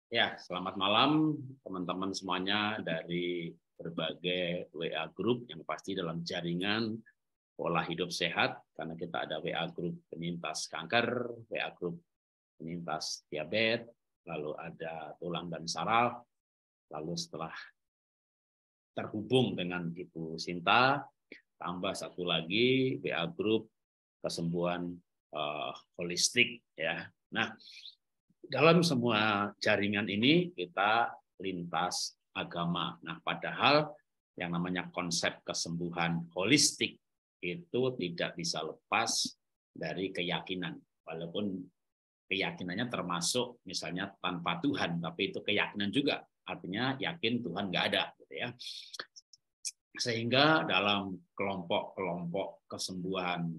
Ya, selamat malam teman-teman semuanya dari berbagai WA group yang pasti dalam jaringan pola hidup sehat, karena kita ada WA group penyintas kanker, WA group penyintas diabetes, lalu ada tulang dan saraf, lalu setelah terhubung dengan Ibu Sinta, tambah satu lagi WA group kesembuhan holistik ya. Nah, dalam semua jaringan ini kita lintas agama. Nah, padahal yang namanya konsep kesembuhan holistik itu tidak bisa lepas dari keyakinan. Walaupun keyakinannya termasuk misalnya tanpa Tuhan, tapi itu keyakinan juga. Artinya yakin Tuhan nggak ada, gitu ya. Sehingga dalam kelompok-kelompok kesembuhan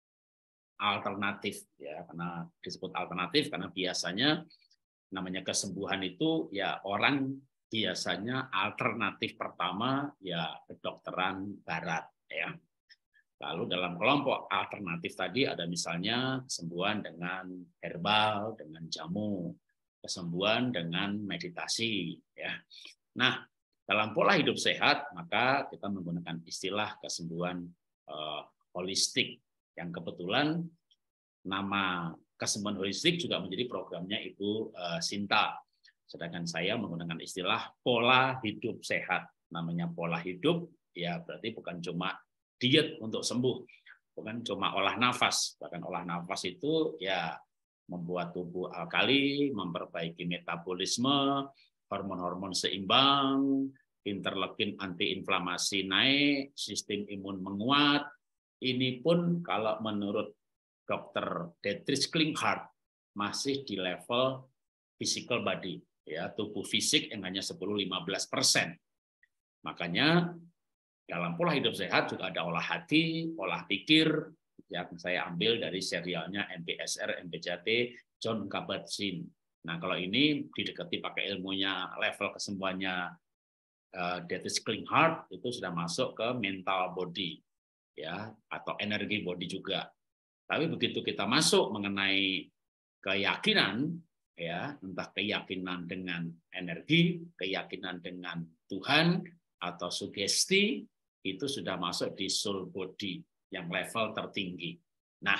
alternatif, ya, karena disebut alternatif karena biasanya namanya kesembuhan itu ya orang biasanya alternatif pertama ya kedokteran barat ya. Lalu dalam kelompok alternatif tadi ada misalnya kesembuhan dengan herbal, dengan jamu, kesembuhan dengan meditasi ya. Nah, dalam pola hidup sehat maka kita menggunakan istilah kesembuhan holistik yang kebetulan nama kesembuhan holistik juga menjadi programnya Ibu Sinta. Sedangkan saya menggunakan istilah pola hidup sehat. Namanya pola hidup, ya berarti bukan cuma diet untuk sembuh, bukan cuma olah nafas. Bahkan olah nafas itu ya membuat tubuh alkali, memperbaiki metabolisme, hormon-hormon seimbang, interleukin antiinflamasi naik, sistem imun menguat. Ini pun kalau menurut Dr. Dietrich Klinghardt masih di level physical body, ya tubuh fisik yang hanya 10-15%. Makanya dalam pola hidup sehat juga ada olah hati, olah pikir, yang saya ambil dari serialnya MBSR, MBJT, John Kabat-Zinn. Nah, kalau ini didekati pakai ilmunya level kesembuhannya Dietrich Klinghardt itu sudah masuk ke mental body, ya, atau energi body juga. Tapi begitu kita masuk mengenai keyakinan, ya, entah keyakinan dengan energi, keyakinan dengan Tuhan, atau sugesti, itu sudah masuk di soul body yang level tertinggi. Nah,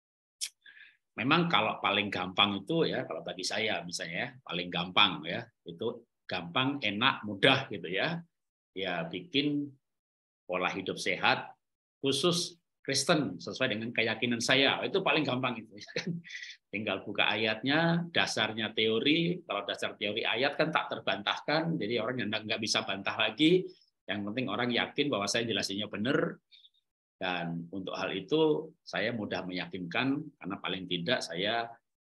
memang kalau paling gampang itu ya, kalau bagi saya misalnya ya, paling gampang ya, itu gampang, enak, mudah gitu ya. Ya bikin pola hidup sehat khusus Kristen sesuai dengan keyakinan saya, itu paling gampang itu. Tinggal buka ayatnya, dasarnya teori. Kalau dasar teori ayat kan tak terbantahkan, jadi orang yang nggak bisa bantah lagi. Yang penting orang yakin bahwa saya jelasinnya benar. Dan untuk hal itu saya mudah meyakinkan karena paling tidak saya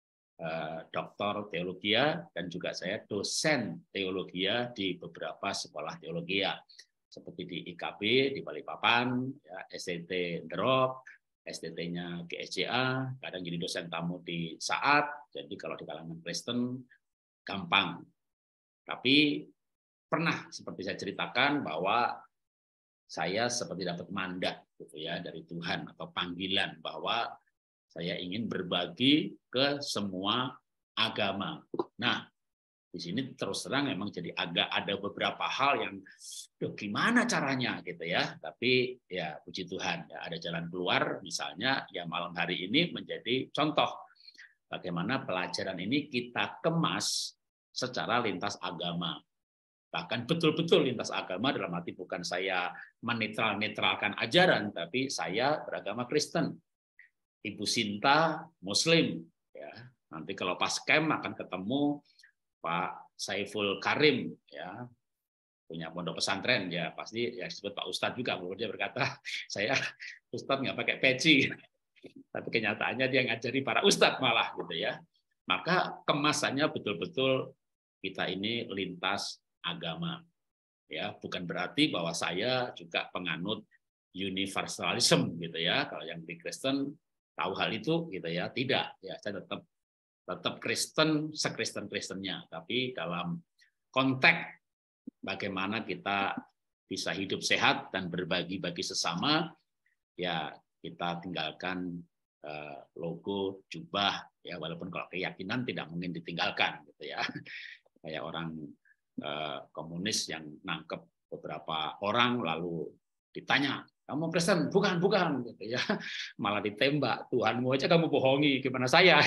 doktor teologi dan juga saya dosen teologi di beberapa sekolah teologi, seperti di IKB di Balikpapan, ya, STT Derok, STT-nya GSJA, kadang jadi dosen tamu di Saat. Jadi kalau di kalangan Kristen gampang. Tapi pernah seperti saya ceritakan bahwa saya seperti dapat mandat gitu ya dari Tuhan atau panggilan bahwa saya ingin berbagi ke semua agama. Nah, di sini terus terang memang jadi agak ada beberapa hal yang gimana caranya gitu ya, tapi ya puji Tuhan ya ada jalan keluar. Misalnya ya malam hari ini menjadi contoh bagaimana pelajaran ini kita kemas secara lintas agama, bahkan betul-betul lintas agama, dalam arti bukan saya menetralkan ajaran, tapi saya beragama Kristen, Ibu Sinta Muslim ya. Nanti kalau pas camp akan ketemu Pak Saiful Karim ya, punya pondok pesantren ya, pasti ya disebut Pak Ustadz juga, kalau dia berkata saya Ustadz nggak pakai peci, tapi kenyataannya dia ngajari para Ustadz malah gitu ya. Maka kemasannya betul-betul kita ini lintas agama ya, bukan berarti bahwa saya juga penganut universalism gitu ya. Kalau yang di Kristen tahu hal itu gitu ya, tidak ya, saya tetap Kristen sekristen-kristennya, tapi dalam konteks bagaimana kita bisa hidup sehat dan berbagi bagi sesama, ya kita tinggalkan logo jubah ya, walaupun kalau keyakinan tidak mungkin ditinggalkan gitu ya. kayak orang komunis yang nangkep beberapa orang lalu ditanya, kamu Kristen? Bukan, bukan, gitu ya. Malah ditembak, Tuhanmu aja kamu bohongi, gimana saya?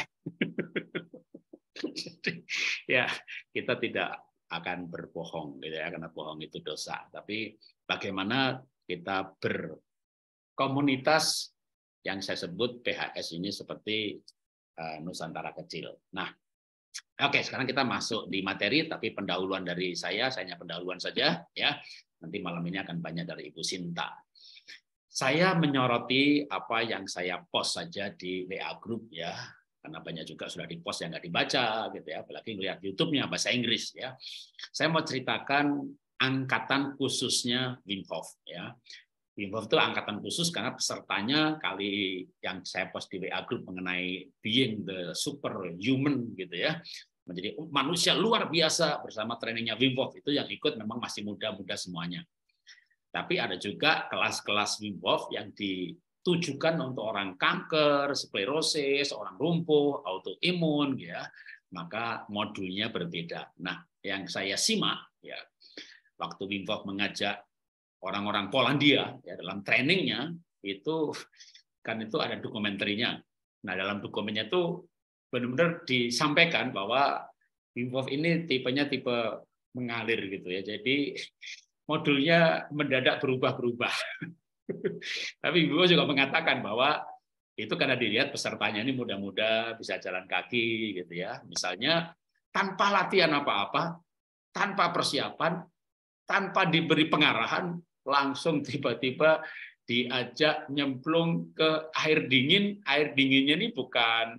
Jadi, ya kita tidak akan berbohong, gitu ya, karena bohong itu dosa. Tapi bagaimana kita berkomunitas yang saya sebut PHS ini seperti Nusantara kecil. Nah, oke, sekarang kita masuk di materi, tapi pendahuluan dari saya hanya pendahuluan saja, ya. Nanti malam ini akan banyak dari Ibu Sinta. Saya menyoroti apa yang saya post saja di WA Group, ya, karena banyak juga sudah di-post yang nggak dibaca, gitu ya, apalagi melihat YouTube-nya bahasa Inggris, ya. Saya mau ceritakan angkatan khususnya Wim Hof, ya. Wim Hof itu angkatan khusus karena pesertanya kali yang saya post di WA Group mengenai being the superhuman, gitu ya, menjadi manusia luar biasa bersama trainingnya Wim Hof, itu yang ikut memang masih muda-muda semuanya. Tapi ada juga kelas-kelas Wim Hof yang ditujukan untuk orang kanker, sklerosis, orang lumpuh, autoimun, ya. Maka modulnya berbeda. Nah, yang saya simak, ya, waktu Wim Hof mengajak orang-orang Polandia, ya, dalam trainingnya itu kan itu ada dokumenterinya. Nah, dalam dokumennya itu benar-benar disampaikan bahwa Wim Hof ini tipenya tipe mengalir, gitu ya. Jadi modulnya mendadak berubah-berubah. Tapi Ibu juga mengatakan bahwa itu karena dilihat pesertanya ini muda-muda, bisa jalan kaki, gitu ya. Misalnya tanpa latihan apa-apa, tanpa persiapan, tanpa diberi pengarahan, langsung tiba-tiba diajak nyemplung ke air dingin. Air dinginnya ini bukan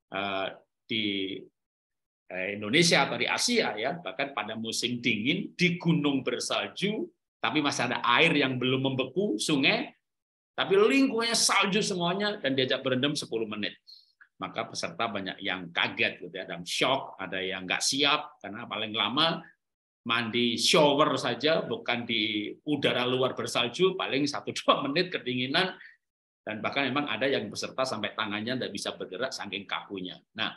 di Indonesia atau di Asia, ya, bahkan pada musim dingin di gunung bersalju, tapi masih ada air yang belum membeku, sungai, tapi lingkungannya salju semuanya, dan diajak berendam 10 menit. Maka peserta banyak yang kaget, gitu ya, dan shock, ada yang nggak siap karena paling lama mandi shower saja, bukan di udara luar bersalju, paling 1-2 menit kedinginan, dan bahkan memang ada yang peserta sampai tangannya tidak bisa bergerak saking kakunya. Nah,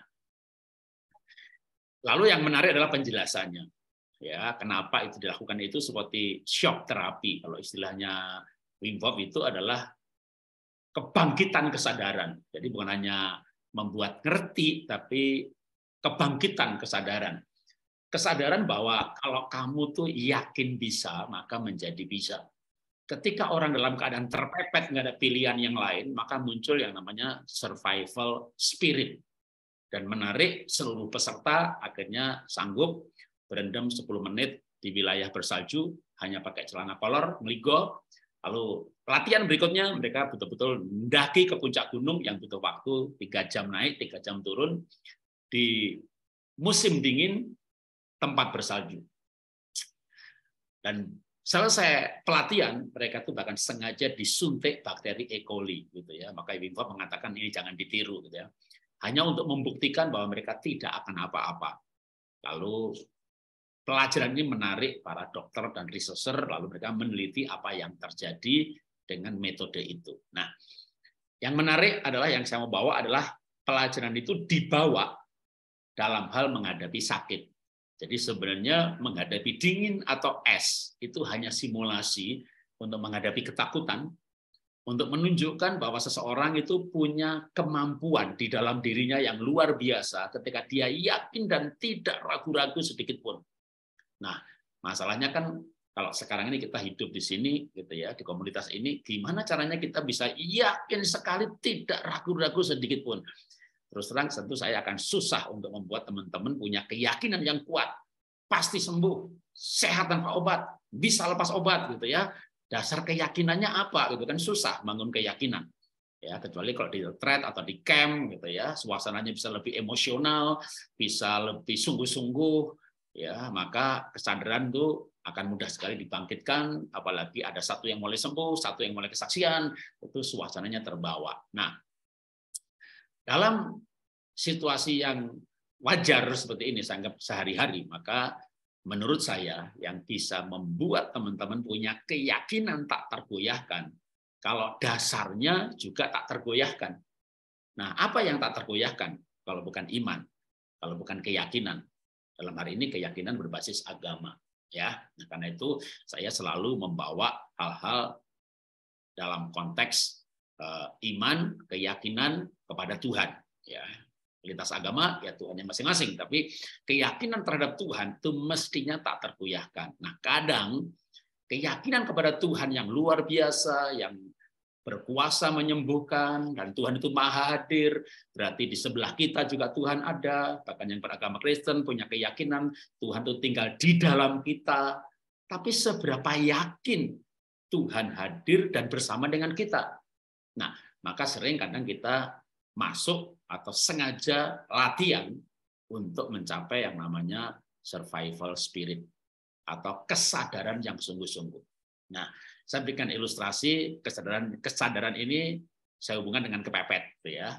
lalu yang menarik adalah penjelasannya. Ya, kenapa itu dilakukan itu seperti shock terapi. Kalau istilahnya Wim Hof itu adalah kebangkitan kesadaran. Jadi bukan hanya membuat ngerti, tapi kebangkitan kesadaran. Kesadaran bahwa kalau kamu tuh yakin bisa, maka menjadi bisa. Ketika orang dalam keadaan terpepet, nggak ada pilihan yang lain, maka muncul yang namanya survival spirit. Dan menarik seluruh peserta akhirnya sanggup berendam 10 menit di wilayah bersalju, hanya pakai celana kolor, meligo. Lalu latihan berikutnya mereka betul-betul mendaki ke puncak gunung yang butuh waktu 3 jam naik, 3 jam turun, di musim dingin, tempat bersalju. Dan selesai pelatihan, mereka tuh bahkan sengaja disuntik bakteri E. coli, gitu ya. Maka Wim Hof mengatakan ini jangan ditiru, gitu ya. Hanya untuk membuktikan bahwa mereka tidak akan apa-apa. Lalu pelajaran ini menarik para dokter dan researcher, lalu mereka meneliti apa yang terjadi dengan metode itu. Nah, yang menarik adalah yang saya mau bawa adalah pelajaran itu dibawa dalam hal menghadapi sakit. Jadi sebenarnya menghadapi dingin atau es itu hanya simulasi untuk menghadapi ketakutan, untuk menunjukkan bahwa seseorang itu punya kemampuan di dalam dirinya yang luar biasa ketika dia yakin dan tidak ragu-ragu sedikit pun. Nah, masalahnya kan kalau sekarang ini kita hidup di sini, gitu ya, di komunitas ini, gimana caranya kita bisa yakin sekali tidak ragu-ragu sedikit pun. Terus terang, tentu saya akan susah untuk membuat teman-teman punya keyakinan yang kuat, pasti sembuh, sehat tanpa obat, bisa lepas obat, gitu ya. Dasar keyakinannya apa, gitu kan, susah bangun keyakinan. Ya, kecuali kalau di retreat atau di camp, gitu ya, suasananya bisa lebih emosional, bisa lebih sungguh-sungguh, ya, maka kesadaran itu akan mudah sekali dibangkitkan, apalagi ada satu yang mulai sembuh, satu yang mulai kesaksian, itu suasananya terbawa. Nah, dalam situasi yang wajar seperti ini, saya anggap sehari-hari, maka menurut saya yang bisa membuat teman-teman punya keyakinan tak tergoyahkan, kalau dasarnya juga tak tergoyahkan. Nah, apa yang tak tergoyahkan kalau bukan iman, kalau bukan keyakinan? Dalam hari ini keyakinan berbasis agama, ya. Nah, karena itu saya selalu membawa hal-hal dalam konteks iman, keyakinan kepada Tuhan, ya. Lintas agama ya Tuhannya masing-masing, tapi keyakinan terhadap Tuhan itu mestinya tak tergoyahkan. Nah, kadang keyakinan kepada Tuhan yang luar biasa, yang berkuasa menyembuhkan, dan Tuhan itu maha hadir, berarti di sebelah kita juga Tuhan ada. Bahkan yang beragama Kristen punya keyakinan Tuhan itu tinggal di dalam kita. Tapi seberapa yakin Tuhan hadir dan bersama dengan kita? Nah, maka sering kadang kita masuk atau sengaja latihan untuk mencapai yang namanya survival spirit atau kesadaran yang sungguh-sungguh. Nah, saya berikan ilustrasi kesadaran ini saya hubungkan dengan kepepet, ya.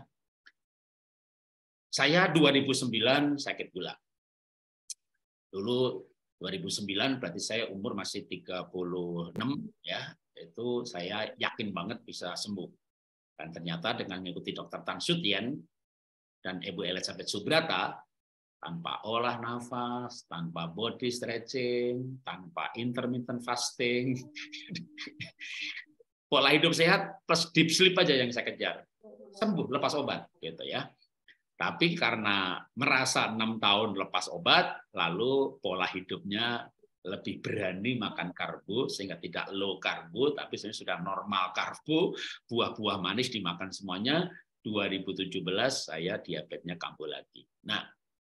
Saya 2009 sakit gula. Dulu 2009 berarti saya umur masih 36, ya. Itu saya yakin banget bisa sembuh. Dan ternyata dengan mengikuti Dr. Tan Sutien dan Ibu Elizabeth Subrata, tanpa olah nafas, tanpa body stretching, tanpa intermittent fasting, pola hidup sehat plus deep sleep aja yang saya kejar, sembuh lepas obat, gitu ya. Tapi karena merasa 6 tahun lepas obat, lalu pola hidupnya lebih berani makan karbo, sehingga tidak low karbo, tapi sudah normal karbo, buah-buah manis dimakan semuanya. 2017 saya diabetesnya kambuh lagi. Nah,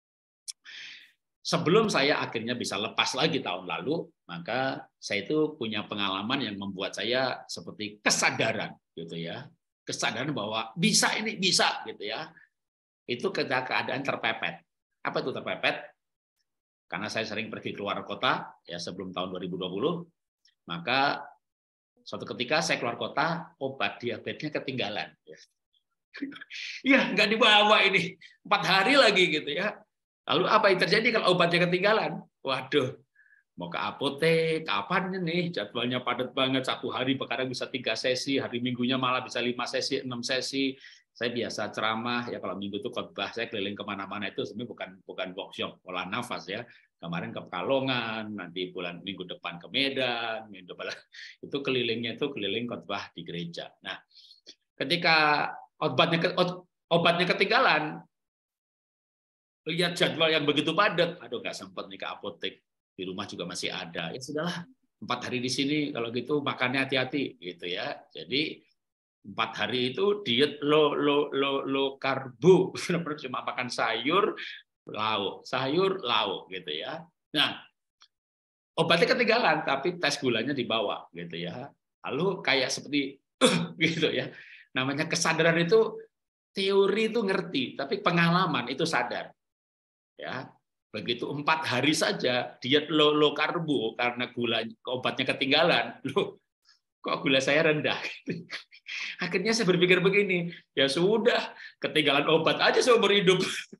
sebelum saya akhirnya bisa lepas lagi tahun lalu, maka saya itu punya pengalaman yang membuat saya seperti kesadaran, gitu ya, kesadaran bahwa bisa ini bisa, gitu ya. Itu ketika keadaan terpepet. Apa itu terpepet? Karena saya sering pergi keluar kota ya sebelum tahun 2020, maka suatu ketika saya keluar kota, obat diabetesnya ketinggalan. Iya, nggak dibawa ini 4 hari lagi gitu ya. Lalu apa yang terjadi kalau obatnya ketinggalan? Waduh, mau ke apotek, kapan nih? Jadwalnya padat banget, 1 hari kadang bisa 3 sesi, hari Minggunya malah bisa 5 sesi, 6 sesi. Saya biasa ceramah ya, kalau Minggu itu khotbah, saya keliling kemana-mana itu sebenarnya bukan workshop olah nafas ya. Kemarin ke Pekalongan, nanti minggu depan ke Medan, minggu depan itu kelilingnya itu keliling khotbah di gereja. Nah, ketika obatnya ketinggalan, lihat jadwal yang begitu padat, aduh nggak sempat nih ke apotek, di rumah juga masih ada. Ya sudahlah, 4 hari di sini, kalau gitu makannya hati-hati gitu ya. Jadi 4 hari itu diet low karbo, cuma makan sayur, lauk gitu ya. Nah, obatnya ketinggalan, tapi tes gulanya dibawa gitu ya. Lalu kayak seperti gitu ya. Namanya kesadaran itu teori itu ngerti, tapi pengalaman itu sadar. Ya, begitu 4 hari saja diet low karbo karena obatnya ketinggalan. Loh, kok gula saya rendah? Akhirnya saya berpikir begini, ya sudah, ketinggalan obat aja seumur hidup.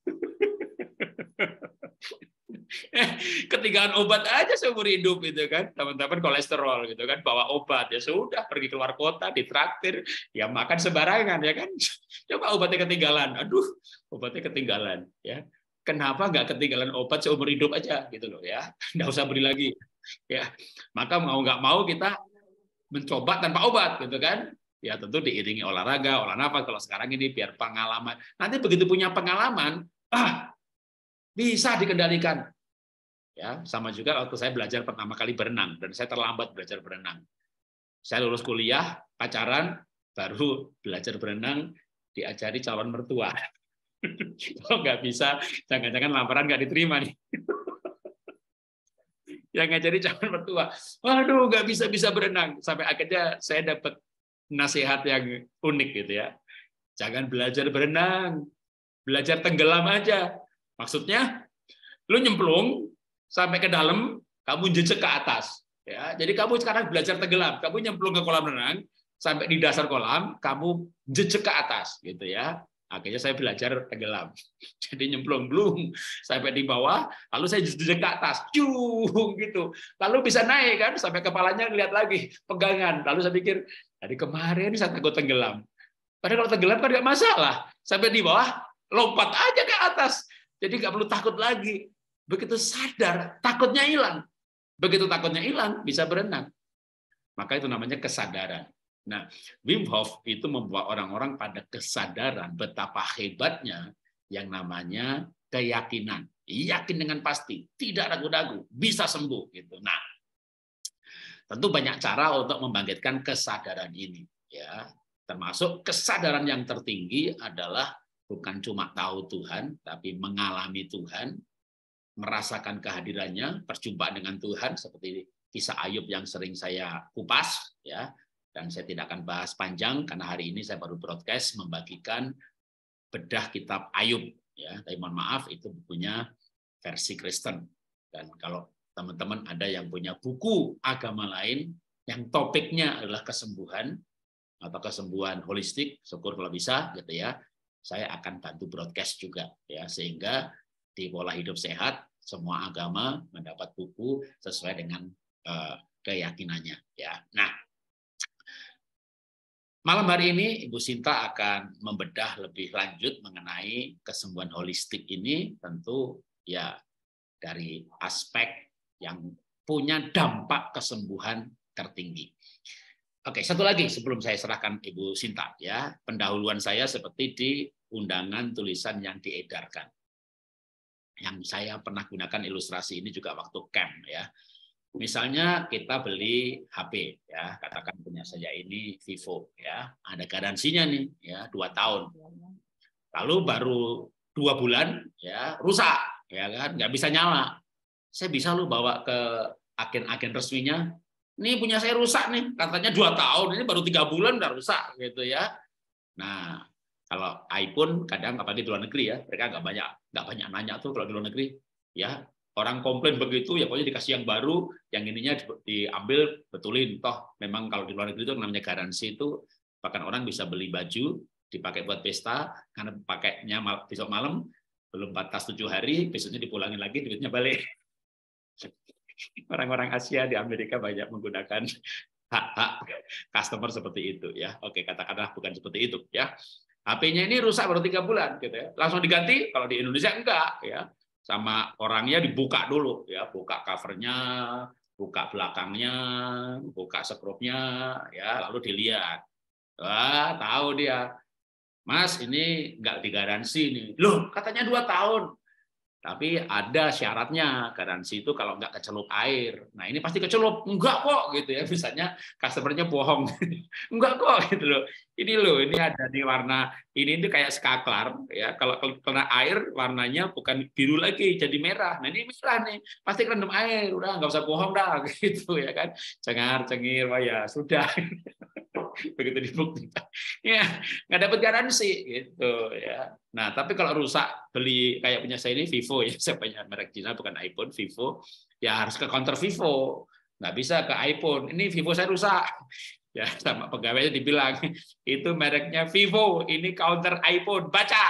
Ketinggalan obat aja seumur hidup gitu kan, teman-teman kolesterol gitu kan, bawa obat ya sudah, pergi keluar kota ditraktir, ya makan sembarangan ya kan. Coba obatnya ketinggalan, aduh, obatnya ketinggalan ya. Kenapa nggak ketinggalan obat seumur hidup aja gitu loh ya, nggak usah beli lagi ya. Maka mau nggak mau kita mencoba tanpa obat gitu kan. Ya tentu diiringi olahraga, olah nafas. Kalau sekarang ini biar pengalaman. Nanti begitu punya pengalaman, bisa dikendalikan. Ya, sama juga waktu saya belajar pertama kali berenang dan saya terlambat belajar berenang. Saya lulus kuliah, pacaran, baru belajar berenang, diajari calon mertua. Kalau nggak bisa, jangan-jangan lamaran nggak diterima nih. Yang ngajari calon mertua, waduh nggak bisa berenang. Sampai akhirnya saya dapat nasihat yang unik gitu ya. Jangan belajar berenang, belajar tenggelam aja. Maksudnya, lu nyemplung sampai ke dalam, kamu jejak ke atas. Ya, jadi kamu sekarang belajar tenggelam, kamu nyemplung ke kolam renang, sampai di dasar kolam, kamu jejak ke atas, gitu ya. Akhirnya saya belajar tenggelam. Jadi nyemplung belum sampai di bawah, lalu saya jejak ke atas, gitu. Lalu bisa naik kan, sampai kepalanya lihat lagi pegangan. Lalu saya pikir, dari kemarin saya takut tenggelam. Padahal kalau tenggelam kan nggak masalah. Sampai di bawah, lompat aja ke atas. Jadi nggak perlu takut lagi. Begitu sadar, takutnya hilang. Begitu takutnya hilang, bisa berenang. Maka itu namanya kesadaran. Nah, Wim Hof itu membawa orang-orang pada kesadaran betapa hebatnya yang namanya keyakinan. Yakin dengan pasti, tidak ragu-ragu, bisa sembuh gitu. Nah, tentu banyak cara untuk membangkitkan kesadaran ini, ya. Termasuk kesadaran yang tertinggi adalah bukan cuma tahu Tuhan, tapi mengalami Tuhan, merasakan kehadirannya, perjumpaan dengan Tuhan, seperti kisah Ayub yang sering saya kupas, ya. Dan saya tidak akan bahas panjang karena hari ini saya baru broadcast membagikan bedah kitab Ayub, ya. Tapi mohon maaf, itu bukunya versi Kristen. Dan kalau teman-teman ada yang punya buku agama lain yang topiknya adalah kesembuhan atau kesembuhan holistik, syukur kalau bisa, gitu ya. Saya akan bantu broadcast juga, ya, sehingga di pola hidup sehat semua agama mendapat buku sesuai dengan keyakinannya, ya. Nah, malam hari ini Ibu Sinta akan membedah lebih lanjut mengenai kesembuhan holistik ini, tentu ya dari aspek yang punya dampak kesembuhan tertinggi. Oke, satu lagi sebelum saya serahkan Ibu Sinta, ya, pendahuluan saya seperti di undangan tulisan yang diedarkan. Yang saya pernah gunakan ilustrasi ini juga waktu camp, ya. Misalnya kita beli HP, ya, katakan punya saya ini Vivo, ya, ada garansinya nih, ya, 2 tahun. Lalu baru 2 bulan, ya, rusak, ya kan, nggak bisa nyala. Saya bisa lu bawa ke agen-agen resminya. Ini punya saya rusak nih, katanya 2 tahun, ini baru 3 bulan udah rusak, gitu ya. Nah, kalau iPhone kadang apalagi di luar negeri, ya, mereka nggak banyak nanya tuh kalau di luar negeri, ya. Orang komplain begitu, ya pokoknya dikasih yang baru, yang ininya diambil, betulin. Toh memang kalau di luar negeri itu namanya garansi itu, bahkan orang bisa beli baju, dipakai buat pesta, karena pakainya besok malam, belum batas 7 hari, besoknya dipulangin lagi, duitnya balik. Orang-orang Asia di Amerika banyak menggunakan hak-hak customer seperti itu, ya. Oke, katakanlah bukan seperti itu, ya. HP-nya ini rusak baru 3 bulan, gitu ya. Langsung diganti, kalau di Indonesia enggak, ya. Sama orangnya dibuka dulu, ya, buka covernya, buka belakangnya, buka skrupnya, ya, lalu dilihat. Wah, tahu dia, Mas, ini nggak digaransi nih. Loh, katanya 2 tahun. Tapi ada syaratnya, garansi itu kalau nggak kecelup air. Nah, ini pasti kecelup. Enggak kok, gitu ya. Misalnya customer-nya bohong. Enggak kok, gitu loh. Ini ada di warna, ini kayak skaklar, ya. Kalau kena air, warnanya bukan biru lagi, jadi merah. Nah, ini merah nih, pasti kerendam air. Udah, nggak usah bohong dah, gitu ya kan. Cengar-cengir, wah ya, sudah. Begitu dibuktikan, ya nggak dapat garansi gitu, ya. Nah, tapi kalau rusak, beli kayak punya saya ini Vivo, ya, saya punya merek Cina bukan iPhone, Vivo, ya harus ke counter Vivo, nggak bisa ke iPhone. Ini Vivo saya rusak, ya, sama pegawainya dibilang itu mereknya Vivo, ini counter iPhone, baca.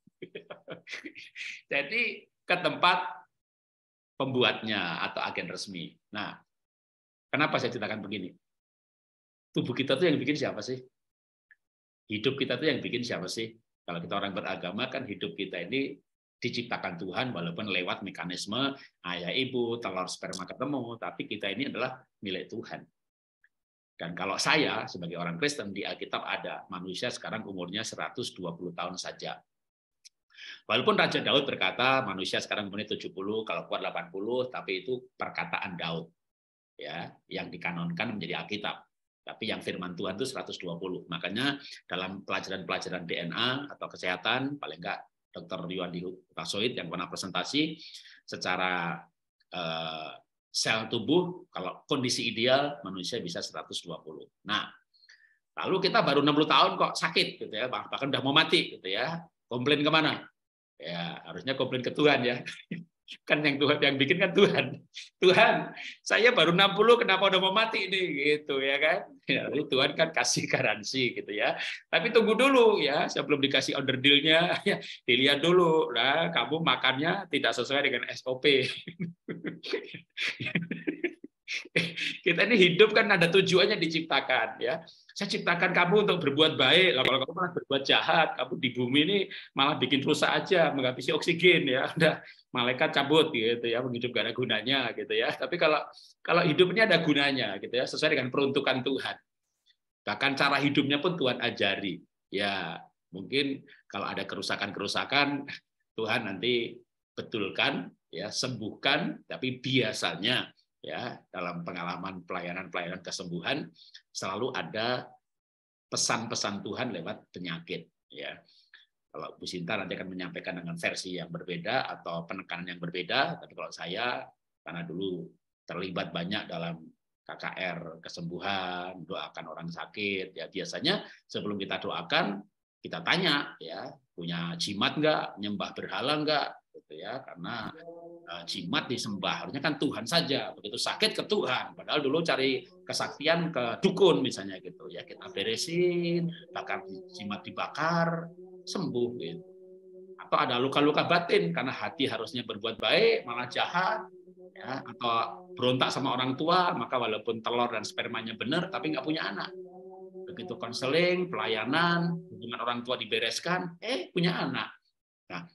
Jadi ke tempat pembuatnya atau agen resmi. Nah, kenapa saya ceritakan begini? Tubuh kita tuh yang bikin siapa sih? Hidup kita tuh yang bikin siapa sih? Kalau kita orang beragama kan hidup kita ini diciptakan Tuhan walaupun lewat mekanisme ayah ibu, telur sperma ketemu, tapi kita ini adalah milik Tuhan. Dan kalau saya sebagai orang Kristen di Alkitab ada manusia sekarang umurnya 120 tahun saja. Walaupun Raja Daud berkata manusia sekarang umurnya 70, kalau kuat 80, tapi itu perkataan Daud, ya, yang dikanonkan menjadi Alkitab. Tapi yang firman Tuhan itu 120. Makanya dalam pelajaran-pelajaran DNA atau kesehatan, paling enggak Dr. Yuandi Rasoid yang pernah presentasi, secara sel tubuh, kalau kondisi ideal, manusia bisa 120. Nah, lalu kita baru 60 tahun kok sakit, gitu ya, bahkan udah mau mati, gitu ya. Komplain kemana? Ya, harusnya komplain ke Tuhan, ya. Kan yang Tuhan yang bikin kan Tuhan. Tuhan, saya baru 60 kenapa udah mau mati nih, gitu ya kan. Ya, Tuhan kan kasih garansi gitu ya. Tapi tunggu dulu ya, sebelum dikasih order deal-nya, ya, dilihat dulu lah kamu makannya tidak sesuai dengan SOP. Kita ini hidup kan ada tujuannya diciptakan, ya. Saya ciptakan kamu untuk berbuat baik. Lah kalau kamu malah berbuat jahat, kamu di bumi ini malah bikin rusak aja, menghabisi oksigen, ya. Udah malaikat cabut gitu ya, hidup gak ada gunanya gitu ya. Tapi kalau hidupnya ada gunanya gitu ya, sesuai dengan peruntukan Tuhan. Bahkan cara hidupnya pun Tuhan ajari. Ya, mungkin kalau ada kerusakan-kerusakan Tuhan nanti betulkan ya, sembuhkan, tapi biasanya ya dalam pengalaman pelayanan kesembuhan selalu ada pesan-pesan Tuhan lewat penyakit ya. Kalau Bu Sinta nanti akan menyampaikan dengan versi yang berbeda atau penekanan yang berbeda, tapi kalau saya karena dulu terlibat banyak dalam KKR kesembuhan, doakan orang sakit, ya biasanya sebelum kita doakan kita tanya ya, punya jimat nggak, nyembah berhala nggak, gitu ya, karena jimat disembah harusnya kan Tuhan saja, begitu sakit ke Tuhan, padahal dulu cari kesaktian ke dukun misalnya gitu ya, kita beresin, bakar jimat dibakar, sembuh gitu. Atau ada luka-luka batin karena hati harusnya berbuat baik malah jahat ya, atau berontak sama orang tua, maka walaupun telur dan spermanya benar tapi nggak punya anak. Begitu konseling, pelayanan, hubungan orang tua dibereskan, punya anak. Nah,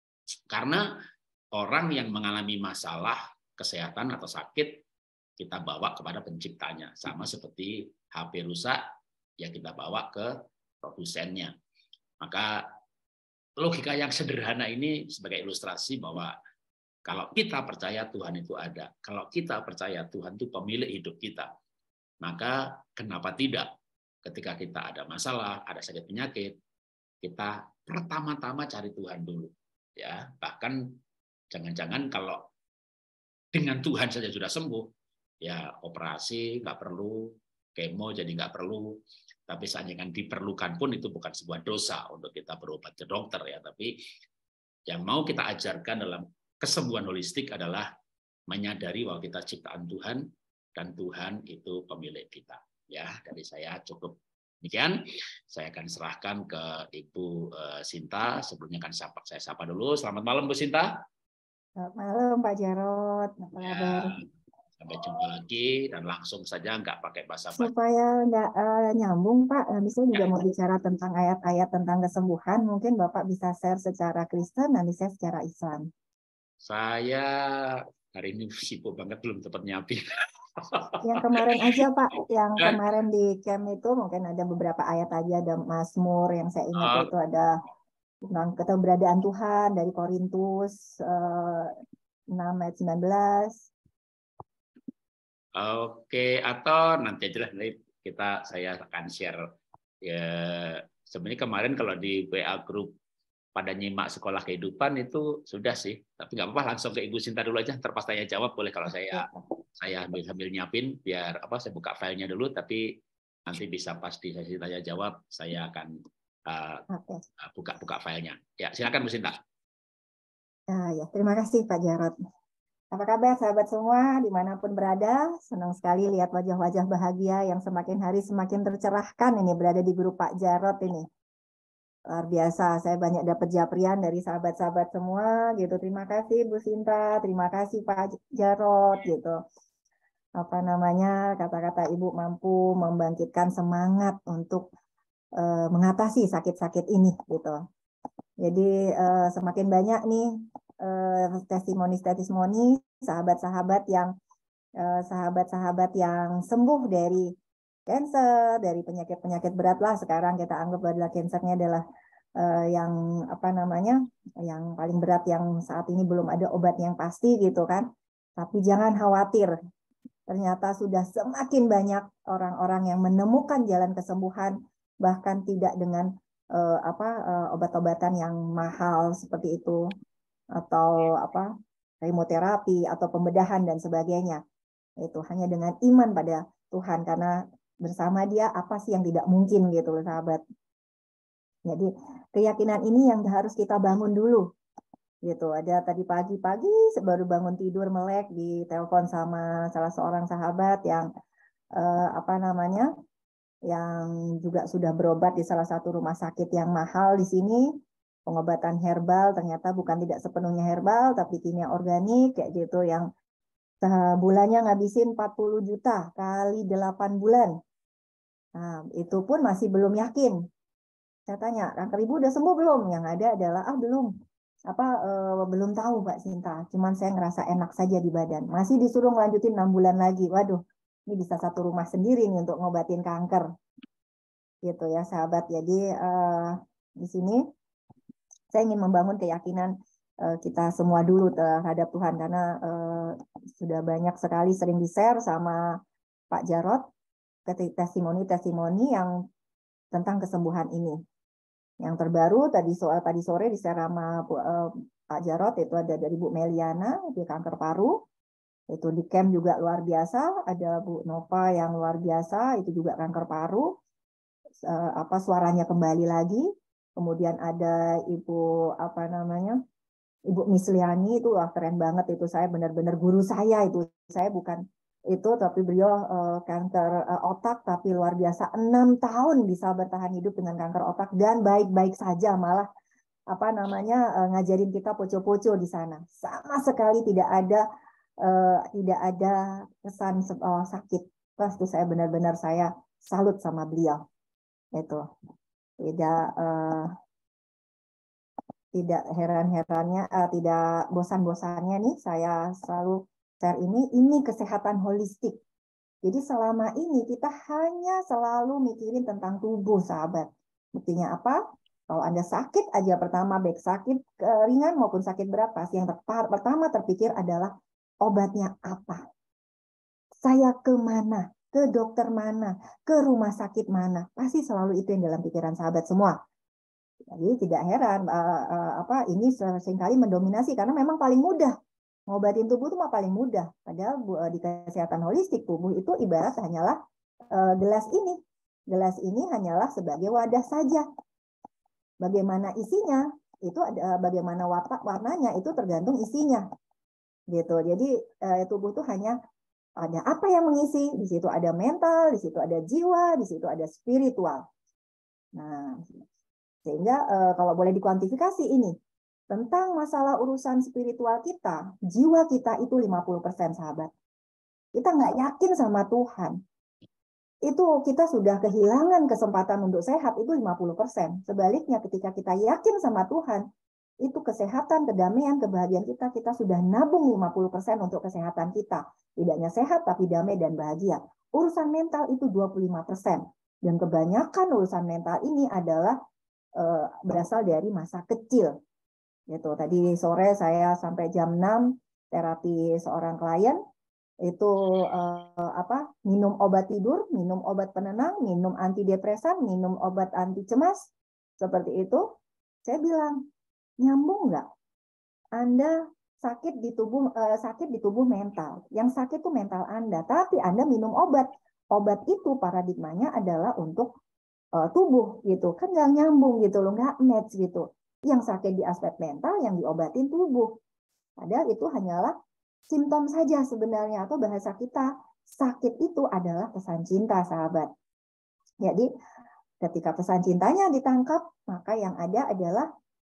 karena orang yang mengalami masalah kesehatan atau sakit kita bawa kepada penciptanya, sama seperti HP rusak ya kita bawa ke produsennya. Maka logika yang sederhana ini sebagai ilustrasi bahwa kalau kita percaya Tuhan itu ada, kalau kita percaya Tuhan itu pemilik hidup kita, maka kenapa tidak ketika kita ada masalah, ada sakit penyakit, kita pertama-tama cari Tuhan dulu. Ya, bahkan jangan-jangan kalau dengan Tuhan saja sudah sembuh, ya operasi nggak perlu, kemo jadi nggak perlu. Tapi seandainya diperlukan pun itu bukan sebuah dosa untuk kita berobat ke dokter ya. Tapi yang mau kita ajarkan dalam kesembuhan holistik adalah menyadari bahwa kita ciptaan Tuhan dan Tuhan itu pemilik kita. Ya, dari saya cukup demikian. Saya akan serahkan ke Ibu Sinta. Sebelumnya kan saya sapa dulu. Selamat malam Bu Sinta. Selamat malam Pak Jarot. Apa kabar? Sampai jumpa lagi dan langsung saja nggak pakai basa-basi. Supaya nggak nyambung Pak, habis itu juga mau bicara tentang ayat-ayat tentang kesembuhan. Mungkin Bapak bisa share secara Kristen, nanti saya secara Islam. Saya hari ini sibuk banget, belum sempat nyiapin. Yang kemarin aja Pak, yang kemarin di camp itu mungkin ada beberapa ayat aja, ada Mazmur yang saya ingat itu ada tentang keberadaan Tuhan dari Korintus 6 ayat 19. Oke, atau nanti aja lah saya akan share ya. Sebenarnya kemarin kalau di WA grup pada nyimak sekolah kehidupan itu sudah sih, tapi nggak apa-apa, langsung ke Ibu Sinta dulu aja, ntar pas tanya jawab boleh. Kalau saya sambil nyiapin biar saya buka filenya dulu, tapi nanti bisa pas di sesi tanya jawab saya akan buka filenya. Ya, silakan Bu Sinta. Ya, terima kasih Pak Jarot. Apa kabar sahabat semua dimanapun berada? Senang sekali lihat wajah-wajah bahagia yang semakin hari semakin tercerahkan ini berada di grup Pak Jarot ini. Luar biasa, saya banyak dapat japrian dari sahabat-sahabat semua gitu. Terima kasih Bu Sinta, terima kasih Pak Jarot gitu. Apa namanya, kata-kata Ibu mampu membangkitkan semangat untuk mengatasi sakit-sakit ini gitu. Jadi semakin banyak nih testimoni sahabat-sahabat yang sembuh dari kanker, dari penyakit-penyakit berat lah. Sekarang kita anggap adalah kankernya adalah yang paling berat yang saat ini belum ada obat yang pasti gitu kan. Tapi jangan khawatir, ternyata sudah semakin banyak orang-orang yang menemukan jalan kesembuhan, bahkan tidak dengan obat-obatan yang mahal seperti itu, atau kemoterapi atau pembedahan dan sebagainya. Itu hanya dengan iman pada Tuhan, karena bersama Dia apa sih yang tidak mungkin gitu loh sahabat. Jadi keyakinan ini yang harus kita bangun dulu gitu. Ada tadi pagi-pagi baru bangun tidur melek di telepon sama salah seorang sahabat yang yang juga sudah berobat di salah satu rumah sakit yang mahal di sini. Pengobatan herbal ternyata bukan tidak sepenuhnya herbal, tapi kimia organik kayak gitu, yang sebulannya ngabisin 40 juta kali 8 bulan. Nah, itu pun masih belum yakin. Saya tanya, kanker ibu udah sembuh belum? Yang ada adalah, belum. belum tahu Mbak Sinta, cuman saya ngerasa enak saja di badan. Masih disuruh ngelanjutin 6 bulan lagi. Waduh, ini bisa satu rumah sendiri nih untuk ngobatin kanker. Gitu ya sahabat. Jadi di sini saya ingin membangun keyakinan kita semua dulu terhadap Tuhan, karena sudah banyak sekali sering di-share sama Pak Jarod testimoni-testimoni yang tentang kesembuhan ini. Yang terbaru tadi sore di-share sama Pak Jarod itu ada dari Bu Meliana di kanker paru. Itu di camp juga luar biasa, ada Bu Nova yang luar biasa itu juga kanker paru. Suaranya kembali lagi. Kemudian ada Ibu Misliani itu keren banget itu, saya benar-benar guru saya itu. Saya bukan itu, tapi beliau kanker otak, tapi luar biasa 6 tahun bisa bertahan hidup dengan kanker otak dan baik-baik saja, malah ngajarin kita poco-poco di sana. Sama sekali tidak ada kesan sakit. Pasti saya benar-benar saya salut sama beliau. Itu tidak heran-herannya, tidak bosan-bosannya nih saya selalu share ini kesehatan holistik. Jadi selama ini kita hanya selalu mikirin tentang tubuh, sahabat. Buktinya apa? Kalau Anda sakit aja pertama, baik sakit ringan maupun sakit berat, pasti yang pertama terpikir adalah obatnya apa? Saya kemana? Ke dokter mana? Ke rumah sakit mana? Pasti selalu itu yang dalam pikiran sahabat semua. Jadi tidak heran ini seringkali mendominasi karena memang paling mudah. Ngobatin tubuh itu mah paling mudah. Padahal di kesehatan holistik tubuh itu ibarat hanyalah gelas ini. Gelas ini hanyalah sebagai wadah saja. Bagaimana isinya itu bagaimana warnanya itu tergantung isinya. Gitu. Jadi tubuh itu hanya ada apa yang mengisi. Di situ ada mental, di situ ada jiwa, di situ ada spiritual. Nah, sehingga kalau boleh dikuantifikasi ini, tentang masalah urusan spiritual kita, jiwa kita itu 50%, sahabat. Kita nggak yakin sama Tuhan. Itu kita sudah kehilangan kesempatan untuk sehat, itu 50%. Sebaliknya ketika kita yakin sama Tuhan, itu kesehatan, kedamaian, kebahagiaan kita sudah nabung 50% untuk kesehatan kita. Tidak hanya sehat, tapi damai dan bahagia. Urusan mental itu 25%. Dan kebanyakan urusan mental ini adalah berasal dari masa kecil. Gitu. Tadi sore saya sampai jam 6 terapi seorang klien itu minum obat tidur, minum obat penenang, minum antidepresan, minum obat anti cemas seperti itu. Saya bilang, nyambung nggak? Anda sakit di tubuh mental. Yang sakit itu mental Anda, tapi Anda minum obat. Obat itu paradigmanya adalah untuk tubuh gitu, kan nggak nyambung gitu loh, nggak match gitu. Yang sakit di aspek mental, yang diobatin tubuh. Padahal itu hanyalah simptom saja sebenarnya, atau bahasa kita sakit itu adalah pesan cinta, sahabat. Jadi ketika pesan cintanya ditangkap, maka yang ada adalah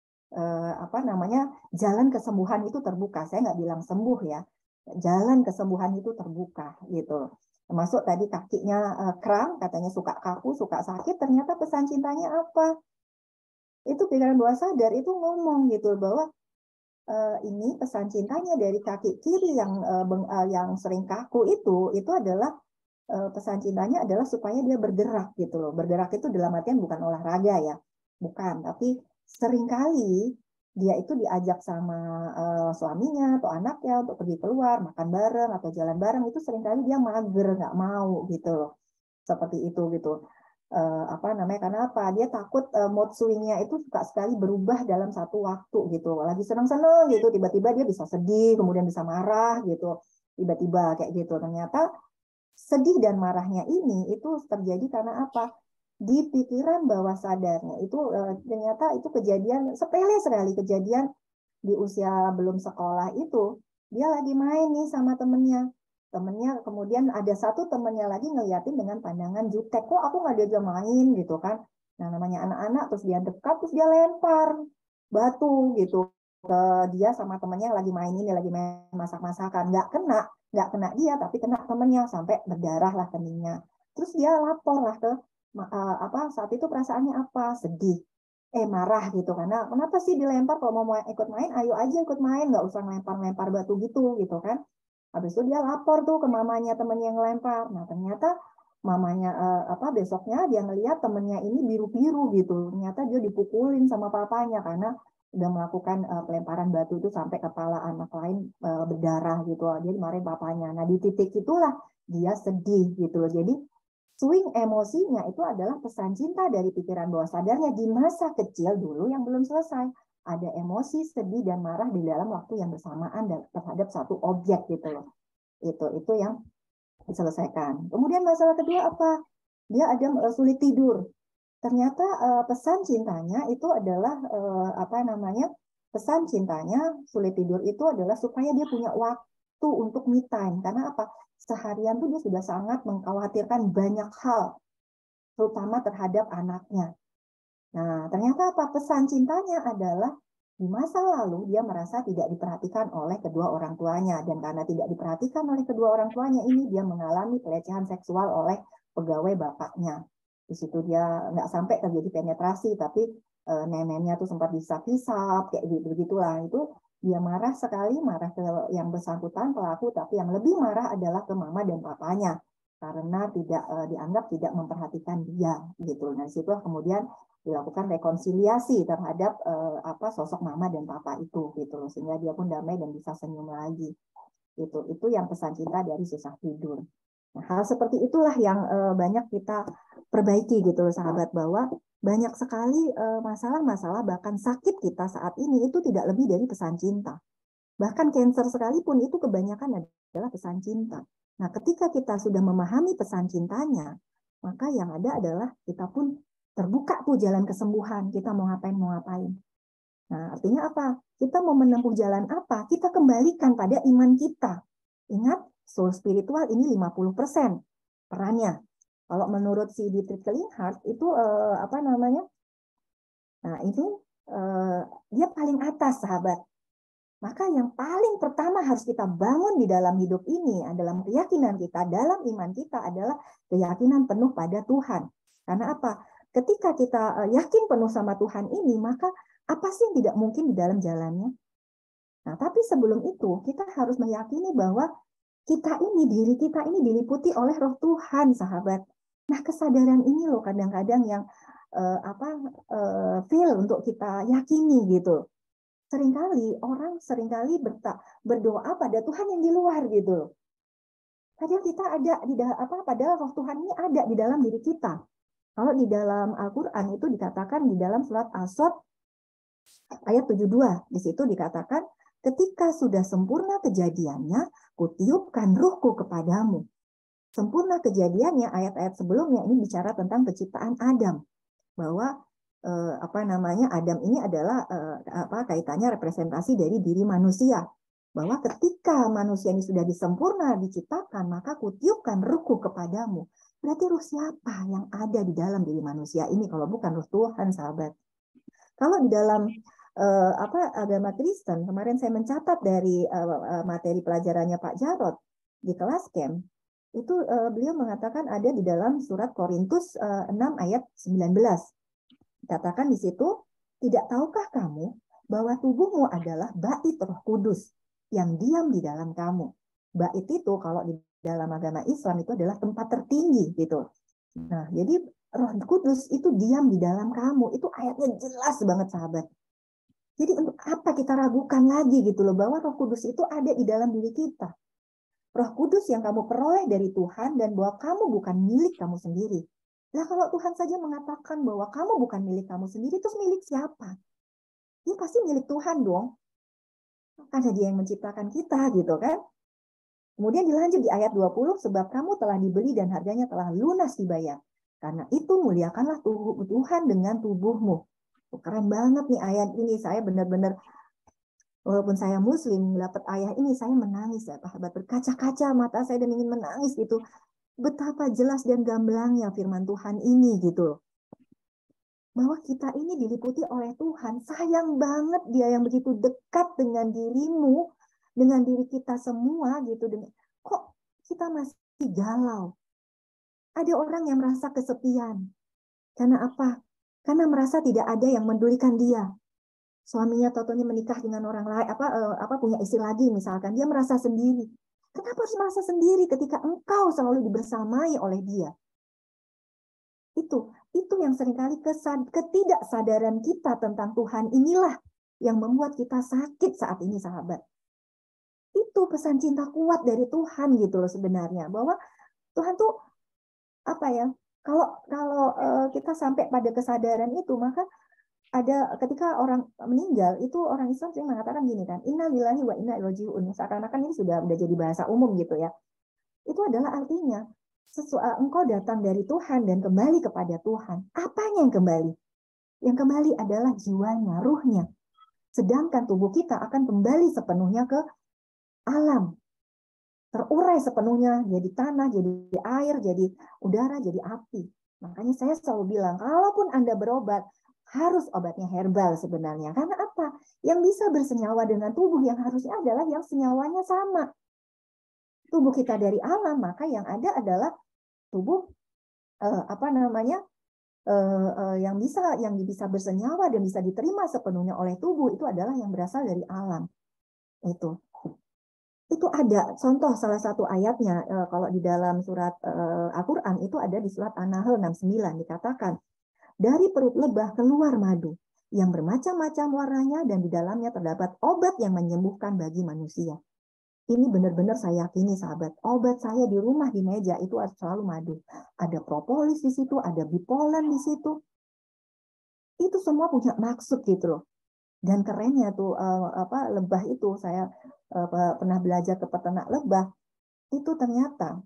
jalan kesembuhan itu terbuka. Saya nggak bilang sembuh ya, jalan kesembuhan itu terbuka gitu. Termasuk tadi kakinya kram, katanya suka kaku, suka sakit, ternyata pesan cintanya apa? Itu pikiran bawah sadar itu ngomong gitu bahwa ini pesan cintanya dari kaki kiri yang sering kaku itu adalah pesan cintanya adalah supaya dia bergerak gitu loh. Bergerak itu dalam artian bukan olahraga ya, bukan, tapi seringkali dia itu diajak sama suaminya atau anaknya untuk pergi keluar, makan bareng atau jalan bareng, itu seringkali dia mager, nggak mau gitu loh. Seperti itu gitu. Karena apa? Dia takut mood swing-nya itu suka sekali berubah dalam satu waktu gitu. Lagi senang-senang gitu, tiba-tiba dia bisa sedih, kemudian bisa marah gitu. Tiba-tiba kayak gitu. Ternyata sedih dan marahnya ini itu terjadi karena apa? Di pikiran bawah sadarnya itu ternyata itu kejadian sepele sekali, kejadian di usia belum sekolah itu dia lagi main nih sama temennya kemudian ada satu temennya lagi ngeliatin dengan pandangan jutek, kok aku nggak diajak main gitu kan. Nah namanya anak-anak, terus dia dekat, terus dia lempar batu gitu ke dia sama temennya lagi main ini, lagi main masak-masakan, nggak kena dia tapi kena temennya sampai berdarah lah keningnya. Terus dia lapor lah ke saat itu perasaannya apa? Sedih. marah gitu, karena kenapa sih dilempar, kalau mau ikut main ayo aja ikut main, nggak usah lempar-lempar batu gitu kan. Habis itu dia lapor tuh ke mamanya temennya yang lempar. Nah ternyata mamanya besoknya dia ngelihat temennya ini biru-biru gitu. Ternyata dia dipukulin sama papanya karena udah melakukan pelemparan batu itu sampai kepala anak lain berdarah gitu. Dia dimarahin papanya. Nah di titik itulah dia sedih gitu loh. Jadi swing emosinya itu adalah pesan cinta dari pikiran bawah sadarnya di masa kecil dulu yang belum selesai. Ada emosi, sedih, dan marah di dalam waktu yang bersamaan terhadap satu objek gitu loh. Itu yang diselesaikan. Kemudian masalah kedua apa? Dia ada sulit tidur. Ternyata pesan cintanya itu adalah pesan cintanya sulit tidur itu adalah supaya dia punya waktu untuk me time. Karena apa? Seharian tuh dia sudah sangat mengkhawatirkan banyak hal, terutama terhadap anaknya. Nah, ternyata apa? Pesan cintanya adalah di masa lalu dia merasa tidak diperhatikan oleh kedua orang tuanya, dan karena tidak diperhatikan oleh kedua orang tuanya ini dia mengalami pelecehan seksual oleh pegawai bapaknya. Di situ dia nggak sampai terjadi penetrasi, tapi neneknya tuh sempat disap-hisap kayak gitu begitulah. Itu dia marah sekali, marah ke yang bersangkutan pelaku, tapi yang lebih marah adalah ke mama dan papanya karena tidak dianggap tidak memperhatikan dia gitu. Nah, disitulah kemudian dilakukan rekonsiliasi terhadap sosok mama dan papa itu gitu loh, sehingga dia pun damai dan bisa senyum lagi. Itu yang pesan cinta dari susah tidur. Nah, hal seperti itulah yang banyak kita perbaiki gitu loh sahabat, bahwa banyak sekali masalah-masalah bahkan sakit kita saat ini itu tidak lebih dari pesan cinta. Bahkan kanker sekalipun itu kebanyakan adalah pesan cinta. Nah, ketika kita sudah memahami pesan cintanya, maka yang ada adalah kita pun terbuka tuh jalan kesembuhan. Kita mau ngapain. Nah, artinya apa? Kita mau menempuh jalan apa? Kita kembalikan pada iman kita. Ingat, soul spiritual ini 50% perannya. Kalau menurut si Dietrich Klinghardt itu Nah, itu dia paling atas, sahabat. Maka yang paling pertama harus kita bangun di dalam hidup ini adalah keyakinan kita, dalam iman kita adalah keyakinan penuh pada Tuhan. Karena apa? Ketika kita yakin penuh sama Tuhan ini, maka apa sih yang tidak mungkin di dalam jalannya? Nah, tapi sebelum itu kita harus meyakini bahwa diri kita ini diliputi oleh Roh Tuhan, sahabat. Nah, kesadaran ini loh kadang-kadang yang feel untuk kita yakini gitu. Orang seringkali berdoa pada Tuhan yang di luar gitu. Padahal kita ada padahal Roh Tuhan ini ada di dalam diri kita. Kalau di dalam Al-Qur'an itu dikatakan di dalam surat As-Sadd ayat 72, di situ dikatakan ketika sudah sempurna kejadiannya, kutiupkan ruhku kepadamu. Sempurna kejadiannya, ayat-ayat sebelumnya ini bicara tentang penciptaan Adam. Bahwa Adam ini adalah kaitannya representasi dari diri manusia, bahwa ketika manusia ini sudah disempurna diciptakan, maka kutiupkan ruhku kepadamu. Berarti ruh siapa yang ada di dalam diri manusia ini kalau bukan ruh Tuhan, sahabat? Kalau di dalam agama Kristen, kemarin saya mencatat dari materi pelajarannya Pak Jarod di kelas camp, itu beliau mengatakan ada di dalam surat Korintus 6 ayat 19. Dikatakan di situ, tidak tahukah kamu bahwa tubuhmu adalah bait Roh Kudus yang diam di dalam kamu. Bait itu kalau di dalam agama Islam itu adalah tempat tertinggi gitu. Nah, jadi Roh Kudus itu diam di dalam kamu. Itu ayatnya jelas banget, sahabat. Jadi untuk apa kita ragukan lagi gitu loh, bahwa Roh Kudus itu ada di dalam diri kita. Roh Kudus yang kamu peroleh dari Tuhan dan bahwa kamu bukan milik kamu sendiri. Nah, kalau Tuhan saja mengatakan bahwa kamu bukan milik kamu sendiri, terus milik siapa? Dia pasti milik Tuhan dong. Karena dia yang menciptakan kita gitu kan. Kemudian dilanjut di ayat 20, sebab kamu telah dibeli dan harganya telah lunas dibayar. Karena itu muliakanlah Tuhan dengan tubuhmu. Keren banget nih ayat ini. Saya benar-benar, walaupun saya muslim, dapat ayat ini saya menangis ya, sahabat, berkaca-kaca mata saya dan ingin menangis gitu. Betapa jelas dan gamblangnya firman Tuhan ini gitu. Bahwa kita ini diliputi oleh Tuhan. Sayang banget dia yang begitu dekat dengan dirimu, dengan diri kita semua gitu. Kok kita masih galau? Ada orang yang merasa kesepian. Karena apa? karena merasa tidak ada yang mendulikan dia. Suaminya totonya menikah dengan orang lain, punya istri lagi misalkan, dia merasa sendiri. Kenapa harus merasa sendiri ketika engkau selalu dibersamai oleh dia? Itu yang seringkali ketidaksadaran kita tentang Tuhan inilah yang membuat kita sakit saat ini, sahabat. Itu pesan cinta kuat dari Tuhan gitu loh sebenarnya, bahwa Tuhan tuh apa ya? Kalau kita sampai pada kesadaran itu, maka ada ketika orang meninggal itu orang Islam sering mengatakan gini kan, inna lillahi wa inna ilaihi raji'un. Seakan-akan ini sudah jadi bahasa umum gitu ya. Itu adalah artinya engkau datang dari Tuhan dan kembali kepada Tuhan. Apanya yang kembali? Yang kembali adalah jiwanya, ruhnya. Sedangkan tubuh kita akan kembali sepenuhnya ke alam. Terurai sepenuhnya jadi tanah, jadi air, jadi udara, jadi api. Makanya saya selalu bilang, kalaupun Anda berobat, harus obatnya herbal sebenarnya. Karena apa? Yang bisa bersenyawa dengan tubuh yang harusnya adalah yang senyawanya sama. Tubuh kita dari alam, maka yang ada adalah tubuh yang bisa bersenyawa dan bisa diterima sepenuhnya oleh tubuh itu adalah yang berasal dari alam. Itu ada contoh salah satu ayatnya kalau di dalam surat Al-Qur'an itu ada di surat An-Nahl 69 dikatakan, dari perut lebah keluar madu yang bermacam-macam warnanya dan di dalamnya terdapat obat yang menyembuhkan bagi manusia. Ini benar-benar saya yakini sahabat, obat saya di rumah di meja itu selalu madu. Ada propolis di situ, ada bipolen di situ. Itu semua punya maksud gitu loh. Dan kerennya tuh lebah itu saya pernah belajar ke peternak lebah itu ternyata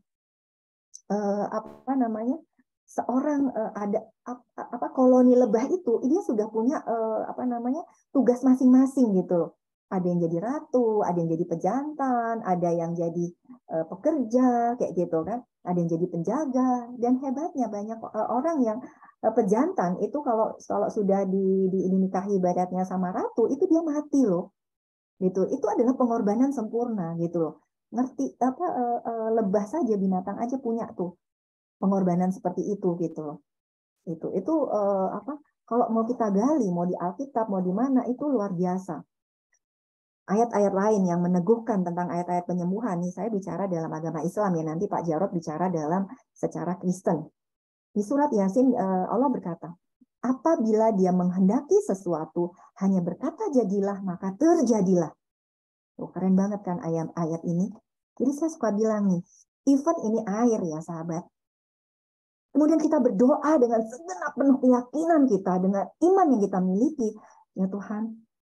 seorang ada koloni lebah itu dia sudah punya tugas masing-masing gitu. Ada yang jadi ratu, ada yang jadi pejantan, ada yang jadi pekerja kayak gitu kan, ada yang jadi penjaga. Dan hebatnya banyak orang yang pejantan itu kalau sudah dinikahi ibaratnya sama ratu itu dia mati loh. Gitu. Itu adalah pengorbanan sempurna gitu loh. Ngerti lebah saja, binatang aja punya tuh pengorbanan seperti itu gitu loh. Itu kalau mau kita gali, mau di Alkitab, mau di mana, itu luar biasa. Ayat-ayat lain yang meneguhkan tentang ayat-ayat penyembuhan, nih saya bicara dalam agama Islam ya, nanti Pak Jarod bicara dalam secara Kristen. Di surat Yasin Allah berkata, apabila dia menghendaki sesuatu, hanya berkata jadilah, maka terjadilah. Tuh, keren banget kan ayat ini. Jadi saya suka bilang nih, even ini air ya sahabat. Kemudian kita berdoa dengan segenap penuh keyakinan kita, dengan iman yang kita miliki. Ya Tuhan,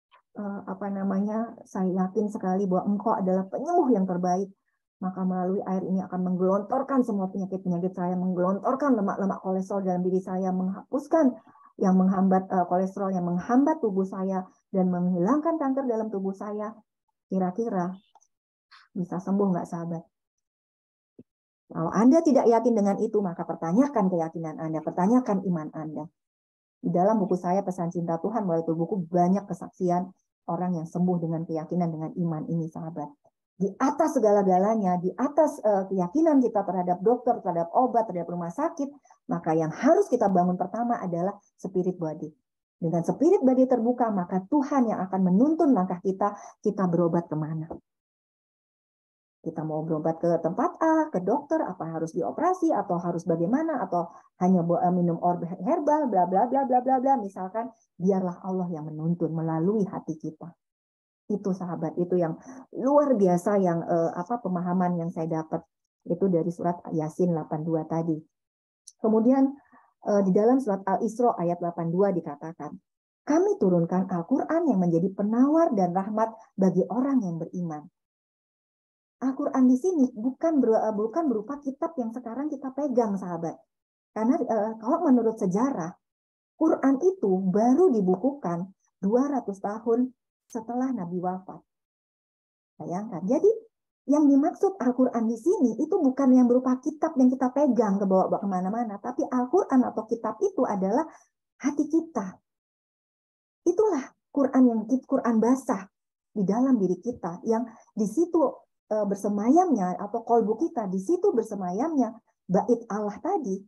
saya yakin sekali bahwa Engkau adalah penyembuh yang terbaik. Maka melalui air ini akan menggelontorkan semua penyakit-penyakit saya, menggelontorkan lemak-lemak kolesterol dalam diri saya, menghapuskan yang menghambat kolesterol, yang menghambat tubuh saya, dan menghilangkan kanker dalam tubuh saya. Kira-kira bisa sembuh nggak sahabat? Kalau Anda tidak yakin dengan itu, maka pertanyakan keyakinan Anda, pertanyakan iman Anda. Di dalam buku saya, Pesan Cinta Tuhan, melalui buku banyak kesaksian orang yang sembuh dengan keyakinan, dengan iman ini, sahabat. Di atas segala-galanya, di atas keyakinan kita terhadap dokter, terhadap obat, terhadap rumah sakit, maka yang harus kita bangun pertama adalah spirit body. Dengan spirit body terbuka, maka Tuhan yang akan menuntun langkah kita berobat kemana. Kita mau berobat ke tempat A, ke dokter, apa harus dioperasi, atau harus bagaimana, atau hanya minum obat herbal, bla bla bla bla bla bla. Misalkan, biarlah Allah yang menuntun melalui hati kita. Itu sahabat, itu yang luar biasa yang pemahaman yang saya dapat itu dari surat Yasin 82 tadi. Kemudian di dalam surat Al-Isra ayat 82 dikatakan, kami turunkan Al-Quran yang menjadi penawar dan rahmat bagi orang yang beriman. Al-Quran di sini bukan berupa kitab yang sekarang kita pegang, sahabat. Karena kalau menurut sejarah, Quran itu baru dibukukan 200 tahun setelah Nabi wafat. Bayangkan. Jadi yang dimaksud Al-Quran di sini itu bukan yang berupa kitab yang kita pegang ke bawa kemana-mana, tapi Al-Quran atau kitab itu adalah hati kita. Itulah Quran basah di dalam diri kita, yang di situ bersemayamnya, atau kolbu kita di situ bersemayamnya bait Allah tadi,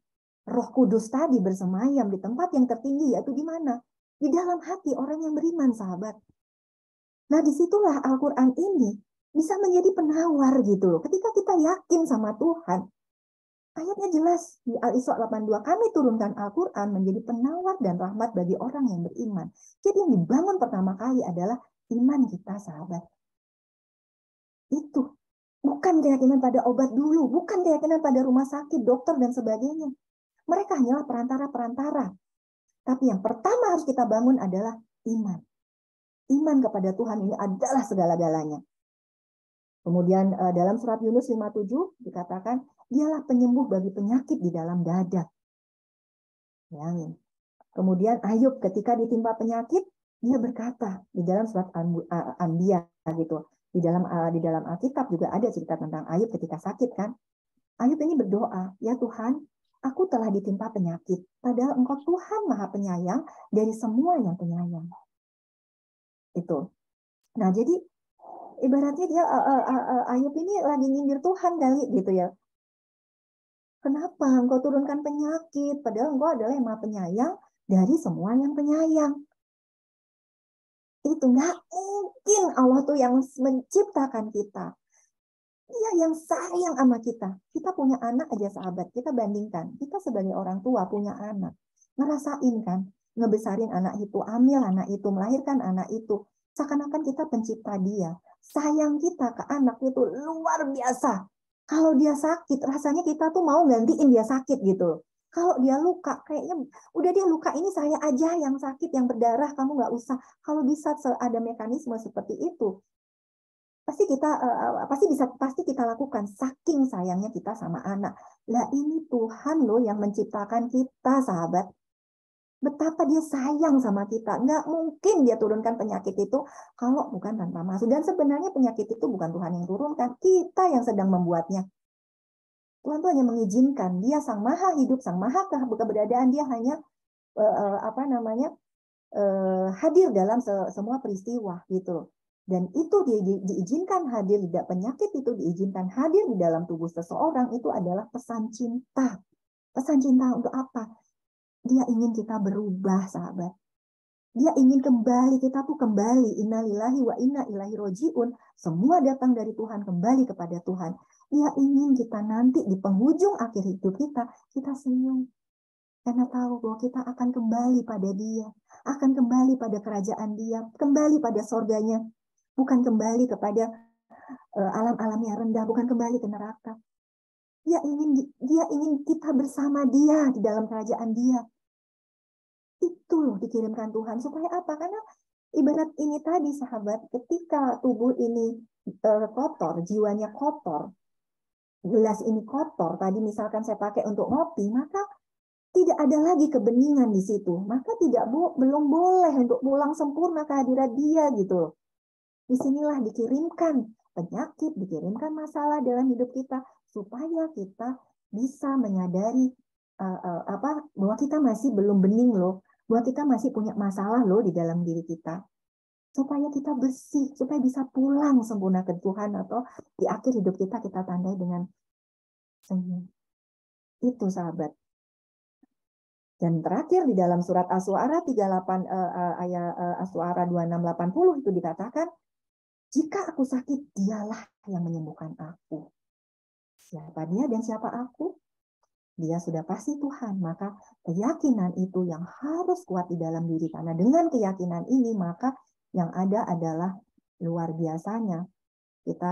Roh Kudus tadi bersemayam di tempat yang tertinggi, yaitu di mana? Di dalam hati orang yang beriman, sahabat. Nah, disitulah Al-Quran ini bisa menjadi penawar gitu loh. Ketika kita yakin sama Tuhan, ayatnya jelas di Al-Isra 82, kami turunkan Al-Quran menjadi penawar dan rahmat bagi orang yang beriman. Jadi yang dibangun pertama kali adalah iman kita, sahabat. Itu. Bukan keyakinan pada obat dulu, bukan keyakinan pada rumah sakit, dokter, dan sebagainya. Mereka hanyalah perantara-perantara. Tapi yang pertama harus kita bangun adalah iman. Iman kepada Tuhan ini adalah segala-galanya. Kemudian dalam surat Yunus 5:7 dikatakan, dialah penyembuh bagi penyakit di dalam dada. Bayangin. Kemudian Ayub ketika ditimpa penyakit, dia berkata di dalam surat Anbiya gitu. Di dalam Alkitab juga ada cerita tentang Ayub ketika sakit kan. Ayub ini berdoa, ya Tuhan, aku telah ditimpa penyakit. Padahal Engkau Tuhan Maha Penyayang dari semua yang penyayang. Itu. Nah, jadi ibaratnya dia Ayub ini lagi nyindir Tuhan kali gitu ya. Kenapa Engkau turunkan penyakit? Padahal Engkau adalah yang Maha Penyayang dari semua yang penyayang. Itu nggak mungkin Allah tuh yang menciptakan kita. Dia yang sayang sama kita. Kita punya anak aja, sahabat. Kita bandingkan. Kita sebagai orang tua punya anak. Ngerasain kan? Ngebesarin anak itu, hamil anak itu, melahirkan anak itu. Seakan-akan kita pencipta dia. Sayang kita ke anak itu luar biasa. Kalau dia sakit, rasanya kita tuh mau gantiin dia sakit gitu. Kalau dia luka, kayaknya udah dia luka ini saya aja yang sakit, yang berdarah, kamu nggak usah. Kalau bisa ada mekanisme seperti itu, pasti kita lakukan saking sayangnya kita sama anak. Lah ini Tuhan loh yang menciptakan kita, sahabat. Betapa dia sayang sama kita. Nggak mungkin dia turunkan penyakit itu kalau bukan tanpa maksud. Dan sebenarnya penyakit itu bukan Tuhan yang turunkan, kita yang sedang membuatnya. Tuhan tuh hanya mengizinkan. Dia sang maha hidup, sang maha keberadaan. Dia hanya hadir dalam semua peristiwa gitu. Dan itu diizinkan hadir, penyakit itu diizinkan hadir di dalam tubuh seseorang, itu adalah pesan cinta. Pesan cinta untuk apa? Dia ingin kita berubah, sahabat. Dia ingin kembali, kita tuh kembali. Innalillahi wa inna ilaihi roji'un. Semua datang dari Tuhan, kembali kepada Tuhan. Dia ingin kita nanti di penghujung akhir hidup kita senyum. Karena tahu bahwa kita akan kembali pada dia. Akan kembali pada kerajaan dia. Kembali pada sorganya. Bukan kembali kepada alam-alam yang rendah. Bukan kembali ke neraka. Dia ingin kita bersama dia di dalam kerajaan dia. Itu loh dikirimkan Tuhan. Supaya apa? Karena ibarat ini tadi, sahabat, ketika tubuh ini kotor, jiwanya kotor, gelas ini kotor, tadi misalkan saya pakai untuk ngopi, maka tidak ada lagi kebeningan di situ. Maka belum boleh untuk pulang sempurna kehadiran dia gitu. Disinilah dikirimkan penyakit, dikirimkan masalah dalam hidup kita supaya kita bisa menyadari bahwa kita masih belum bening loh, bahwa kita masih punya masalah loh di dalam diri kita. Supaya kita bersih, supaya bisa pulang sempurna ke Tuhan, atau di akhir hidup kita tandai dengan senyum. Itu, sahabat. Dan terakhir di dalam surat As-Su'ara 38 ayat As-Su'ara 2680 itu dikatakan, jika aku sakit, dialah yang menyembuhkan aku. Siapa dia dan siapa aku? Dia sudah pasti Tuhan. Maka keyakinan itu yang harus kuat di dalam diri. Karena dengan keyakinan ini, maka yang ada adalah luar biasanya. Kita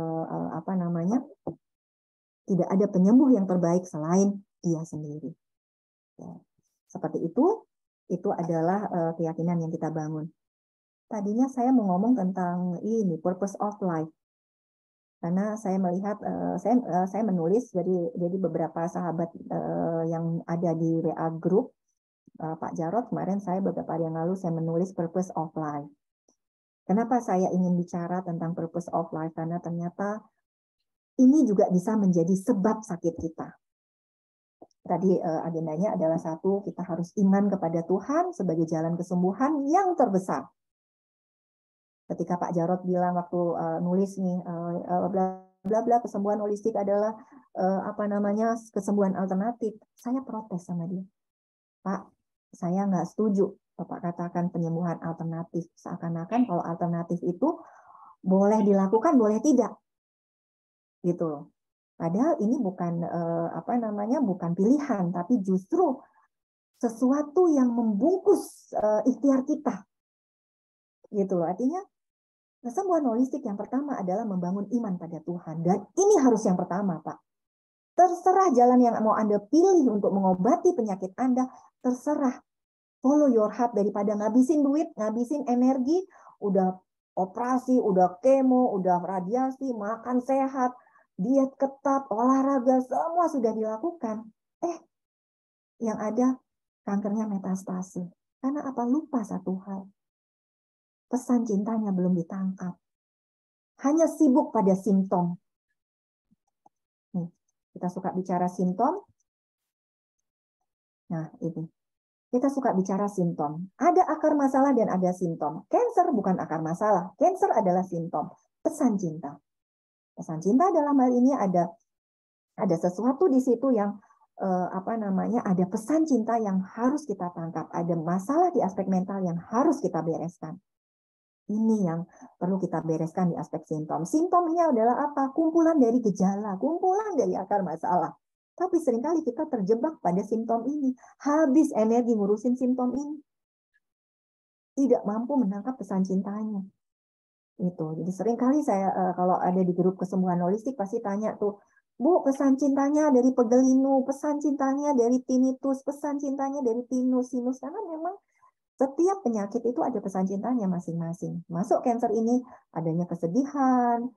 tidak ada penyembuh yang terbaik selain dia sendiri. Ya. Seperti itu adalah keyakinan yang kita bangun. Tadinya saya mau ngomong tentang ini, purpose of life. Karena saya melihat, saya menulis, jadi beberapa sahabat yang ada di WA Group, Pak Jarod, kemarin saya beberapa hari yang lalu, saya menulis purpose of life. Kenapa saya ingin bicara tentang purpose of life? Karena ternyata ini juga bisa menjadi sebab sakit kita. Tadi agendanya adalah satu, kita harus iman kepada Tuhan sebagai jalan kesembuhan yang terbesar. Ketika Pak Jarod bilang waktu nulis nih, bla bla, kesembuhan holistik adalah kesembuhan alternatif. Saya protes sama dia. Pak, saya nggak setuju Bapak katakan penyembuhan alternatif. Seakan-akan kalau alternatif itu boleh dilakukan, boleh tidak. Gitu loh. Padahal ini bukan bukan pilihan, tapi justru sesuatu yang membungkus ikhtiar kita. Gitu loh. Artinya kesembuhan holistik yang pertama adalah membangun iman pada Tuhan. Dan ini harus yang pertama, Pak. Terserah jalan yang mau Anda pilih untuk mengobati penyakit Anda, terserah. Follow your heart daripada ngabisin duit, ngabisin energi, udah operasi, udah kemo, udah radiasi, makan sehat, diet ketat, olahraga, semua sudah dilakukan. Yang ada kankernya metastase. Karena apa? Lupa satu hal. Pesan cintanya belum ditangkap. Hanya sibuk pada simptom. Nih, kita suka bicara simptom. Nah, ini. Kita suka bicara simptom. Ada akar masalah dan ada simptom. Cancer bukan akar masalah. Cancer adalah simptom. Pesan cinta. Pesan cinta dalam hal ini ada sesuatu di situ yang ada pesan cinta yang harus kita tangkap. Ada masalah di aspek mental yang harus kita bereskan. Ini yang perlu kita bereskan di aspek simptom. Simptom ini adalah apa? Kumpulan dari gejala, kumpulan dari akar masalah. Tapi seringkali kita terjebak pada simptom ini. Habis energi ngurusin simptom ini. Tidak mampu menangkap pesan cintanya. Itu. Jadi seringkali saya kalau ada di grup kesembuhan holistik pasti tanya tuh, Bu, pesan cintanya dari pegelinu, pesan cintanya dari tinnitus, pesan cintanya dari sinus. Karena memang setiap penyakit itu ada pesan cintanya masing-masing. Masuk cancer ini adanya kesedihan,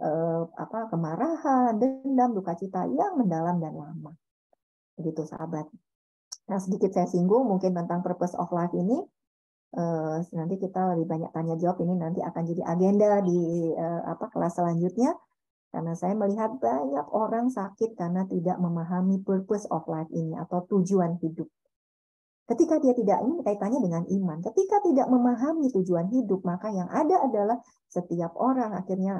kemarahan, dendam, duka cita yang mendalam dan lama. Begitu sahabat. Nah, sedikit saya singgung mungkin tentang purpose of life ini. Nanti kita lebih banyak tanya jawab, ini nanti akan jadi agenda di kelas selanjutnya. Karena saya melihat banyak orang sakit karena tidak memahami purpose of life ini atau tujuan hidup. Ketika dia tidak, ini kaitannya dengan iman. Ketika tidak memahami tujuan hidup, maka yang ada adalah setiap orang akhirnya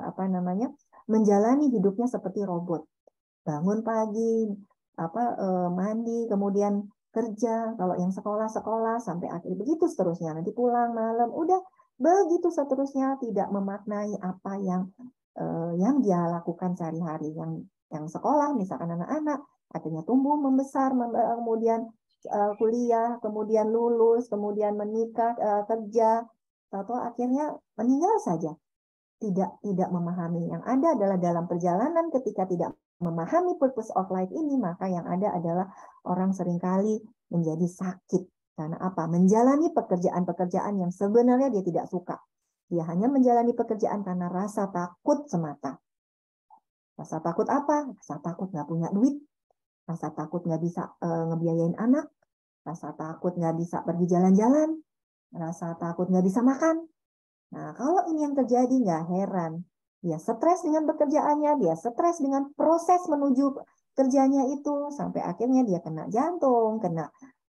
menjalani hidupnya seperti robot. Bangun pagi, mandi, kemudian kerja. Kalau yang sekolah sampai akhir begitu seterusnya. Nanti pulang malam, udah begitu seterusnya, tidak memaknai apa yang dia lakukan sehari-hari. Yang sekolah, misalkan anak-anak, akhirnya tumbuh, membesar, kemudian kuliah, kemudian lulus, kemudian menikah, kerja, atau akhirnya meninggal saja. Tidak memahami. Yang ada adalah dalam perjalanan ketika tidak memahami purpose of life ini, maka yang ada adalah orang seringkali menjadi sakit. Karena apa? Menjalani pekerjaan-pekerjaan yang sebenarnya dia tidak suka. Dia hanya menjalani pekerjaan karena rasa takut semata. Rasa takut apa? Rasa takut nggak punya duit. Rasa takut nggak bisa ngebiayain anak. Rasa takut nggak bisa pergi jalan-jalan. Rasa takut nggak bisa makan. Nah, kalau ini yang terjadi, nggak heran. Dia stres dengan pekerjaannya, dia stres dengan proses menuju kerjanya itu, sampai akhirnya dia kena jantung, kena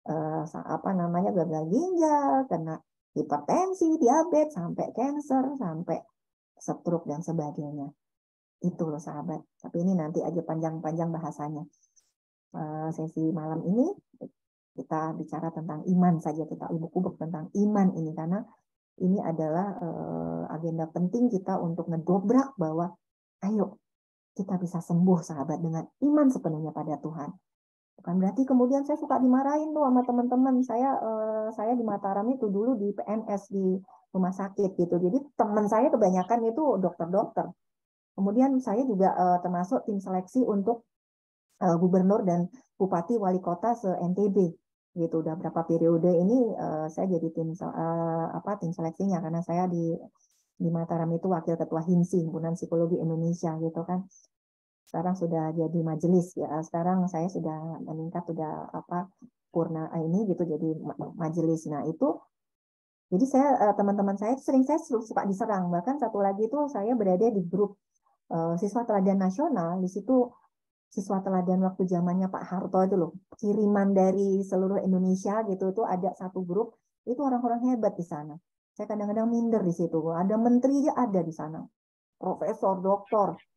gagal ginjal, kena hipertensi, diabetes, sampai cancer, sampai stroke, dan sebagainya. Itu loh sahabat. Tapi ini nanti aja panjang-panjang bahasanya. Sesi malam ini kita bicara tentang iman saja, kita ubuk-ubuk tentang iman ini, karena ini adalah agenda penting kita untuk ngedobrak bahwa ayo kita bisa sembuh sahabat dengan iman sepenuhnya pada Tuhan. Bukan berarti kemudian saya suka dimarahin tuh sama teman-teman. Saya di Mataram itu dulu di PNS, di rumah sakit gitu. Jadi teman saya kebanyakan itu dokter-dokter. Kemudian saya juga termasuk tim seleksi untuk gubernur dan bupati wali kota se-NTB. Gitu, udah berapa periode ini saya jadi tim seleksinya, karena saya di Mataram itu wakil ketua HIMSI, Himpunan Psikologi Indonesia gitu kan. Sekarang sudah jadi majelis ya. Sekarang saya sudah meningkat, sudah purna ini gitu, jadi majelis. Nah, itu jadi saya teman-teman saya sering saya suka diserang. Bahkan satu lagi itu saya berada di grup siswa teladan nasional. Di situ siswa teladan waktu zamannya Pak Harto itu loh, kiriman dari seluruh Indonesia gitu, itu ada satu grup, itu orang-orang hebat di sana. Saya kadang-kadang minder di situ, ada menteri aja ada di sana, profesor, doktor,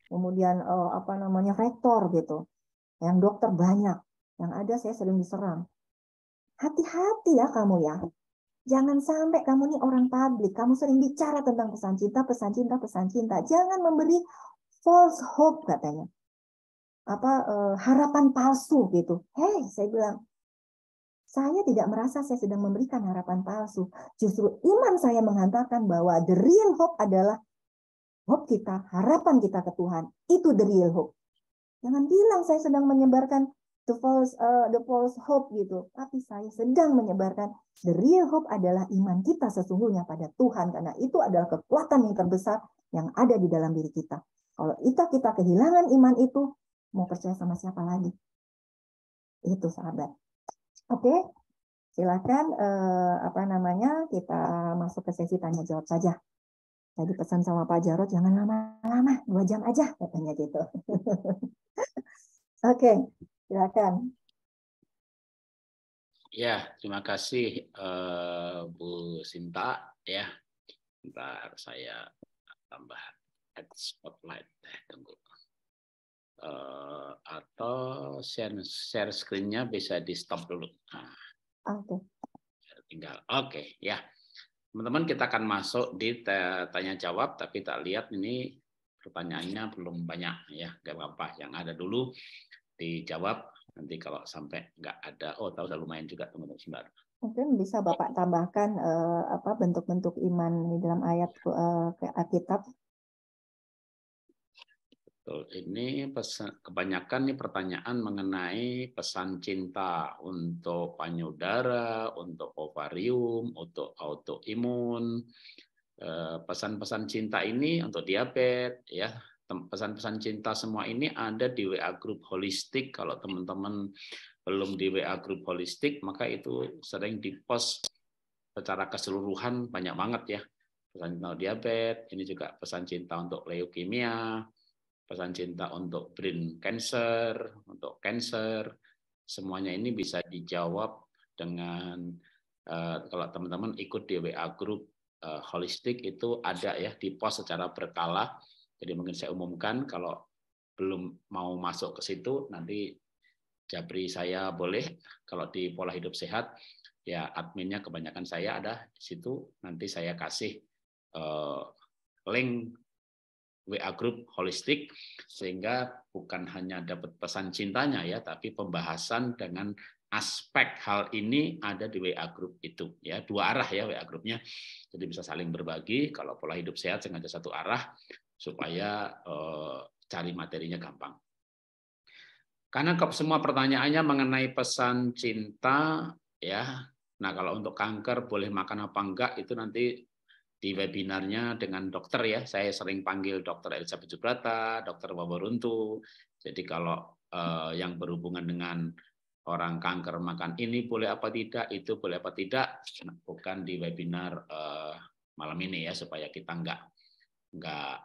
kemudian apa namanya rektor gitu, yang dokter banyak, yang ada saya sering diserang. Hati-hati ya kamu ya. Jangan sampai kamu nih orang publik, kamu sering bicara tentang pesan cinta, pesan cinta, pesan cinta. Jangan memberi false hope katanya. Harapan palsu gitu. Hei, saya bilang, saya tidak merasa saya sedang memberikan harapan palsu. Justru iman saya menghantarkan bahwa the real hope adalah hope kita, harapan kita ke Tuhan. Itu the real hope. Jangan bilang saya sedang menyebarkan the false hope gitu. Tapi saya sedang menyebarkan the real hope adalah iman kita sesungguhnya pada Tuhan. Karena itu adalah kekuatan yang terbesar yang ada di dalam diri kita. Kalau kita kehilangan iman itu, mau percaya sama siapa lagi? Itu sahabat. Oke, silakan kita masuk ke sesi tanya jawab saja. Tadi pesan sama Pak Jarod jangan lama-lama, 2 jam aja katanya gitu. Oke, silakan. Ya, terima kasih Bu Sinta ya. Bentar saya tambah add spotlight. Tunggu. Atau share screen-nya bisa di stop dulu. Oke. Tinggal. Oke, ya. Teman-teman, kita akan masuk di tanya jawab, tapi tak lihat ini pertanyaannya belum banyak ya. Gak apa-apa, yang ada dulu dijawab. Nanti kalau sampai nggak ada, tahu udah lumayan juga teman-teman. Sebentar. Mungkin bisa Bapak tambahkan bentuk-bentuk iman di dalam ayat Alkitab. Ini kebanyakan nih pertanyaan mengenai pesan cinta untuk payudara, untuk ovarium, untuk autoimun. Pesan-pesan cinta ini untuk diabetes, ya. Pesan-pesan cinta semua ini ada di WA Group Holistik. Kalau teman-teman belum di WA Group Holistik, maka itu sering dipost secara keseluruhan, banyak banget ya. Pesan cinta diabetes, ini juga pesan cinta untuk leukemia, pesan cinta untuk brain cancer, untuk cancer, semuanya ini bisa dijawab dengan kalau teman-teman ikut di WA Group Holistik itu ada ya, di post secara berkala. Jadi mungkin saya umumkan, kalau belum mau masuk ke situ nanti Jabri saya boleh, kalau di pola hidup sehat ya adminnya kebanyakan saya ada di situ, nanti saya kasih link WA Group Holistik, sehingga bukan hanya dapat pesan cintanya ya, tapi pembahasan dengan aspek hal ini ada di WA Group itu ya, 2 arah ya WA Grupnya, jadi bisa saling berbagi. Kalau pola hidup sehat sengaja 1 arah supaya cari materinya gampang. Karena semua pertanyaannya mengenai pesan cinta ya. Nah, kalau untuk kanker boleh makan apa enggak itu nanti di webinarnya dengan dokter ya. Saya sering panggil Dokter Elizabeth Subrata, Dokter Waworuntu. Jadi kalau yang berhubungan dengan orang kanker makan ini boleh apa tidak, itu boleh apa tidak, bukan di webinar malam ini ya, supaya kita enggak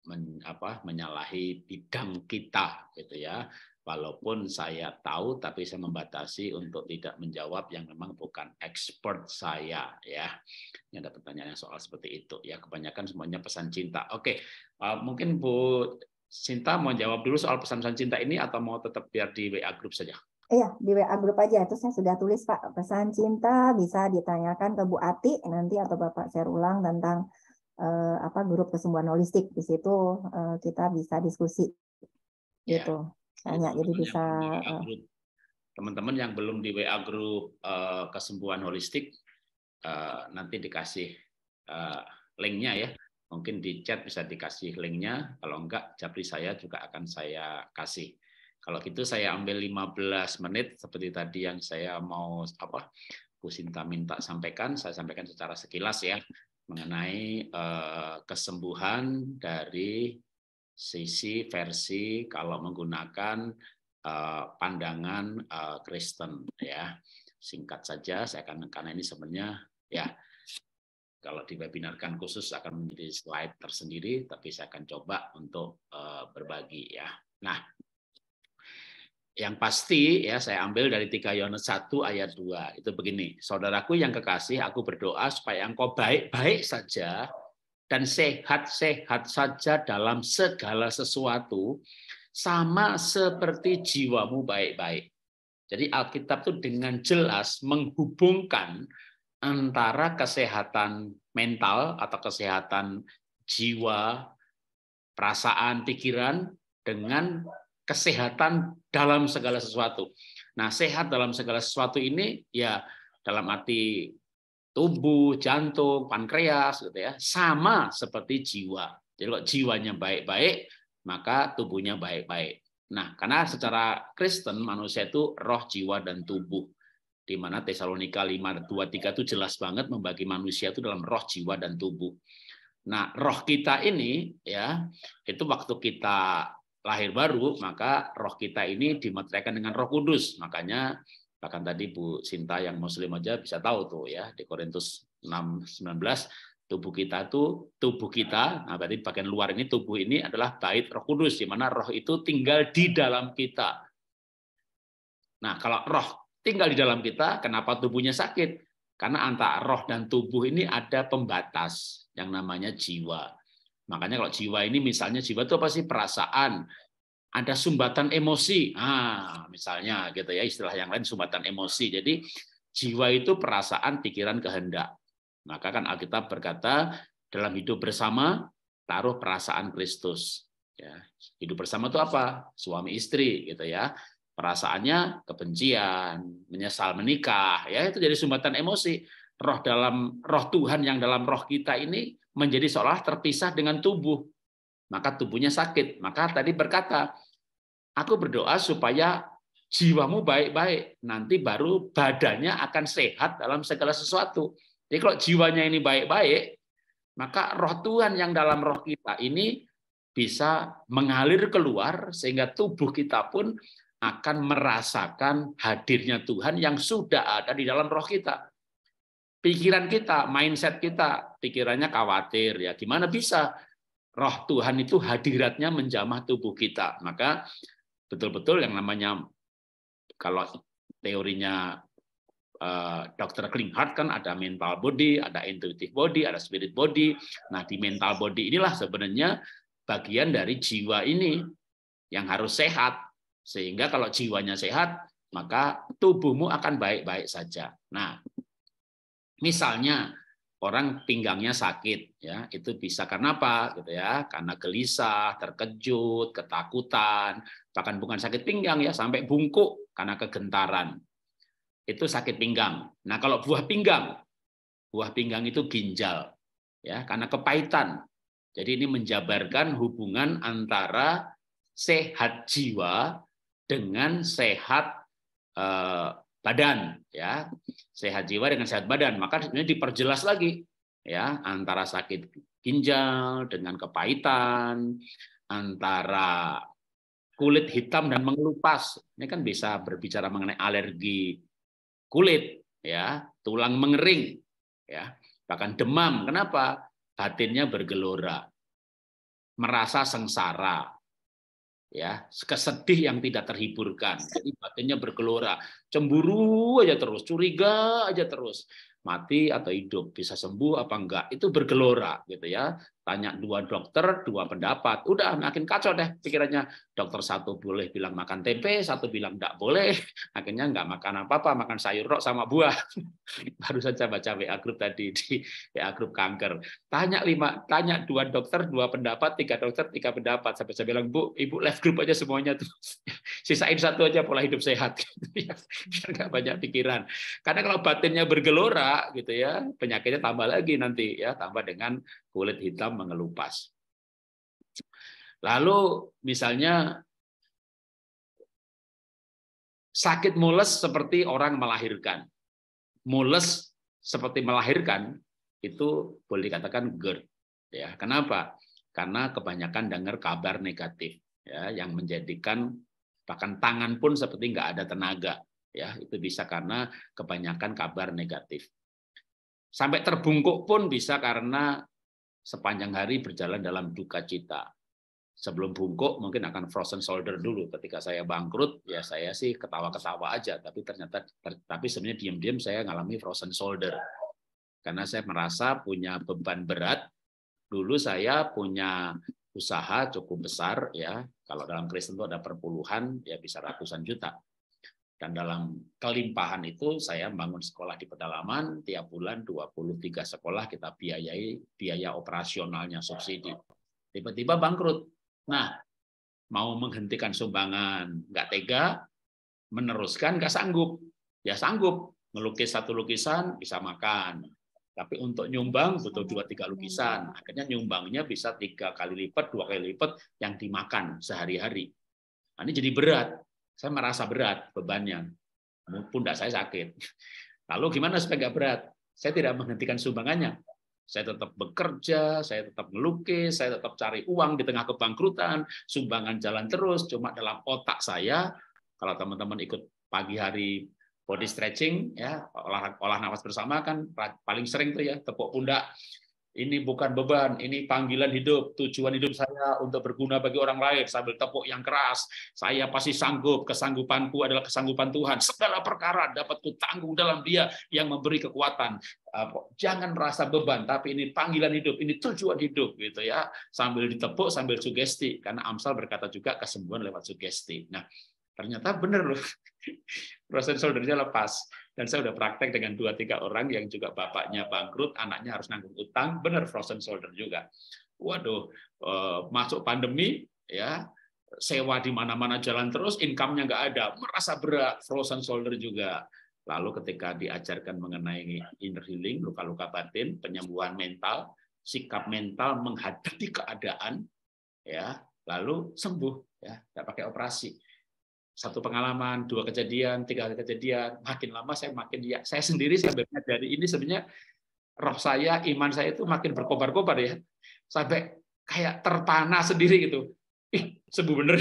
menyalahi bidang kita gitu ya. Walaupun saya tahu, tapi saya membatasi untuk tidak menjawab yang memang bukan expert saya ya. Ini ada pertanyaan soal seperti itu ya. Kebanyakan semuanya pesan cinta. Oke, mungkin Bu Sinta mau jawab dulu soal pesan-pesan cinta ini atau mau tetap biar di WA Group saja? Iya, di WA Group aja. Itu saya sudah tulis Pak, pesan cinta bisa ditanyakan ke Bu Ati nanti atau Bapak share ulang tentang grup kesembuhan holistik. Di situ kita bisa diskusi gitu. Tanya, jadi bisa teman-teman yang belum di WA Group kesembuhan holistik nanti dikasih linknya ya. Mungkin di chat bisa dikasih linknya. Kalau enggak, Jabri saya juga akan saya kasih. Kalau gitu saya ambil 15 menit seperti tadi yang saya mau Bu Sinta minta sampaikan. Saya sampaikan secara sekilas ya mengenai kesembuhan dari sisi versi kalau menggunakan pandangan Kristen ya. Singkat saja saya akan, karena ini sebenarnya ya kalau diwebinarkan khusus akan menjadi slide tersendiri, tapi saya akan coba untuk berbagi ya. Nah, yang pasti ya saya ambil dari 3 Yohanes 1 ayat 2. Itu begini, saudaraku yang kekasih, aku berdoa supaya engkau baik-baik saja dan sehat-sehat saja dalam segala sesuatu, sama seperti jiwamu baik-baik. Jadi Alkitab itu dengan jelas menghubungkan antara kesehatan mental atau kesehatan jiwa, perasaan, pikiran dengan kesehatan dalam segala sesuatu. Nah, sehat dalam segala sesuatu ini ya dalam arti tubuh, jantung, pankreas gitu ya, sama seperti jiwa. Jadi kalau jiwanya baik-baik, maka tubuhnya baik-baik. Nah, karena secara Kristen manusia itu roh, jiwa, dan tubuh. Di mana Tesalonika 5:2-3 itu jelas banget membagi manusia itu dalam roh, jiwa, dan tubuh. Nah, roh kita ini ya, itu waktu kita lahir baru, maka roh kita ini dimeteraikan dengan Roh Kudus. Makanya bahkan tadi Bu Sinta yang muslim aja bisa tahu tuh ya, di Korintus 6:19, tubuh kita, nah berarti bagian luar ini tubuh ini adalah bait Roh Kudus, di mana roh itu tinggal di dalam kita. Nah, kalau roh tinggal di dalam kita, kenapa tubuhnya sakit? Karena antara roh dan tubuh ini ada pembatas yang namanya jiwa. Makanya kalau jiwa ini misalnya jiwa itu apa sih? Perasaan, ada sumbatan emosi. Misalnya gitu ya, istilah yang lain sumbatan emosi. Jadi jiwa itu perasaan, pikiran, kehendak. Maka kan Alkitab berkata dalam hidup bersama taruh perasaan Kristus. Ya, hidup bersama itu apa? Suami istri gitu ya. Perasaannya kebencian, menyesal menikah, ya itu jadi sumbatan emosi. Roh Tuhan yang dalam roh kita ini menjadi seolah terpisah dengan tubuh. Maka tubuhnya sakit. Maka tadi berkata, aku berdoa supaya jiwamu baik-baik. Nanti baru badannya akan sehat dalam segala sesuatu. Jadi kalau jiwanya ini baik-baik, maka roh Tuhan yang dalam roh kita ini bisa mengalir keluar sehingga tubuh kita pun akan merasakan hadirnya Tuhan yang sudah ada di dalam roh kita. Pikiran kita, mindset kita, pikirannya khawatir, ya gimana bisa roh Tuhan itu hadiratnya menjamah tubuh kita. Maka betul-betul yang namanya, kalau teorinya Dr. Klinghardt kan ada mental body, ada intuitive body, ada spirit body. Nah, di mental body inilah sebenarnya bagian dari jiwa ini yang harus sehat. Sehingga kalau jiwanya sehat, maka tubuhmu akan baik-baik saja. Nah, misalnya orang pinggangnya sakit, ya itu bisa karena apa, gitu ya? Karena gelisah, terkejut, ketakutan, bahkan bukan sakit pinggang ya, sampai bungkuk karena kegentaran. Itu sakit pinggang. Nah, kalau buah pinggang itu ginjal, ya karena kepahitan. Jadi ini menjabarkan hubungan antara sehat jiwa dengan sehat badan, ya sehat jiwa dengan sehat badan. Maka sebenarnya diperjelas lagi, ya antara sakit ginjal dengan kepahitan, antara kulit hitam dan mengelupas. Ini kan bisa berbicara mengenai alergi kulit, ya tulang mengering, ya bahkan demam. Kenapa? Batinnya bergelora, merasa sengsara, ya kesedih yang tidak terhiburkan, jadi batinnya bergelora, cemburu aja terus, curiga aja terus, mati atau hidup, bisa sembuh apa enggak, itu bergelora gitu ya. Tanya dua dokter, dua pendapat, udah makin kacau deh pikirannya. Dokter satu boleh bilang makan tempe, satu bilang enggak boleh, akhirnya enggak makan apa-apa, makan sayur rok sama buah. Baru saja baca WA grup tadi, di WA grup kanker. Tanya dua dokter, dua pendapat, tiga dokter, tiga pendapat. Sampai saya bilang, Bu, Ibu live group aja semuanya tuh. Sisain satu aja pola hidup sehat. Biar nggak banyak pikiran. Karena kalau batinnya bergelora gitu ya, penyakitnya tambah lagi nanti ya, tambah dengan kulit hitam mengelupas. Lalu misalnya sakit mules seperti orang melahirkan. Mules seperti melahirkan itu boleh dikatakan GERD. Ya, kenapa? Karena kebanyakan dengar kabar negatif, ya, yang menjadikan bahkan tangan pun seperti nggak ada tenaga. Ya, itu bisa karena kebanyakan kabar negatif. Sampai terbungkuk pun bisa karena sepanjang hari berjalan dalam duka cita. Sebelum bungkuk mungkin akan frozen shoulder dulu. Ketika saya bangkrut, ya saya sih ketawa-ketawa aja, tapi sebenarnya diam-diam saya ngalami frozen shoulder. Karena saya merasa punya beban berat Dulu saya punya usaha cukup besar ya. Kalau dalam Kristen itu ada perpuluhan, ya bisa ratusan juta. Dan dalam kelimpahan itu saya bangun sekolah di pedalaman, tiap bulan 23 sekolah kita biayai, biaya operasionalnya subsidi. Tiba-tiba bangkrut. Nah, mau menghentikan sumbangan, nggak tega, meneruskan nggak sanggup. Ya sanggup, melukis satu lukisan bisa makan. Tapi untuk nyumbang butuh 2-3 lukisan. Akhirnya nyumbangnya bisa 3 kali lipat, 2 kali lipat yang dimakan sehari-hari. Nah, ini jadi berat. Saya merasa berat bebannya. Pundak saya sakit. Lalu gimana supaya nggak berat? Saya tidak menghentikan sumbangannya. Saya tetap bekerja, saya tetap melukis, saya tetap cari uang di tengah kebangkrutan, sumbangan jalan terus. Cuma dalam otak saya, kalau teman-teman ikut pagi hari body stretching, ya olah nafas bersama kan paling sering tuh ya tepuk pundak. Ini bukan beban, ini panggilan hidup, tujuan hidup saya untuk berguna bagi orang lain sambil tepuk yang keras. Saya pasti sanggup, kesanggupanku adalah kesanggupan Tuhan. Segala perkara dapat kutanggung dalam Dia yang memberi kekuatan. Jangan merasa beban, tapi ini panggilan hidup, ini tujuan hidup gitu ya. Sambil ditepuk, sambil sugesti, karena Amsal berkata juga kesembuhan lewat sugesti. Nah, ternyata benar loh. Frozen shoulder-nya lepas. Dan saya udah praktek dengan 2-3 orang yang juga bapaknya bangkrut, anaknya harus nanggung utang, benar frozen shoulder juga. Waduh, masuk pandemi, ya sewa di mana-mana jalan terus, income-nya nggak ada, merasa berat, frozen shoulder juga. Lalu ketika diajarkan mengenai inner healing, luka-luka batin, penyembuhan mental, sikap mental menghadapi keadaan, ya lalu sembuh, ya nggak pakai operasi. 1 pengalaman, 2 kejadian, 3 kejadian, makin lama saya makin ya, saya sendiri sebenarnya dari ini sebenarnya roh saya, iman saya itu makin berkobar-kobar ya, sampai kayak terpana sendiri gitu. Ih, sembuh bener.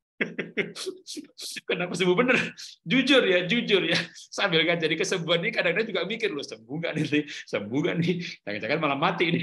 Kenapa sembuh bener? Jujur ya. Sambil ngajari kesembuhan ini kadang-kadang juga mikir loh, sembuh nggak nih? Sembuh nggak nih? Jangan-jangan malah mati ini.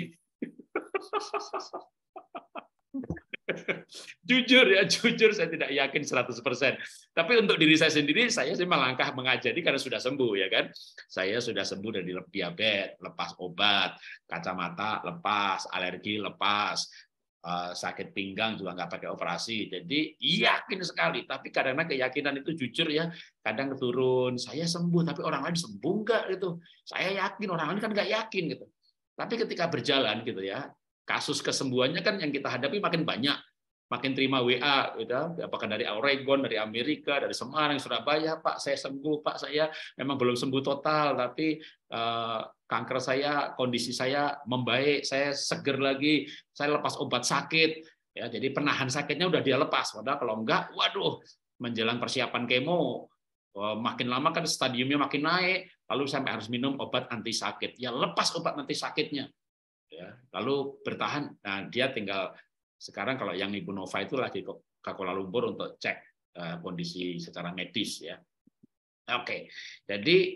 Jujur saya tidak yakin 100%. Tapi untuk diri saya sendiri, saya sih melangkah mengajari karena sudah sembuh ya kan. Saya sudah sembuh dari diabetes, lepas obat, kacamata lepas, alergi lepas, sakit pinggang juga nggak pakai operasi. Jadi yakin sekali. Tapi kadang-kadang keyakinan itu jujur ya, kadang turun. Saya sembuh, tapi orang lain sembuh nggak gitu. Saya yakin, orang lain kan nggak yakin gitu. Tapi ketika berjalan gitu ya, kasus kesembuhannya kan yang kita hadapi makin banyak, makin terima WA, gitu, apakah dari Oregon, dari Amerika, dari Semarang, Surabaya, Pak, saya sembuh, Pak, saya memang belum sembuh total, tapi kanker saya, kondisi saya membaik, saya seger lagi, saya lepas obat sakit, ya, jadi penahan sakitnya udah dia lepas, padahal kalau enggak, waduh, menjelang persiapan kemo, makin lama kan stadiumnya makin naik, lalu sampai harus minum obat anti sakit, ya lepas obat anti sakitnya. Ya, lalu bertahan. Nah, dia tinggal sekarang kalau yang Ibu Nova itu lagi ke Kuala Lumpur untuk cek kondisi secara medis ya. Oke. Jadi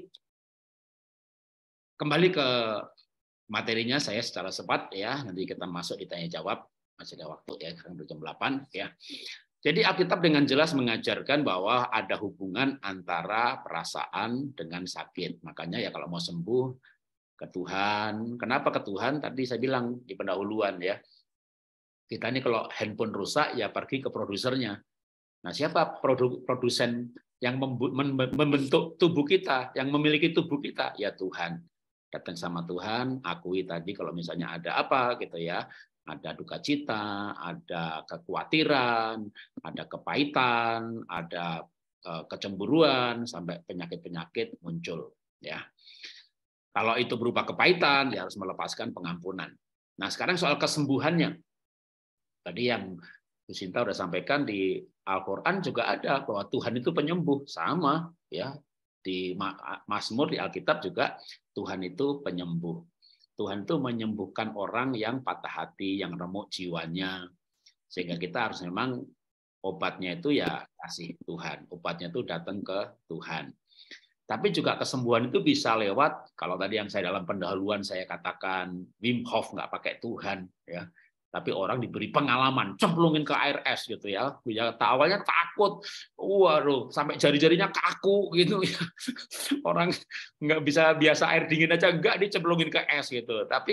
kembali ke materinya saya secara cepat ya. Nanti kita masuk ditanya jawab. Masih ada waktu ya, sekarang jam 8 ya. Jadi Alkitab dengan jelas mengajarkan bahwa ada hubungan antara perasaan dengan sakit. Makanya ya kalau mau sembuh ke Tuhan. Kenapa ke Tuhan? Tadi saya bilang di pendahuluan ya. Kita ini kalau handphone rusak ya pergi ke produsernya. Nah, siapa produsen yang membentuk tubuh kita, yang memiliki tubuh kita? Ya Tuhan. Datang sama Tuhan, akui tadi kalau misalnya ada apa gitu ya. Ada duka cita, ada kekhawatiran, ada kepahitan, ada kecemburuan sampai penyakit-penyakit muncul ya. Kalau itu berupa kepahitan, ya harus melepaskan pengampunan. Nah, sekarang soal kesembuhannya. Tadi yang Bu Sinta sudah sampaikan di Al-Quran juga ada bahwa Tuhan itu penyembuh. Sama ya. Di Mazmur, di Alkitab juga Tuhan itu penyembuh. Tuhan itu menyembuhkan orang yang patah hati, yang remuk jiwanya. Sehingga kita harus memang obatnya itu ya kasih Tuhan. Obatnya itu datang ke Tuhan. Tapi juga kesembuhan itu bisa lewat, kalau tadi yang saya dalam pendahuluan saya katakan Wim Hof nggak pakai Tuhan, ya. Tapi orang diberi pengalaman, cemplungin ke air es gitu ya. Awalnya takut, waduh, sampai jari-jarinya kaku gitu ya. Orang nggak bisa biasa air dingin aja, nggak dicemplungin ke es gitu. Tapi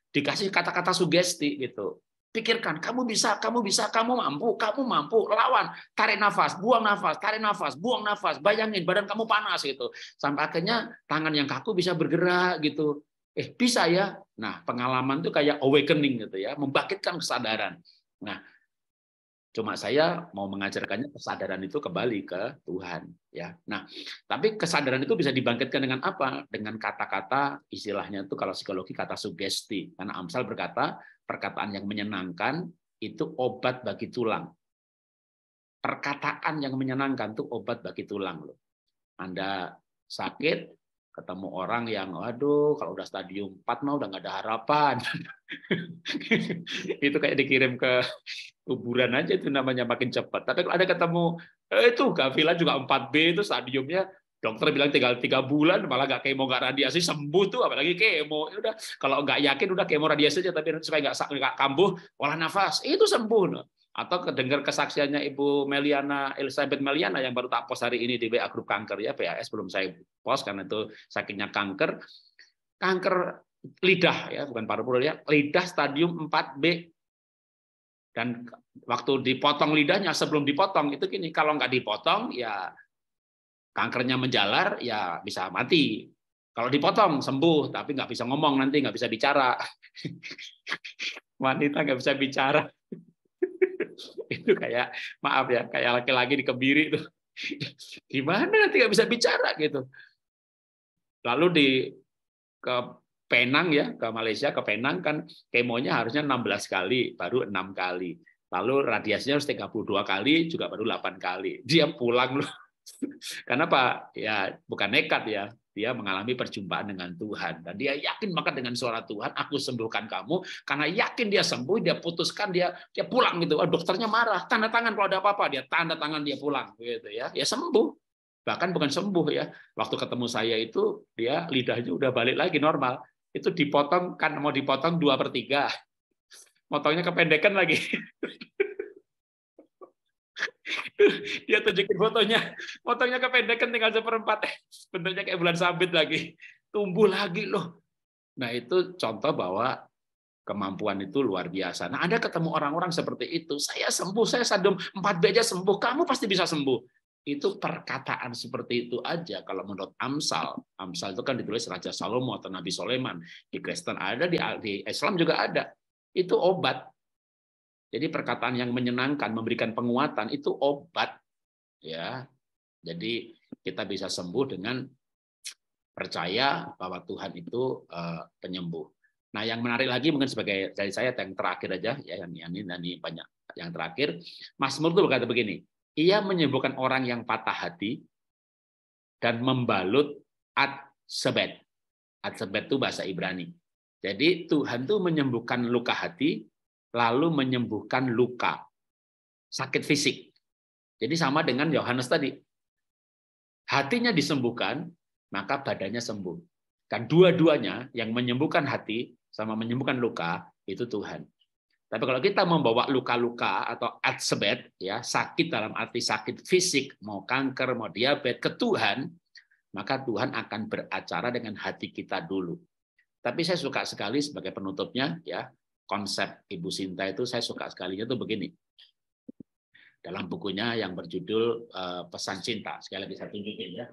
dikasih kata-kata sugesti gitu. Pikirkan, kamu bisa, kamu mampu, lawan, tarik nafas, buang nafas, buang nafas, bayangin badan kamu panas gitu. Sampai akhirnya tangan yang kaku bisa bergerak gitu. Bisa ya. Nah, pengalaman itu kayak awakening gitu ya, membangkitkan kesadaran. Nah, cuma saya mau mengajarkannya kesadaran itu kembali ke Tuhan ya. Nah, tapi kesadaran itu bisa dibangkitkan dengan apa? Dengan kata-kata, istilahnya itu kalau psikologi kata sugesti. Karena Amsal berkata, perkataan yang menyenangkan itu obat bagi tulang. Perkataan yang menyenangkan itu obat bagi tulang loh. Anda sakit, ketemu orang yang, waduh, kalau udah stadium 4 mah udah nggak ada harapan. Itu kayak dikirim ke kuburan aja itu namanya makin cepat. Tapi kalau ada ketemu, itu Gavila juga 4B itu stadiumnya, dokter bilang tinggal 3 bulan, malah nggak kemo, nggak radiasi, sembuh tuh, apalagi kemo. Udah, kalau nggak yakin udah kemo radiasi aja, tapi supaya nggak kambuh, olah nafas, itu sembuh. Atau kedengar kesaksiannya Ibu Meliana, Elizabeth Meliana yang baru tak post hari ini di WA grup kanker ya, PAS belum saya post karena itu sakitnya kanker lidah ya, bukan paru-paru ya, lidah stadium 4B. Dan waktu dipotong lidahnya, sebelum dipotong itu gini, kalau nggak dipotong ya kankernya menjalar ya bisa mati. Kalau dipotong sembuh, tapi nggak bisa ngomong, nanti nggak bisa bicara. Wanita nggak bisa bicara. Itu kayak, maaf ya, kayak laki-laki dikebiri itu. Gimana nanti nggak bisa bicara gitu. Lalu ke Penang ya, ke Malaysia, ke Penang kan kemonya harusnya 16 kali, baru 6 kali. Lalu radiasinya harus 32 kali, juga baru 8 kali. Dia pulang loh. Kenapa? Ya bukan nekat ya. Dia mengalami perjumpaan dengan Tuhan. Dan dia yakin banget dengan suara Tuhan, aku sembuhkan kamu. Karena yakin dia sembuh, dia putuskan, dia pulang gitu. Dokternya marah, tanda tangan kalau ada apa-apa. Dia tanda tangan, dia pulang. Gitu ya. Ya sembuh. Bahkan bukan sembuh ya. Waktu ketemu saya itu, dia lidahnya udah balik lagi normal. Itu dipotong, kan mau dipotong 2/3. Motongnya kependekan lagi. Dia tunjukin fotonya, potongnya kependekan tinggal 1/4, bentuknya kayak bulan sabit lagi, tumbuh lagi loh. Nah itu contoh bahwa kemampuan itu luar biasa. Nah Anda ketemu orang-orang seperti itu, saya sembuh, saya stadium 4B aja sembuh, kamu pasti bisa sembuh. Itu perkataan seperti itu aja. Kalau menurut Amsal itu kan ditulis Raja Salomo atau Nabi Soleman. Di Kristen ada, di Islam juga ada. Itu obat. Jadi perkataan yang menyenangkan, memberikan penguatan itu obat, ya. Jadi kita bisa sembuh dengan percaya bahwa Tuhan itu penyembuh. Nah, yang menarik lagi mungkin sebagai dari saya yang terakhir aja, ya yang ini banyak yang terakhir. Mazmur itu berkata begini, ia menyembuhkan orang yang patah hati dan membalut ad-sebet. Ad-sebet itu bahasa Ibrani. Jadi Tuhan itu menyembuhkan luka hati, lalu menyembuhkan luka, sakit fisik. Jadi sama dengan Yohanes tadi. Hatinya disembuhkan, maka badannya sembuh. Dan dua-duanya yang menyembuhkan hati sama menyembuhkan luka, itu Tuhan. Tapi kalau kita membawa luka-luka atau adsebet, ya sakit dalam arti sakit fisik, mau kanker, mau diabetes, ke Tuhan, maka Tuhan akan beracara dengan hati kita dulu. Tapi saya suka sekali sebagai penutupnya, ya konsep Ibu Sinta itu saya suka sekalinya tuh begini. Dalam bukunya yang berjudul Pesan Cinta, sekali lagi saya tunjukin ya.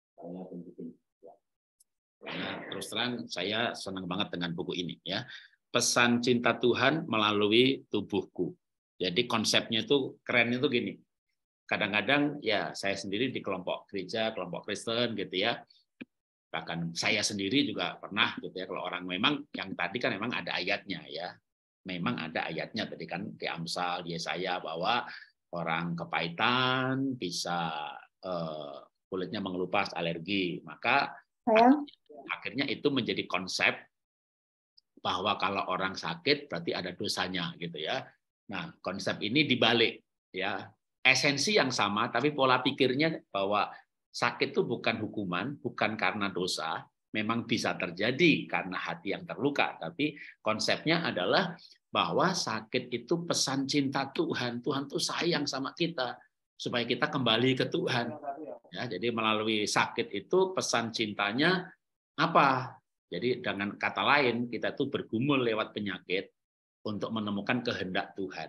Karena terus terang saya senang banget dengan buku ini ya. Pesan Cinta Tuhan melalui tubuhku. Jadi konsepnya itu keren itu gini. Kadang-kadang ya saya sendiri di kelompok gereja, kelompok Kristen gitu ya. Bahkan saya sendiri juga pernah gitu ya, kalau orang memang yang tadi kan memang ada ayatnya ya. Memang ada ayatnya tadi kan di Amsal, di Yesaya bahwa orang kepahitan bisa kulitnya mengelupas, alergi. Maka akhirnya itu menjadi konsep bahwa kalau orang sakit berarti ada dosanya gitu ya. Nah, konsep ini dibalik ya. Esensi yang sama tapi pola pikirnya bahwa sakit itu bukan hukuman, bukan karena dosa, memang bisa terjadi karena hati yang terluka, tapi konsepnya adalah bahwa sakit itu pesan cinta Tuhan. Tuhan tuh sayang sama kita supaya kita kembali ke Tuhan. Ya, jadi melalui sakit itu pesan cintanya apa? Jadi dengan kata lain, kita tuh bergumul lewat penyakit untuk menemukan kehendak Tuhan.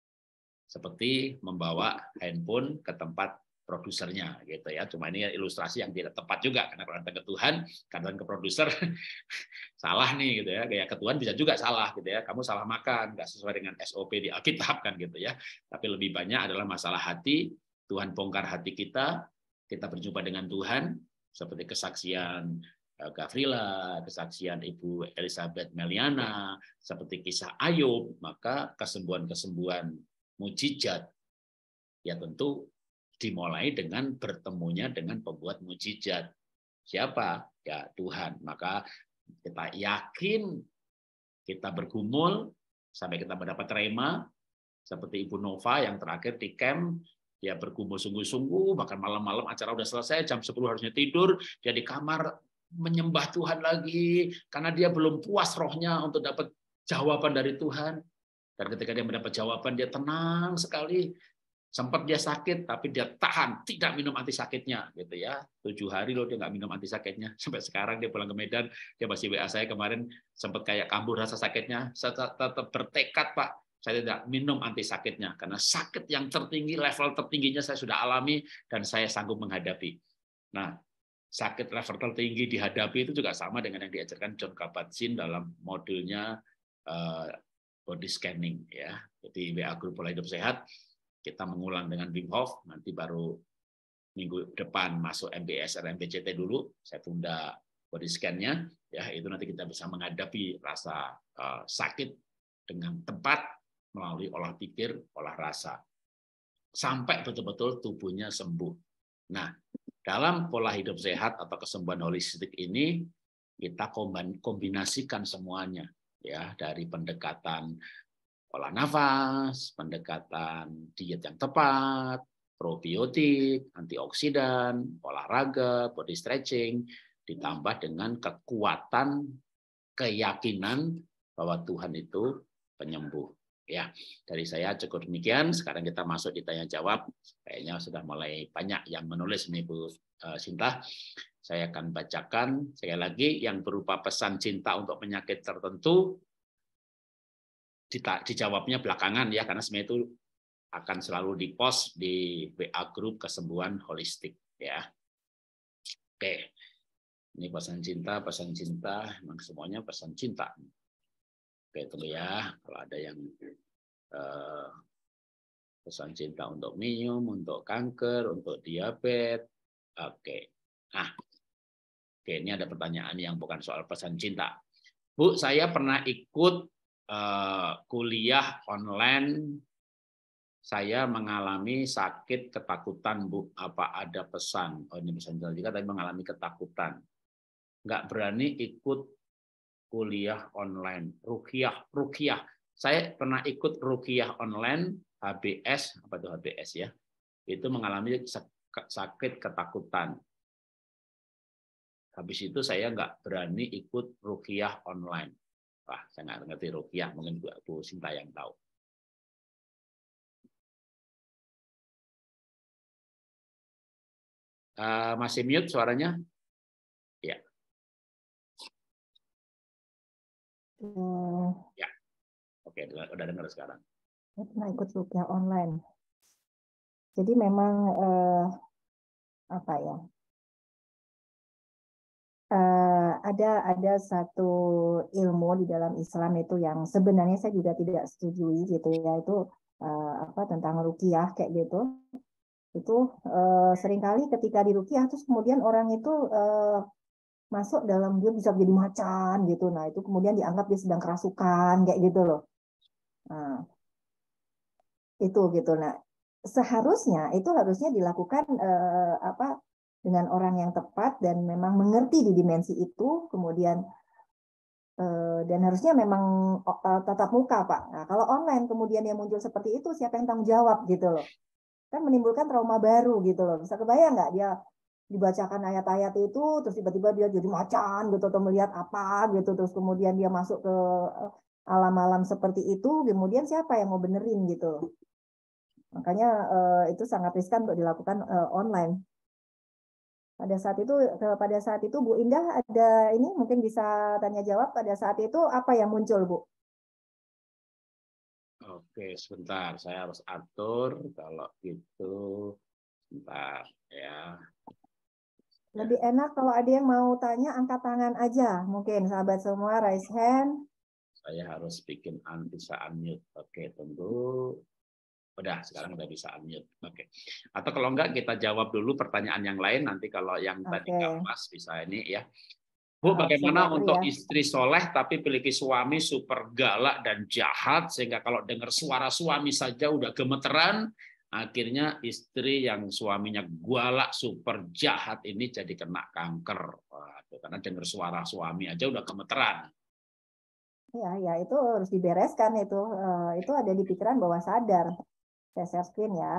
Seperti membawa handphone ke tempat produsernya gitu ya. Cuma ini ilustrasi yang tidak tepat juga, karena kalau datang ke Tuhan, kadang ke produser salah nih gitu ya. Kayak ke Tuhan bisa juga salah gitu ya. Kamu salah makan, nggak sesuai dengan SOP di Alkitab kan gitu ya. Tapi lebih banyak adalah masalah hati. Tuhan bongkar hati kita berjumpa dengan Tuhan, seperti kesaksian Gavrila, kesaksian Ibu Elizabeth Meliana, seperti kisah Ayub, maka kesembuhan-kesembuhan mujizat ya tentu dimulai dengan bertemunya dengan pembuat mujizat. Siapa? Ya Tuhan. Maka kita yakin, kita bergumul sampai kita mendapat rema, seperti Ibu Nova yang terakhir di camp, dia bergumul sungguh-sungguh, bahkan malam-malam acara udah selesai, jam 10 harusnya tidur, dia di kamar menyembah Tuhan lagi, karena dia belum puas rohnya untuk dapat jawaban dari Tuhan. Dan ketika dia mendapat jawaban, dia tenang sekali. Sempat dia sakit, tapi dia tahan, tidak minum anti sakitnya, gitu ya. 7 hari loh dia nggak minum anti sakitnya. Sampai sekarang dia pulang ke Medan, dia masih WA saya kemarin, sempat kayak kambuh rasa sakitnya. Saya tetap bertekad, Pak, saya tidak minum anti sakitnya, karena sakit yang tertinggi, level tertingginya saya sudah alami, dan saya sanggup menghadapi. Nah, sakit level tertinggi dihadapi itu juga sama dengan yang diajarkan John Kabat-Zinn dalam modulnya body scanning ya. Jadi WA Group Pola Hidup Sehat kita mengulang dengan Wim Hof, nanti baru minggu depan masuk MBSR MBCT dulu, saya tunda body scan-nya ya, itu nanti kita bisa menghadapi rasa sakit dengan tepat melalui olah pikir, olah rasa sampai betul-betul tubuhnya sembuh. Nah, dalam pola hidup sehat atau kesembuhan holistik ini kita kombinasikan semuanya ya, dari pendekatan olah nafas, pendekatan diet yang tepat, probiotik, antioksidan, olahraga, body stretching, ditambah dengan kekuatan keyakinan bahwa Tuhan itu penyembuh. Ya, dari saya cukup demikian. Sekarang kita masuk di tanya jawab. Kayaknya sudah mulai banyak yang menulis nih Bu Sinta. Saya akan bacakan sekali lagi yang berupa pesan cinta untuk penyakit tertentu. Dijawabnya belakangan ya, karena sebenarnya itu akan selalu dipost di WA Group Kesembuhan Holistik ya. Oke. Ini pesan cinta, memang semuanya pesan cinta. Oke, tunggu ya. Kalau ada yang pesan cinta untuk minum, untuk kanker, untuk diabetes. Oke. Nah, oke, ini ada pertanyaan yang bukan soal pesan cinta. Bu, saya pernah ikut kuliah online. Saya mengalami sakit ketakutan, Bu. Apa ada pesan? Oh, ini pesan juga, tapi mengalami ketakutan. Nggak berani ikut kuliah online. Ruqyah. Saya pernah ikut ruqyah online, HBS, apa itu HBS ya? Itu mengalami sakit ketakutan. Habis itu saya nggak berani ikut ruqyah online. Wah, saya nggak ngerti ruqyah, mungkin Bu Sinta yang tahu. Masih mute suaranya? Ya. Ya. Oke, udah dengar sekarang. Pernah ikut ruqyah online. Jadi memang apa ya? Ada satu ilmu di dalam Islam itu yang sebenarnya saya juga tidak setujui gitu ya, itu tentang ruqyah kayak gitu. Itu seringkali ketika di ruqyah terus kemudian orang itu masuk dalam, dia bisa jadi macan gitu. Nah, itu kemudian dianggap dia sedang kerasukan kayak gitu loh. Nah, itu gitu. Nah, seharusnya itu harusnya dilakukan dengan orang yang tepat dan memang mengerti di dimensi itu, kemudian dan harusnya memang tatap muka, Pak. Nah, kalau online kemudian yang muncul seperti itu, siapa yang tanggung jawab gitu loh. Kan menimbulkan trauma baru gitu loh. Bisa kebayang nggak dia dibacakan ayat-ayat itu, terus tiba-tiba dia jadi macan gitu, atau melihat apa gitu, terus kemudian dia masuk ke alam-alam seperti itu, kemudian siapa yang mau benerin gitu loh. Makanya itu sangat riskan untuk dilakukan online. Pada saat itu Bu Indah ada ini mungkin bisa tanya jawab pada saat itu apa yang muncul Bu? Oke, sebentar. Saya harus atur kalau gitu. Sebentar ya. Lebih enak kalau ada yang mau tanya angkat tangan aja. Mungkin sahabat semua raise hand. Saya harus bikin bisa unmute. Oke, tunggu. Udah, sekarang udah bisa unmute. Oke. Atau kalau enggak kita jawab dulu pertanyaan yang lain. Nanti kalau yang tadi Oke. nggak pas bisa ini ya. Bu, bagaimana Psikiatri untuk ya. istri soleh tapi memiliki suami super galak dan jahat sehingga kalau dengar suara suami saja udah gemeteran, akhirnya istri yang suaminya galak super jahat ini jadi kena kanker. Waduh, karena dengar suara suami aja udah gemeteran. Ya itu harus dibereskan itu. Itu ada di pikiran bawah sadar. Saya share screen ya.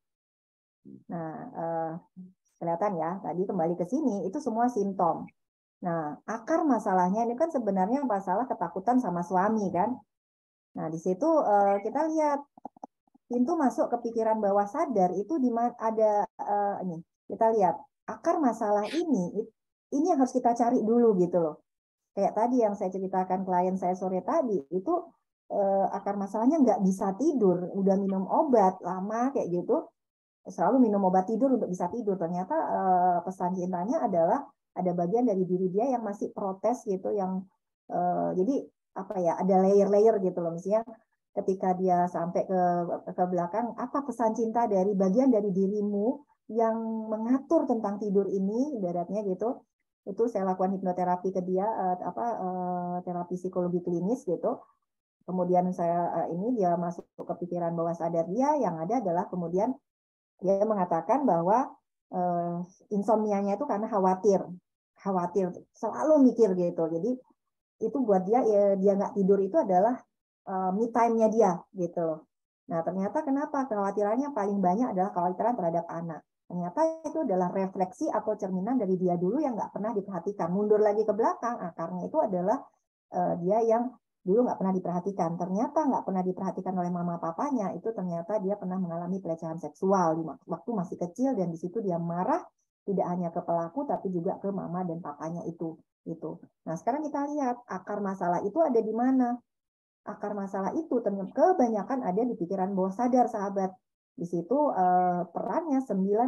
Nah, kelihatan ya. Tadi kembali ke sini itu semua simptom. Nah, akar masalahnya ini kan sebenarnya masalah ketakutan sama suami kan. Nah, di situ kita lihat pintu masuk ke pikiran bawah sadar itu di mana ada ini. Kita lihat akar masalah ini yang harus kita cari dulu gitu loh. Kayak tadi yang saya ceritakan klien saya sore tadi itu akar masalahnya nggak bisa tidur, udah minum obat lama kayak gitu, selalu minum obat tidur untuk bisa tidur. Ternyata pesan cintanya adalah ada bagian dari diri dia yang masih protes gitu, yang jadi apa ya, ada layer-layer gitu loh. Misalnya ketika dia sampai ke belakang, apa pesan cinta dari bagian dari dirimu yang mengatur tentang tidur ini, ibaratnya gitu. Itu saya lakukan hipnoterapi ke dia, terapi psikologi klinis gitu. Kemudian dia masuk ke pikiran bawah sadar dia, yang ada adalah kemudian dia mengatakan bahwa insomnianya itu karena khawatir, selalu mikir gitu. Jadi itu buat dia, ya, dia nggak tidur itu adalah me time-nya dia gitu. Nah, ternyata kenapa kekhawatirannya paling banyak adalah kekhawatiran terhadap anak. Ternyata itu adalah refleksi atau cerminan dari dia dulu yang nggak pernah diperhatikan. Mundur lagi ke belakang, akarnya itu adalah dia yang dulu nggak pernah diperhatikan. Ternyata nggak pernah diperhatikan oleh mama papanya, itu ternyata dia pernah mengalami pelecehan seksual waktu masih kecil, dan di situ dia marah tidak hanya ke pelaku tapi juga ke mama dan papanya itu. Nah, sekarang kita lihat akar masalah itu ada di mana. Akar masalah itu kebanyakan ada di pikiran bawah sadar, sahabat. Di situ perannya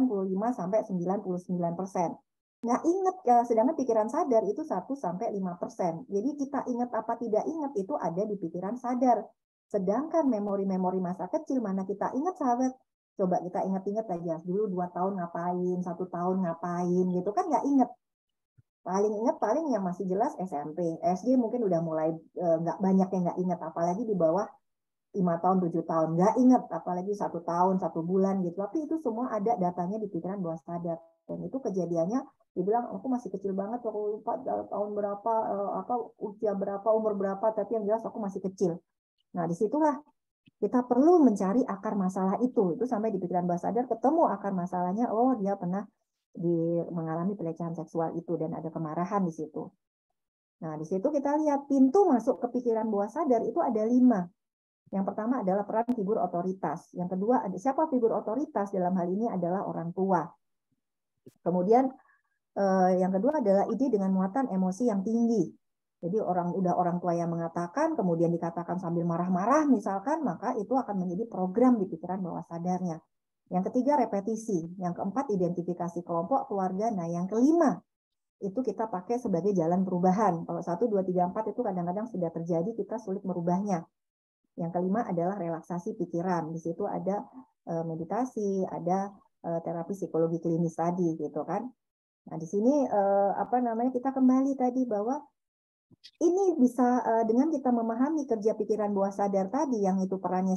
95-99%. Nggak ingat, sedangkan pikiran sadar itu 1-5%. Jadi kita ingat apa tidak ingat itu ada di pikiran sadar. Sedangkan memori-memori masa kecil mana kita ingat, sahabat? Coba kita ingat-ingat aja, dulu 2 tahun ngapain, 1 tahun ngapain gitu kan, nggak ingat. Paling ingat paling yang masih jelas SMP, SD mungkin udah mulai nggak banyak yang nggak ingat, apalagi di bawah 5 tahun, 7 tahun nggak ingat, apalagi 1 tahun, 1 bulan gitu. Tapi itu semua ada datanya di pikiran bawah sadar, dan itu kejadiannya dibilang aku masih kecil banget, aku lupa tahun berapa, usia berapa, umur berapa, tapi yang jelas aku masih kecil. Nah, disitulah kita perlu mencari akar masalah itu sampai di pikiran bawah sadar ketemu akar masalahnya. Oh, dia pernah mengalami pelecehan seksual itu dan ada kemarahan di situ. Nah, di situ kita lihat pintu masuk ke pikiran bawah sadar itu ada 5. Yang pertama adalah peran figur otoritas. Yang kedua, siapa figur otoritas dalam hal ini adalah orang tua. Kemudian yang kedua adalah ide dengan muatan emosi yang tinggi. Jadi orang tua yang mengatakan, kemudian dikatakan sambil marah-marah misalkan, maka itu akan menjadi program di pikiran bawah sadarnya. Yang ketiga, repetisi. Yang keempat, identifikasi kelompok, keluarga. Nah, yang kelima, itu kita pakai sebagai jalan perubahan. Kalau 1, 2, 3, 4 itu kadang-kadang sudah terjadi, kita sulit merubahnya. Yang kelima adalah relaksasi pikiran. Di situ ada meditasi, ada terapi psikologi klinis tadi, gitu kan. Nah, di sini kita kembali tadi bahwa ini bisa dengan kita memahami kerja pikiran bawah sadar tadi, yang itu perannya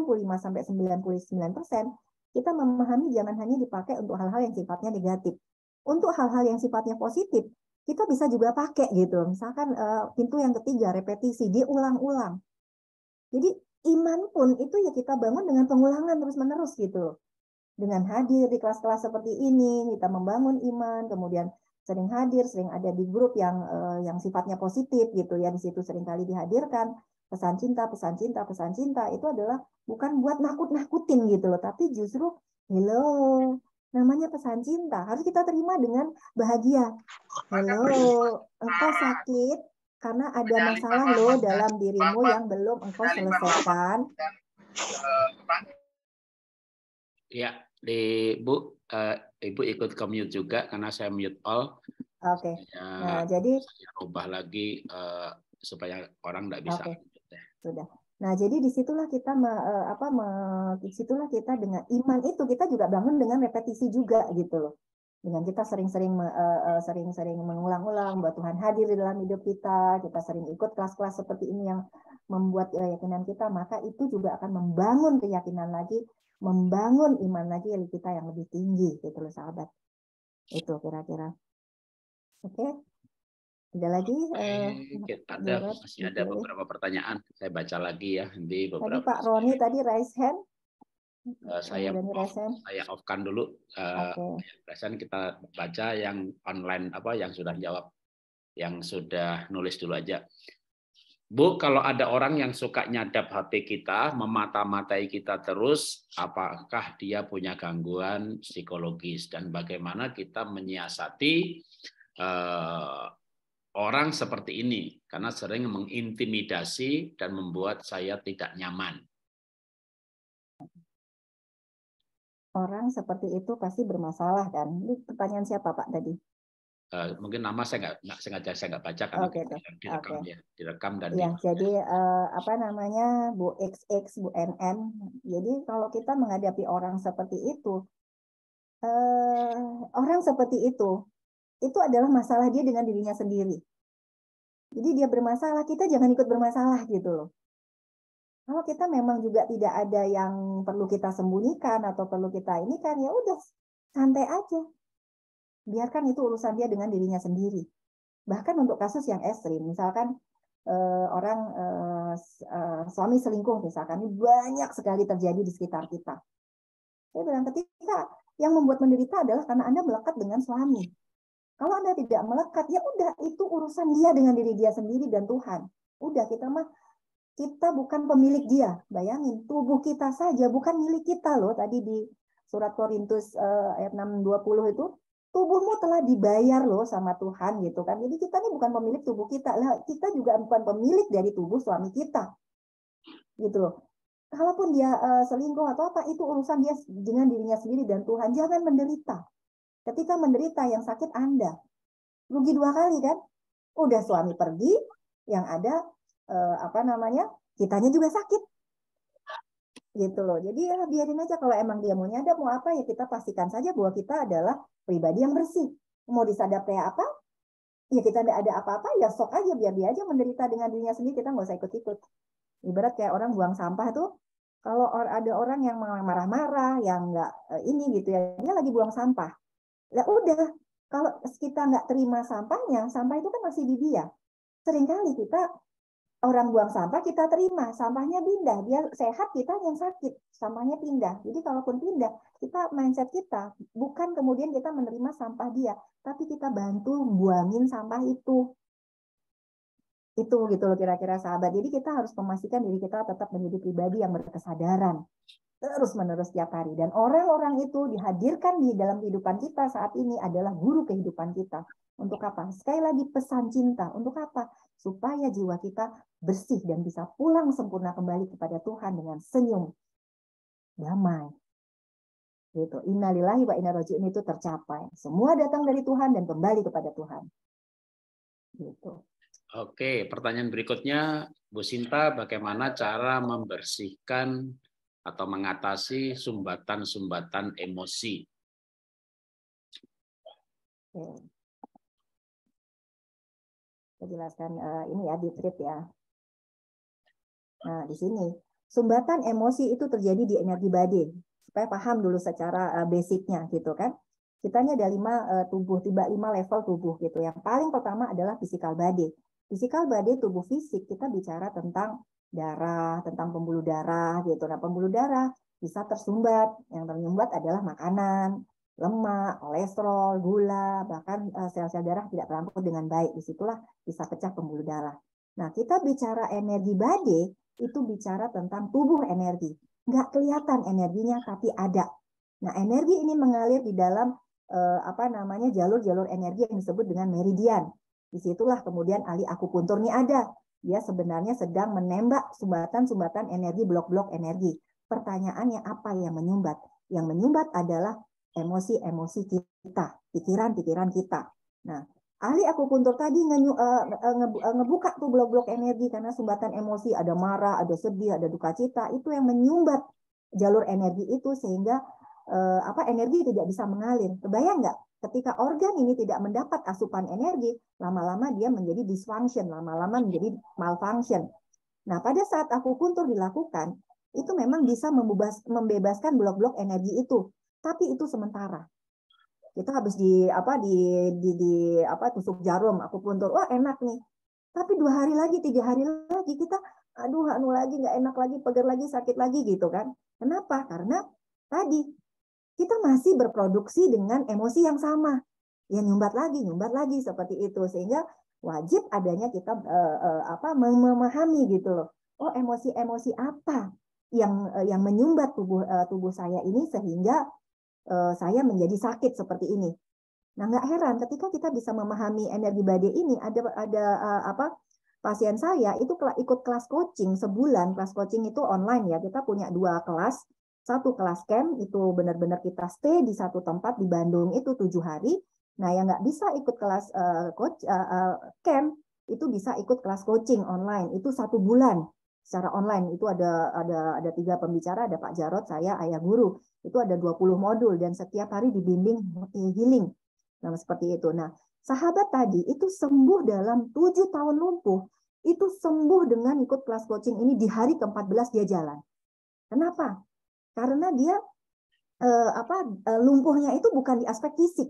95-99%, kita memahami jangan hanya dipakai untuk hal-hal yang sifatnya negatif. Untuk hal-hal yang sifatnya positif, kita bisa juga pakai gitu. Misalkan pintu yang ketiga, repetisi, diulang-ulang. Jadi iman pun itu ya kita bangun dengan pengulangan terus-menerus gitu. Dengan hadir di kelas-kelas seperti ini, kita membangun iman, kemudian sering hadir, sering ada di grup yang sifatnya positif gitu ya. Di situ seringkali dihadirkan pesan cinta itu adalah bukan buat nakut-nakutin gitu loh, tapi justru hello, Namanya pesan cinta, harus kita terima dengan bahagia. Halo, engkau sakit karena ada masalah loh dalam dirimu yang belum engkau selesaikan. Ya, Ibu ikut ke mute juga karena saya mute all. Oke. Nah, jadi saya ubah lagi supaya orang tidak bisa. Oke. Sudah. Nah, jadi disitulah kita disitulah kita dengan iman itu kita juga bangun dengan repetisi juga gitu loh. Dengan kita sering-sering mengulang-ulang bahwa Tuhan hadir di dalam hidup kita sering ikut kelas-kelas seperti ini yang membuat keyakinan kita, maka itu juga akan membangun keyakinan lagi, membangun iman lagi kita yang lebih tinggi gitu loh sahabat. Itu kira-kira. Oke. Ada lagi? Masih ada beberapa pertanyaan. Saya baca lagi ya. Tadi Pak Roni tadi raise hand. Saya off-kan dulu. Okay. Kita baca yang online yang sudah jawab, yang sudah nulis dulu aja. Bu, kalau ada orang yang suka nyadap HP kita, memata-matai kita terus, apakah dia punya gangguan psikologis dan bagaimana kita menyiasati orang seperti ini karena sering mengintimidasi dan membuat saya tidak nyaman. Orang seperti itu pasti bermasalah kan? Ini pertanyaan siapa Pak tadi? Mungkin nama saya nggak baca karena direkam dan ya. Jadi Bu XX, Bu NN. Jadi kalau kita menghadapi orang seperti itu, itu adalah masalah dia dengan dirinya sendiri. Jadi dia bermasalah, kita jangan ikut bermasalah gitu loh. Kalau kita memang juga tidak ada yang perlu kita sembunyikan atau perlu kita ini kan, ya udah santai aja. Biarkan itu urusan dia dengan dirinya sendiri. Bahkan untuk kasus yang ekstrim, misalkan suami selingkuh misalkan, ini banyak sekali terjadi di sekitar kita. Saya bilang ketika yang membuat menderita adalah karena Anda melekat dengan suami. Kalau Anda tidak melekat, ya udah itu urusan dia dengan diri dia sendiri dan Tuhan. Udah kita bukan pemilik dia. Bayangin, tubuh kita saja bukan milik kita loh. Tadi di surat Korintus ayat 6:20 itu, tubuhmu telah dibayar loh sama Tuhan gitu kan. Jadi kita ini bukan pemilik tubuh kita. Lah, kita juga bukan pemilik dari tubuh suami kita. Gitu loh. Kalaupun dia selingkuh atau apa, itu urusan dia dengan dirinya sendiri dan Tuhan. Jangan menderita. Ketika menderita yang sakit Anda. Rugi 2 kali kan? Udah suami pergi, yang ada kitanya juga sakit gitu loh. Jadi ya biarin aja, kalau emang dia mau nyadap mau apa ya kita pastikan saja bahwa kita adalah pribadi yang bersih. Mau disadap kayak apa ya, kita tidak ada apa-apa ya sok aja, biar dia aja menderita dengan dirinya sendiri, kita nggak usah ikut-ikut. Ibarat kayak orang buang sampah tuh, kalau ada orang yang marah-marah yang nggak ini gitu ya, dia lagi buang sampah, ya udah, kalau kita nggak terima sampahnya, sampah itu kan masih di dia. Seringkali kita orang buang sampah kita terima, sampahnya pindah, dia sehat, kita yang sakit, sampahnya pindah. Jadi kalaupun pindah, kita mindset kita bukan kemudian kita menerima sampah dia, tapi kita bantu buangin sampah itu. Itu gitu loh kira-kira sahabat. Jadi kita harus memastikan diri kita tetap menjadi pribadi yang berkesadaran terus-menerus setiap hari. Dan orang-orang itu dihadirkan di dalam kehidupan kita saat ini adalah guru kehidupan kita. Untuk apa? Sekali lagi pesan cinta. Untuk apa? Supaya jiwa kita bersih dan bisa pulang sempurna kembali kepada Tuhan dengan senyum damai. Gitu. Innalillahi wa inna raji'un itu tercapai. Semua datang dari Tuhan dan kembali kepada Tuhan. Gitu. Oke, pertanyaan berikutnya, Bu Sinta, bagaimana cara membersihkan atau mengatasi sumbatan-sumbatan emosi? Oke. Saya jelaskan ini ya di trip ya. Nah, di sini sumbatan emosi itu terjadi di energi body. Supaya paham dulu secara basicnya gitu kan. Kita ini ada 5 tubuh, 5 level tubuh gitu. Yang paling pertama adalah physical body. Physical body, tubuh fisik, kita bicara tentang darah, tentang pembuluh darah gitu. Nah, pembuluh darah bisa tersumbat. Yang tersumbat adalah makanan, lemak, kolesterol, gula, bahkan sel-sel darah tidak terangkut dengan baik. Disitulah bisa pecah pembuluh darah. Nah, kita bicara energi body, itu bicara tentang tubuh energi. Nggak kelihatan energinya, tapi ada. Nah, energi ini mengalir di dalam jalur-jalur energi yang disebut dengan meridian. Disitulah kemudian ahli akupuntur ini ada. Dia sebenarnya sedang menembak sumbatan-sumbatan energi, blok-blok energi. Pertanyaannya apa yang menyumbat? Yang menyumbat adalah emosi-emosi kita, pikiran-pikiran kita. Nah, ahli akupuntur tadi ngebuka tuh blok-blok energi karena sumbatan emosi, ada marah, ada sedih, ada duka cita, itu yang menyumbat jalur energi itu sehingga energi tidak bisa mengalir. Kebayang nggak? Ketika organ ini tidak mendapat asupan energi, lama-lama dia menjadi dysfunction, lama-lama menjadi malfunction. Nah, pada saat akupuntur dilakukan, itu memang bisa membebaskan blok-blok energi itu, tapi itu sementara. Kita habis tusuk jarum akupuntur, wah enak nih. Tapi 2 hari lagi, 3 hari lagi kita, aduh anu lagi, nggak enak lagi, pegal lagi, sakit lagi gitu kan. Kenapa? Karena tadi kita masih berproduksi dengan emosi yang sama. Ya nyumbat lagi seperti itu, sehingga wajib adanya kita memahami gitu loh. Oh, emosi-emosi apa yang menyumbat tubuh saya ini sehingga saya menjadi sakit seperti ini. Nah, nggak heran ketika kita bisa memahami energi body ini, ada pasien saya itu ikut kelas coaching sebulan. Kelas coaching itu online ya. Kita punya 2 kelas. Satu kelas camp itu benar-benar kita stay di satu tempat di Bandung itu 7 hari. Nah, yang nggak bisa ikut kelas camp itu bisa ikut kelas coaching online itu 1 bulan secara online. Itu ada 3 pembicara, ada Pak Jarod, saya, Ayah Guru. Itu ada 20 modul dan setiap hari dibimbing healing. Nah, seperti itu. Nah, sahabat tadi itu sembuh dalam 7 tahun lumpuh. Itu sembuh dengan ikut kelas coaching ini di hari ke-14 dia jalan. Kenapa? Karena dia lumpuhnya itu bukan di aspek fisik.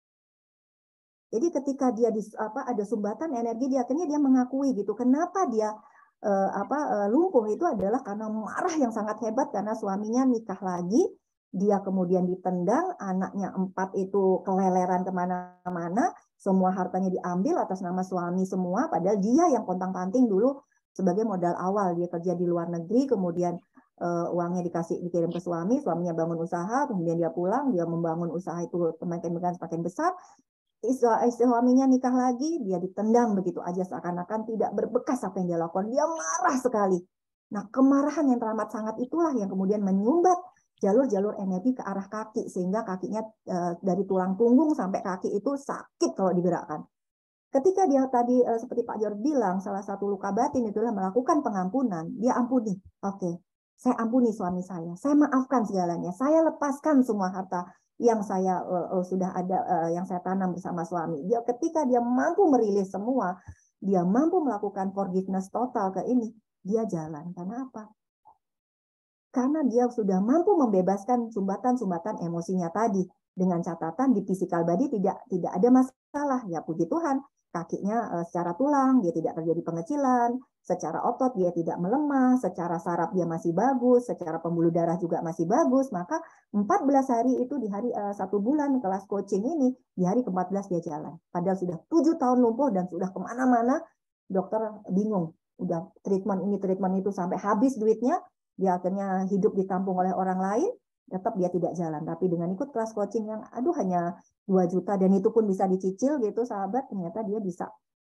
Jadi ketika dia ada sumbatan energi, dia akhirnya dia mengakui gitu. Kenapa dia lumpuh itu adalah karena marah yang sangat hebat karena suaminya nikah lagi, dia kemudian ditendang, anaknya 4 itu keleleran kemana-mana, semua hartanya diambil atas nama suami semua, padahal dia yang pontang-panting dulu sebagai modal awal. Dia kerja di luar negeri, kemudian uangnya dikirim ke suami, suaminya bangun usaha, kemudian dia pulang, dia membangun usaha itu semakin besar. Suaminya nikah lagi, dia ditendang begitu aja seakan-akan tidak berbekas apa yang dia lakukan. Dia marah sekali. Nah, kemarahan yang teramat sangat itulah yang kemudian menyumbat jalur-jalur energi ke arah kaki sehingga kakinya dari tulang punggung sampai kaki itu sakit kalau digerakkan. Ketika dia tadi seperti Pak Jarod bilang, salah satu luka batin itulah melakukan pengampunan. Dia ampuni. Oke, saya ampuni suami saya maafkan segalanya, saya lepaskan semua harta yang saya sudah ada, yang saya tanam bersama suami. Ketika dia mampu merilis semua, dia mampu melakukan forgiveness total ke ini, dia jalan. Karena apa? Karena dia sudah mampu membebaskan sumbatan-sumbatan emosinya tadi. Dengan catatan di physical body tidak ada masalah. Ya puji Tuhan, kakinya secara tulang dia tidak terjadi pengecilan, secara otot dia tidak melemah, secara saraf dia masih bagus, secara pembuluh darah juga masih bagus. Maka 14 hari itu di hari 1 bulan kelas coaching ini, di hari ke-14 dia jalan. Padahal sudah 7 tahun lumpuh dan sudah kemana-mana, dokter bingung. Udah treatment ini, treatment itu sampai habis duitnya, dia akhirnya hidup ditampung oleh orang lain, tetap dia tidak jalan. Tapi dengan ikut kelas coaching yang hanya 2 juta dan itu pun bisa dicicil gitu sahabat, ternyata dia bisa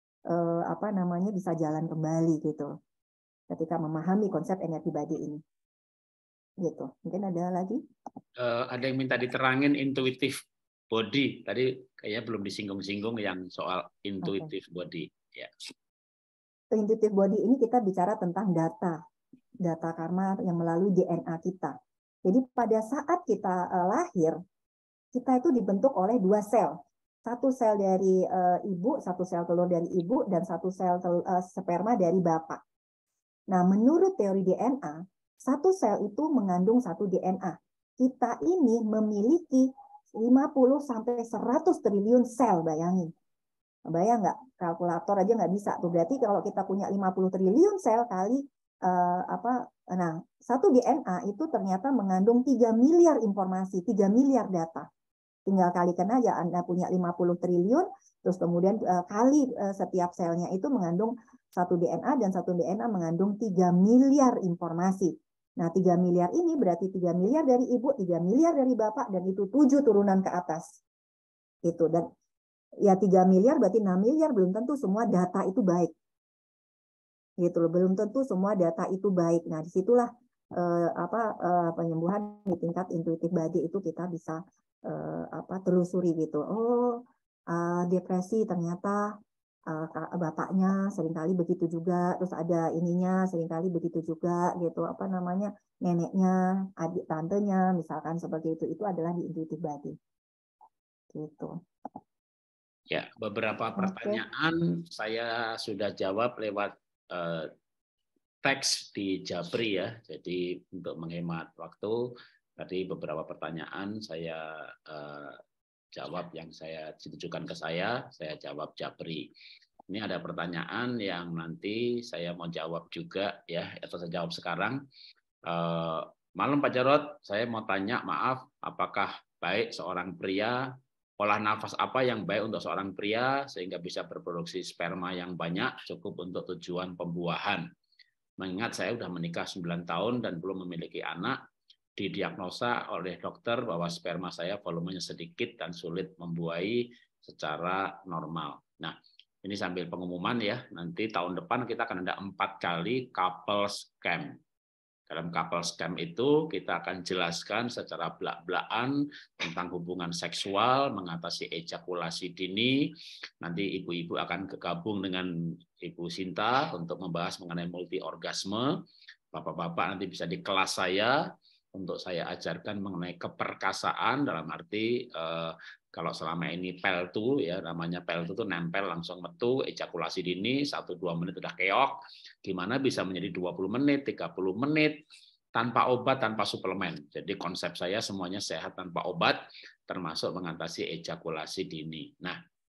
bisa jalan kembali gitu. Ketika memahami konsep energi body ini. Gitu. Mungkin ada lagi? Ada yang minta diterangin intuitive body. Tadi kayaknya belum disinggung-singgung yang soal intuitive body. Ya. Intuitive body ini kita bicara tentang data karma yang melalui DNA kita. Jadi pada saat kita lahir, kita itu dibentuk oleh 2 sel. 1 sel dari ibu, 1 sel telur dari ibu, dan 1 sel sperma dari bapak. Nah, menurut teori DNA, 1 sel itu mengandung 1 DNA. Kita ini memiliki 50-100 triliun sel, bayangin. Bayang nggak? Kalkulator aja nggak bisa. Tuh berarti kalau kita punya 50 triliun sel kali nah 1 DNA itu ternyata mengandung 3 miliar informasi, 3 miliar data. Tinggal kalikan aja, Anda punya 50 triliun, terus kemudian kali setiap selnya itu mengandung 1 DNA dan 1 DNA mengandung 3 miliar informasi. Nah, 3 miliar ini berarti 3 miliar dari ibu, 3 miliar dari bapak, dan itu 7 turunan ke atas. Itu. Dan ya 3 miliar berarti 6 miliar, belum tentu semua data itu baik. Gitu loh, belum tentu semua data itu baik. Nah, disitulah penyembuhan di tingkat intuitive body itu kita bisa telusuri gitu. Oh, depresi ternyata bapaknya seringkali begitu juga, terus ada ininya seringkali begitu juga gitu, neneknya, adik tantenya, misalkan seperti itu adalah di intuitive body. Gitu. Ya, beberapa pertanyaan saya sudah jawab lewat teks di Japri ya. Jadi untuk menghemat waktu, tadi beberapa pertanyaan saya jawab yang saya ditujukan ke saya jawab Japri. Ini ada pertanyaan yang nanti saya mau jawab juga ya, atau saya jawab sekarang. Malam Pak Jarod, saya mau tanya, maaf, apakah baik seorang pria, olah nafas apa yang baik untuk seorang pria sehingga bisa berproduksi sperma yang banyak cukup untuk tujuan pembuahan? Mengingat saya sudah menikah 9 tahun dan belum memiliki anak, didiagnosa oleh dokter bahwa sperma saya volumenya sedikit dan sulit membuahi secara normal. Nah, ini sambil pengumuman ya, nanti tahun depan kita akan ada 4 kali couples camp. Dalam couples camp itu kita akan jelaskan secara belak-belakan tentang hubungan seksual, mengatasi ejakulasi dini. Nanti ibu-ibu akan bergabung dengan Ibu Sinta untuk membahas mengenai multi orgasme. Bapak-bapak nanti bisa di kelas saya untuk saya ajarkan mengenai keperkasaan, dalam arti kalau selama ini peltu ya, namanya peltu itu nempel langsung metu, ejakulasi dini 1-2 menit udah keok, gimana bisa menjadi 20 menit, 30 menit tanpa obat, tanpa suplemen. Jadi konsep saya semuanya sehat tanpa obat, termasuk mengatasi ejakulasi dini. Nah,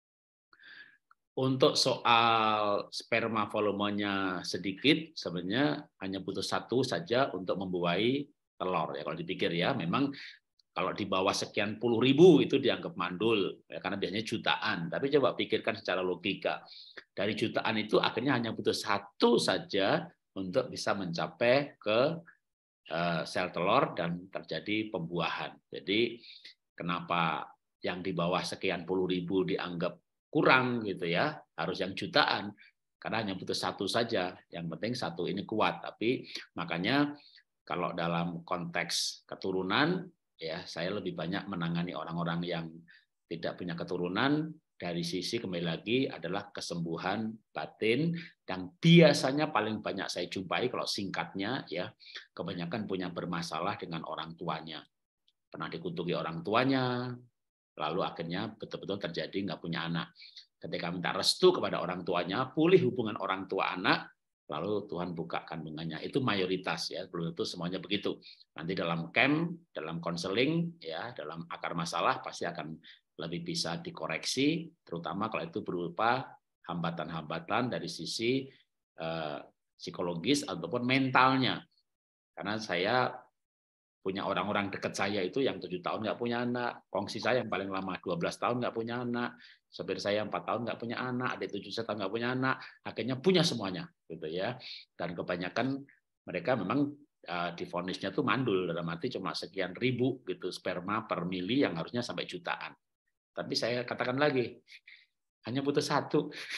untuk soal sperma volumenya sedikit, sebenarnya hanya butuh 1 saja untuk membuahi telur. Ya, kalau dipikir ya, memang kalau di bawah sekian puluh ribu itu dianggap mandul, ya, karena biasanya jutaan. Tapi coba pikirkan secara logika. Dari jutaan itu akhirnya hanya butuh 1 saja untuk bisa mencapai ke sel telur dan terjadi pembuahan. Jadi kenapa yang di bawah sekian puluh ribu dianggap kurang gitu ya, harus yang jutaan. Karena hanya butuh 1 saja. Yang penting 1 ini kuat. Tapi makanya kalau dalam konteks keturunan, ya saya lebih banyak menangani orang-orang yang tidak punya keturunan. Dari sisi kembali lagi adalah kesembuhan batin, dan biasanya paling banyak saya jumpai kalau singkatnya ya, kebanyakan punya bermasalah dengan orang tuanya, pernah dikutuki orang tuanya, lalu akhirnya betul-betul terjadi nggak punya anak. Ketika minta restu kepada orang tuanya, pulih hubungan orang tua anak, lalu Tuhan buka kandungannya. Itu mayoritas ya, belum tentu semuanya begitu. Nanti dalam camp, dalam konseling, ya, dalam akar masalah pasti akan lebih bisa dikoreksi, terutama kalau itu berupa hambatan-hambatan dari sisi psikologis ataupun mentalnya. Karena saya punya orang-orang dekat saya itu yang 7 tahun nggak punya anak, kongsi saya yang paling lama 12 tahun nggak punya anak, sopir saya 4 tahun nggak punya anak, adik 7 tahun nggak punya anak, akhirnya punya semuanya, gitu ya. Dan kebanyakan mereka memang divonisnya tuh mandul, dalam arti cuma sekian ribu gitu sperma per mili yang harusnya sampai jutaan. Tapi saya katakan lagi, hanya butuh 1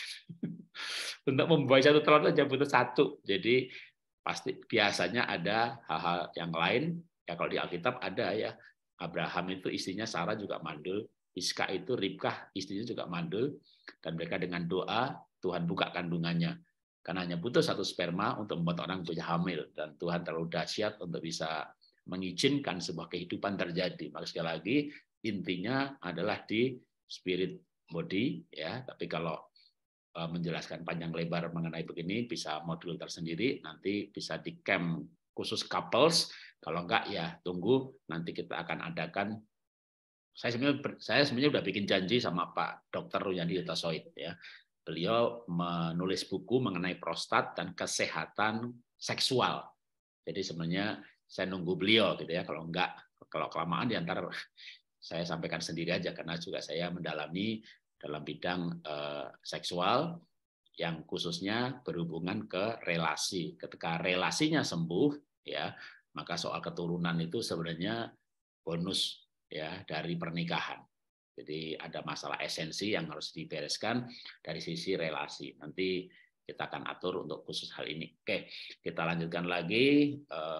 untuk membuat 1 telur saja butuh 1. Jadi pasti biasanya ada hal-hal yang lain. Ya kalau di Alkitab ada ya, Abraham itu istrinya Sarah juga mandul, Iska itu Ribkah istrinya juga mandul, dan mereka dengan doa Tuhan buka kandungannya. Karena hanya butuh 1 sperma untuk membuat orang punya hamil, dan Tuhan terlalu dahsyat untuk bisa mengizinkan sebuah kehidupan terjadi. Maka sekali lagi intinya adalah di spirit body ya, tapi kalau menjelaskan panjang lebar mengenai begini bisa modul tersendiri, nanti bisa di camp khusus couples. Kalau enggak ya tunggu nanti kita akan adakan. Saya sebenarnya udah bikin janji sama Pak Dr. Ruyandi Yutasoid ya. Beliau menulis buku mengenai prostat dan kesehatan seksual. Jadi sebenarnya saya nunggu beliau gitu ya. Kalau enggak, kalau kelamaan di antara saya sampaikan sendiri aja, karena juga saya mendalami dalam bidang seksual yang khususnya berhubungan ke relasi. Ketika relasinya sembuh, ya Maka soal keturunan itu sebenarnya bonus ya dari pernikahan. Jadi ada masalah esensi yang harus dibereskan dari sisi relasi. Nanti kita akan atur untuk khusus hal ini. Oke, kita lanjutkan lagi.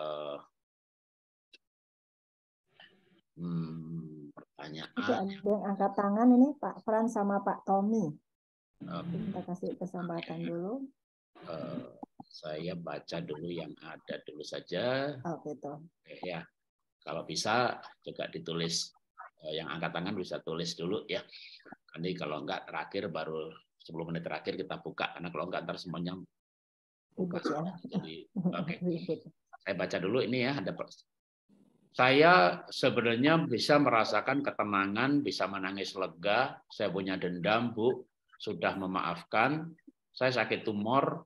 Pertanyaan. Oke, ada yang angkat tangan ini Pak Fran sama Pak Tommy. Kita kasih kesempatan dulu. Saya baca dulu yang ada dulu saja. Gitu. Oke, ya. Kalau bisa juga ditulis, yang angkat tangan bisa tulis dulu ya. Nanti kalau enggak terakhir baru 10 menit terakhir kita buka, karena kalau enggak ntar semuanya buka. Ya. Jadi, oke. Saya baca dulu ini ya. Saya sebenarnya bisa merasakan ketenangan, bisa menangis lega. Saya punya dendam, Bu. Sudah memaafkan. Saya sakit tumor.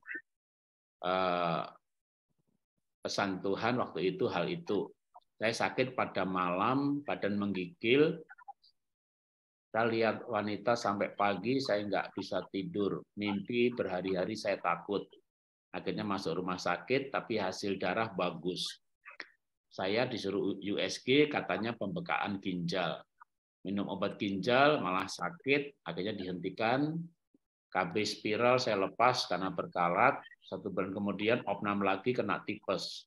Pesan Tuhan waktu itu hal itu. Saya sakit pada malam, badan menggigil. Saya lihat wanita sampai pagi, saya nggak bisa tidur. Mimpi berhari-hari saya takut. Akhirnya masuk rumah sakit, tapi hasil darah bagus. Saya disuruh USG, katanya pembekaan ginjal. Minum obat ginjal, malah sakit, akhirnya dihentikan. KB spiral saya lepas karena berkarat. 1 bulan kemudian opnam lagi kena tipes.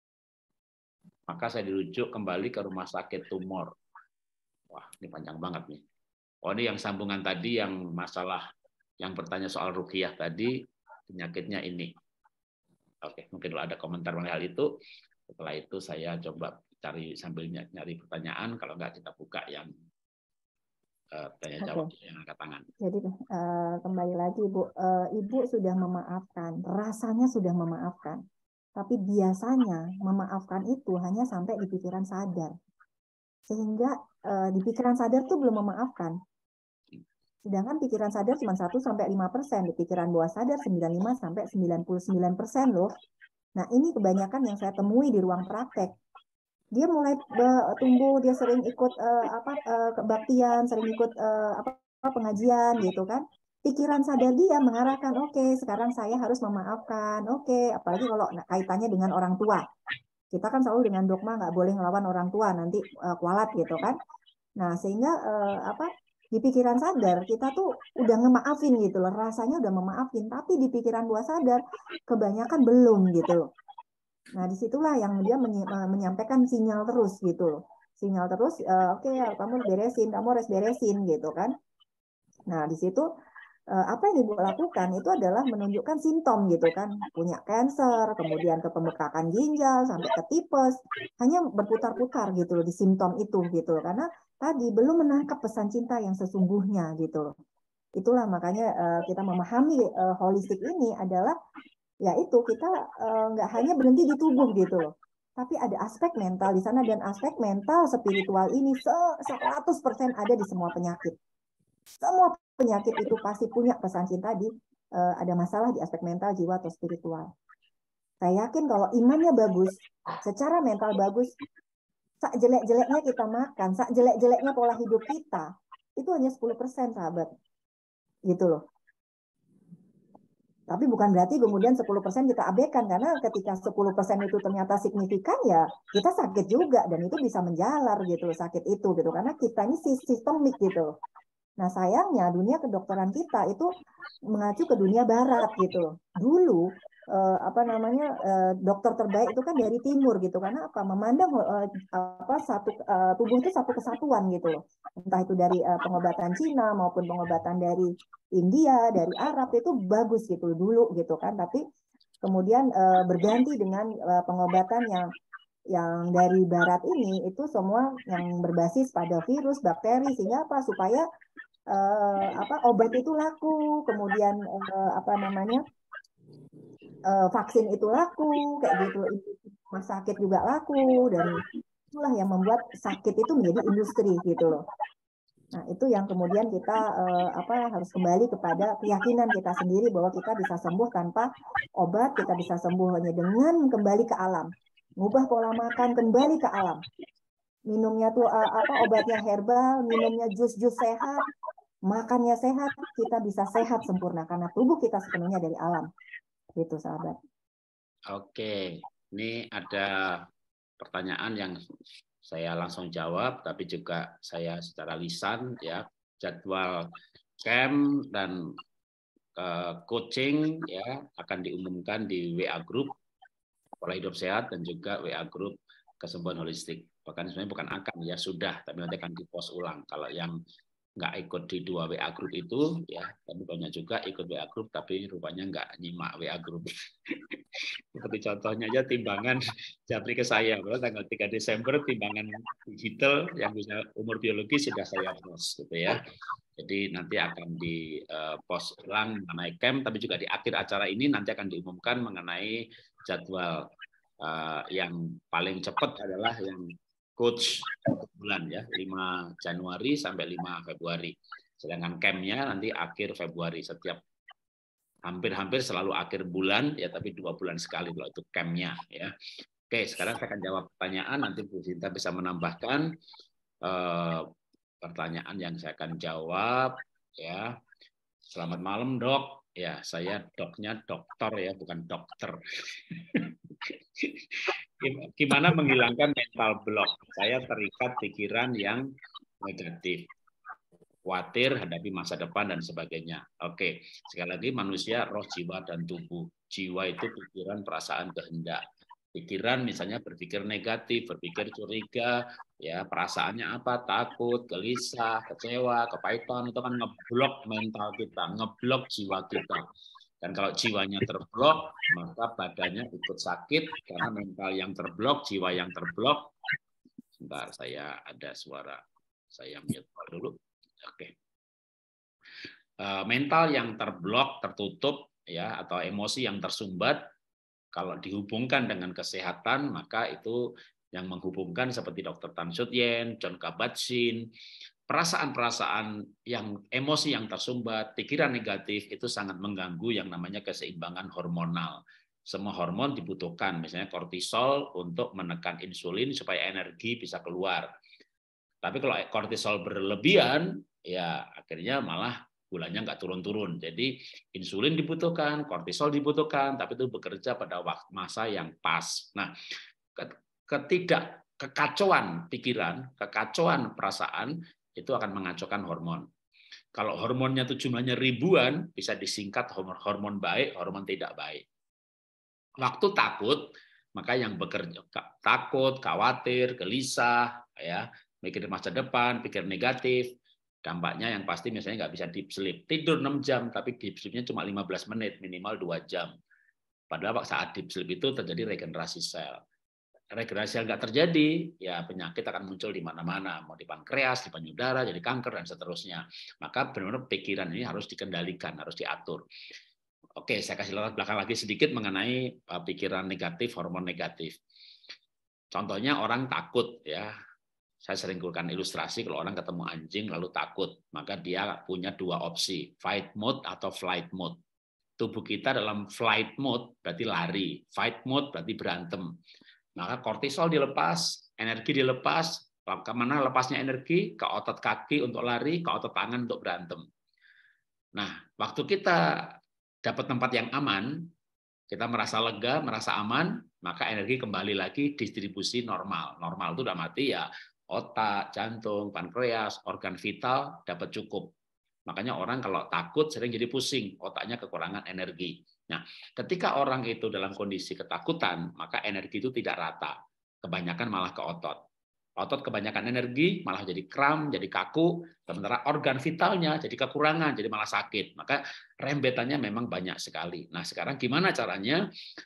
Maka saya dirujuk kembali ke rumah sakit tumor. Wah, ini panjang banget nih. Oh, ini yang sambungan tadi, yang masalah, yang bertanya soal ruqyah tadi, penyakitnya ini. Oke, mungkin kalau ada komentar mengenai hal itu. Setelah itu saya coba cari sambil nyari pertanyaan. Kalau enggak kita buka yang tanya jawab yang angkat tangan. Jadi kembali lagi Bu, Ibu sudah memaafkan, rasanya sudah memaafkan. Tapi biasanya memaafkan itu hanya sampai di pikiran sadar. Sehingga di pikiran sadar tuh belum memaafkan. Sedangkan pikiran sadar cuma 1-5%, di pikiran bawah sadar 95-99% loh. Nah, ini kebanyakan yang saya temui di ruang praktek. Dia mulai tumbuh, dia sering ikut kebaktian, sering ikut pengajian gitu kan. Pikiran sadar dia mengarahkan, oke, sekarang saya harus memaafkan, oke, apalagi kalau kaitannya dengan orang tua. Kita kan selalu dengan dogma nggak boleh ngelawan orang tua, nanti kualat gitu kan. Nah, sehingga di pikiran sadar kita tuh udah ngemaafin gitu loh, rasanya udah memaafin, tapi di pikiran bawah sadar kebanyakan belum gitu loh. Nah, disitulah yang dia menyampaikan sinyal terus gitu loh. Sinyal terus, oke, kamu beresin, kamu harus beresin gitu kan. Nah, di situ apa yang Ibu lakukan itu adalah menunjukkan simptom gitu kan, punya kanker, kemudian ke pembekakan ginjal sampai ke tipes, hanya berputar-putar gitu loh di simptom itu gitu loh, karena tadi belum menangkap pesan cinta yang sesungguhnya gitu loh. Itulah makanya kita memahami holistik ini adalah yaitu kita nggak hanya berhenti di tubuh gitu loh, tapi ada aspek mental di sana, dan aspek mental spiritual ini 100% ada di semua penyakit. Semua penyakit itu pasti punya pesan cinta di ada masalah di aspek mental, jiwa, atau spiritual. Saya yakin kalau imannya bagus, secara mental bagus, sak jelek-jeleknya kita makan, sak jelek-jeleknya pola hidup kita, itu hanya 10% sahabat. Gitu loh. Tapi bukan berarti kemudian 10% kita abaikan, karena ketika 10% itu ternyata signifikan ya kita sakit juga, dan itu bisa menjalar gitu loh, sakit itu gitu, karena kita ini sistemik gitu loh. Nah, sayangnya dunia kedokteran kita itu mengacu ke dunia barat gitu loh. Dulu dokter terbaik itu kan dari timur gitu, karena apa? Memandang tubuh itu satu kesatuan gitu loh. Entah itu dari pengobatan Cina maupun pengobatan dari India, dari Arab, itu bagus gitu dulu gitu kan. Tapi kemudian berganti dengan pengobatan yang dari barat ini, itu semua yang berbasis pada virus, bakteri, sehingga apa? Supaya obat itu laku, kemudian vaksin itu laku, kayak gitu, rumah sakit juga laku, dan itulah yang membuat sakit itu menjadi industri gitu loh. Nah, itu yang kemudian kita harus kembali kepada keyakinan kita sendiri bahwa kita bisa sembuh tanpa obat, kita bisa sembuh hanya dengan kembali ke alam, ngubah pola makan, kembali ke alam. Minumnya tuh obatnya herbal, minumnya jus-jus sehat, makannya sehat, kita bisa sehat sempurna karena tubuh kita sepenuhnya dari alam. Gitu, sahabat. Oke, ini ada pertanyaan yang saya langsung jawab, tapi juga saya secara lisan ya, jadwal camp dan coaching ya akan diumumkan di WA Group Pola Hidup Sehat dan juga WA Group Kesembuhan Holistik. Bahkan sebenarnya bukan akan, ya sudah, tapi nanti akan dipost ulang. Kalau yang nggak ikut di 2 WA Group itu, ya, tapi banyak juga ikut WA Group, tapi rupanya nggak nyimak WA Group. Seperti contohnya aja timbangan Japri ke saya, tanggal 3 Desember timbangan digital yang bisa umur biologis sudah saya post, gitu ya. Jadi nanti akan di post ulang mengenai camp, tapi juga di akhir acara ini nanti akan diumumkan mengenai jadwal yang paling cepat adalah yang coach bulan ya, 5 Januari sampai 5 Februari. Sedangkan campnya nanti akhir Februari, setiap hampir selalu akhir bulan ya, tapi 2 bulan sekali kalau itu campnya ya. Oke, sekarang saya akan jawab pertanyaan, nanti Bu Sinta bisa menambahkan pertanyaan yang saya akan jawab ya. Selamat malam, Dok. Ya, saya doknya dokter ya, bukan dokter. Gimana menghilangkan mental block? Saya terikat pikiran yang negatif, khawatir hadapi masa depan dan sebagainya. Oke, sekali lagi manusia roh, jiwa, dan tubuh. Jiwa itu pikiran, perasaan, kehendak. Pikiran misalnya berpikir negatif, berpikir curiga, ya perasaannya apa, takut, gelisah, kecewa, kepahitan, itu kan ngeblok mental kita, ngeblok jiwa kita. Dan kalau jiwanya terblok, maka badannya ikut sakit karena mental yang terblok, jiwa yang terblok. Sebentar, saya ada suara, saya mute dulu. Oke. Mental yang terblok, tertutup, ya, atau emosi yang tersumbat, kalau dihubungkan dengan kesehatan, maka itu yang menghubungkan seperti Dr. Tan Sut Yen, John Kabat-Zinn, perasaan-perasaan yang emosi yang tersumbat, pikiran negatif itu sangat mengganggu yang namanya keseimbangan hormonal. Semua hormon dibutuhkan, misalnya kortisol untuk menekan insulin supaya energi bisa keluar. Tapi kalau kortisol berlebihan, ya akhirnya malah gulanya nggak turun-turun. Jadi insulin dibutuhkan, kortisol dibutuhkan, tapi itu bekerja pada masa yang pas. Nah, kekacauan pikiran, kekacauan perasaan, itu akan mengacaukan hormon. Kalau hormonnya itu jumlahnya ribuan, bisa disingkat hormon baik, hormon tidak baik. Waktu takut, maka yang bekerja takut, khawatir, gelisah, ya, mikir masa depan, pikir negatif, dampaknya yang pasti misalnya nggak bisa deep sleep. Tidur 6 jam, tapi deep sleep-nya cuma 15 menit, minimal 2 jam. Padahal saat deep sleep itu terjadi regenerasi sel. Regenerasi sel nggak terjadi, ya penyakit akan muncul di mana-mana, mau di pankreas, di payudara, jadi kanker, dan seterusnya. Maka benar-benar pikiran ini harus dikendalikan, harus diatur. Oke, saya kasih latar belakang lagi sedikit mengenai pikiran negatif, hormon negatif. Contohnya orang takut, ya. Saya sering gunakan ilustrasi kalau orang ketemu anjing lalu takut, maka dia punya 2 opsi, fight mode atau flight mode. Tubuh kita dalam flight mode berarti lari, fight mode berarti berantem. Maka kortisol dilepas, energi dilepas, kemana lepasnya energi? Ke otot kaki untuk lari, ke otot tangan untuk berantem. Nah, waktu kita dapat tempat yang aman, kita merasa lega, merasa aman, maka energi kembali lagi distribusi normal. Normal itu udah mati ya, otak, jantung, pankreas, organ vital dapat cukup. Makanya orang kalau takut sering jadi pusing, otaknya kekurangan energi. Nah, ketika orang itu dalam kondisi ketakutan, maka energi itu tidak rata. Kebanyakan malah ke otot. Otot kebanyakan energi, malah jadi kram, jadi kaku, sementara organ vitalnya jadi kekurangan, jadi malah sakit. Maka rembetannya memang banyak sekali. Nah, sekarang gimana caranya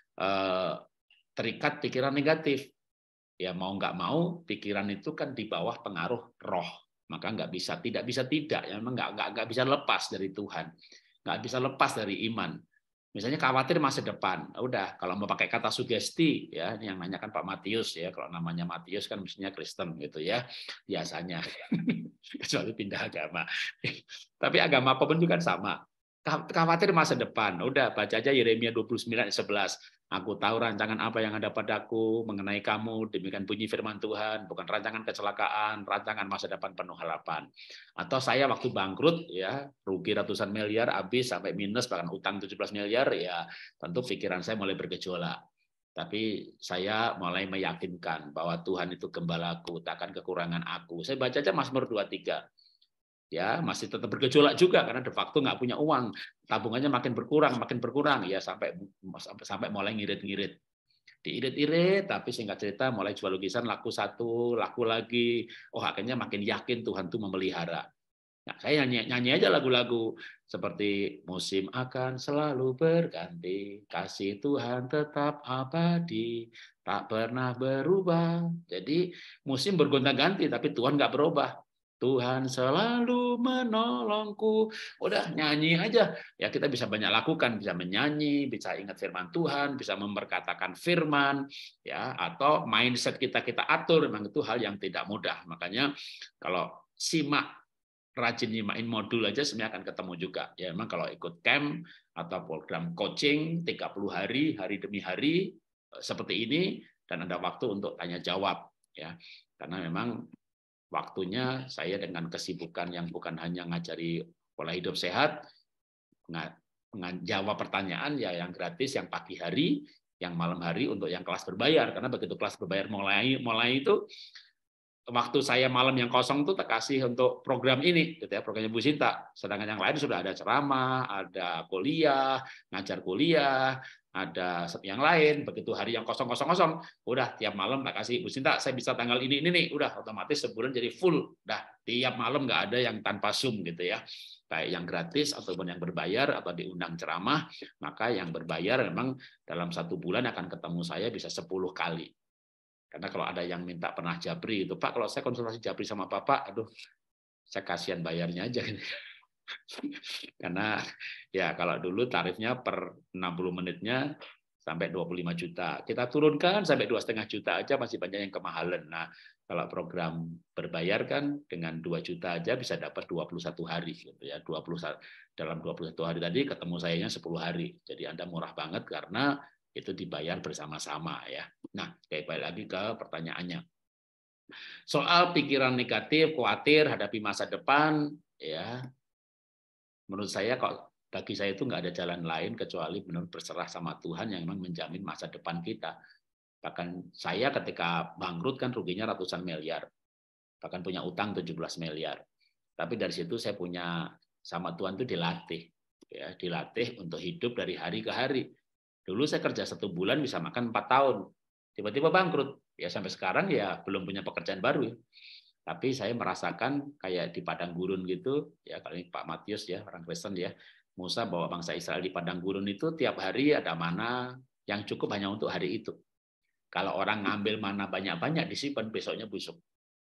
terikat pikiran negatif? Ya mau nggak mau, pikiran itu kan di bawah pengaruh roh. Maka nggak bisa tidak, ya memang nggak bisa lepas dari Tuhan, nggak bisa lepas dari iman. Misalnya khawatir masa depan, udah kalau mau pakai kata sugesti, ya ini yang nanyakan Pak Matius ya, kalau namanya Matius kan mestinya Kristen gitu ya biasanya, kecuali pindah agama. Tapi agama apapun juga sama. Khawatir masa depan, udah baca aja Yeremia 29:11. Aku tahu rancangan apa yang ada padaku mengenai kamu, demikian bunyi firman Tuhan, bukan rancangan kecelakaan, rancangan masa depan penuh harapan. Atau saya waktu bangkrut, ya rugi ratusan miliar, habis sampai minus, bahkan utang 17 miliar, ya tentu pikiran saya mulai bergejolak. Tapi saya mulai meyakinkan bahwa Tuhan itu gembalaku, takkan kekurangan aku. Saya baca aja Mazmur 23. Ya, masih tetap bergejolak juga karena de facto nggak punya uang. Tabungannya makin berkurang, ya sampai mulai ngirit-ngirit. Diirit-irit, tapi singkat cerita mulai jual lukisan laku satu, laku lagi. Oh, akhirnya makin yakin Tuhan tuh memelihara. Nah, saya nyanyi aja lagu-lagu seperti musim akan selalu berganti, kasih Tuhan tetap abadi, tak pernah berubah. Jadi musim bergonta-ganti, tapi Tuhan nggak berubah. Tuhan selalu menolongku. Udah nyanyi aja. Ya kita bisa banyak lakukan, bisa menyanyi, bisa ingat firman Tuhan, bisa memperkatakan firman, ya atau mindset kita atur. Memang itu hal yang tidak mudah. Makanya kalau simak rajin nyimain modul aja sebenarnya akan ketemu juga. Ya memang kalau ikut camp atau program coaching 30 hari, hari demi hari seperti ini dan ada waktu untuk tanya jawab ya. Karena memang waktunya saya dengan kesibukan yang bukan hanya ngajari pola hidup sehat, jawab pertanyaan ya yang gratis, yang pagi hari, yang malam hari untuk yang kelas berbayar. Karena begitu kelas berbayar mulai itu waktu saya malam yang kosong itu terkasih untuk program ini, gitu ya, programnya Bu Sinta. Sedangkan yang lain sudah ada ceramah, ada kuliah, ngajar kuliah, ada yang lain. Begitu hari yang kosong, udah tiap malam tak kasih Bu Sinta, saya bisa tanggal ini nih, udah otomatis sebulan jadi full. Dah tiap malam nggak ada yang tanpa Zoom gitu ya. Baik yang gratis ataupun yang berbayar atau diundang ceramah, maka yang berbayar memang dalam 1 bulan akan ketemu saya bisa 10 kali. Karena kalau ada yang minta pernah Jabri itu, Pak, kalau saya konsultasi Jabri sama Bapak, aduh, saya kasihan bayarnya aja. Karena ya kalau dulu tarifnya per 60 menitnya sampai 25 juta. Kita turunkan sampai 2,5 juta aja masih banyak yang kemahalan. Nah, kalau program berbayar kan dengan 2 juta aja bisa dapat 21 hari gitu ya. 21 dalam 21 hari tadi ketemu sayanya 10 hari. Jadi Anda murah banget karena itu dibayar bersama-sama ya. Nah, balik lagi ke pertanyaannya. Soal pikiran negatif, khawatir hadapi masa depan, ya menurut saya kok bagi saya itu nggak ada jalan lain kecuali benar berserah sama Tuhan yang memang menjamin masa depan kita. Bahkan saya ketika bangkrut kan ruginya ratusan miliar, bahkan punya utang 17 miliar. Tapi dari situ saya punya sama Tuhan itu dilatih, ya dilatih untuk hidup dari hari ke hari. Dulu saya kerja 1 bulan bisa makan 4 tahun. Tiba-tiba bangkrut. Ya sampai sekarang ya belum punya pekerjaan baru. Tapi saya merasakan kayak di padang gurun gitu. Ya kalau ini Pak Matius ya, orang Kristen ya. Musa bawa bangsa Israel di padang gurun itu tiap hari ada mana yang cukup hanya untuk hari itu. Kalau orang ngambil mana banyak-banyak disimpan besoknya busuk.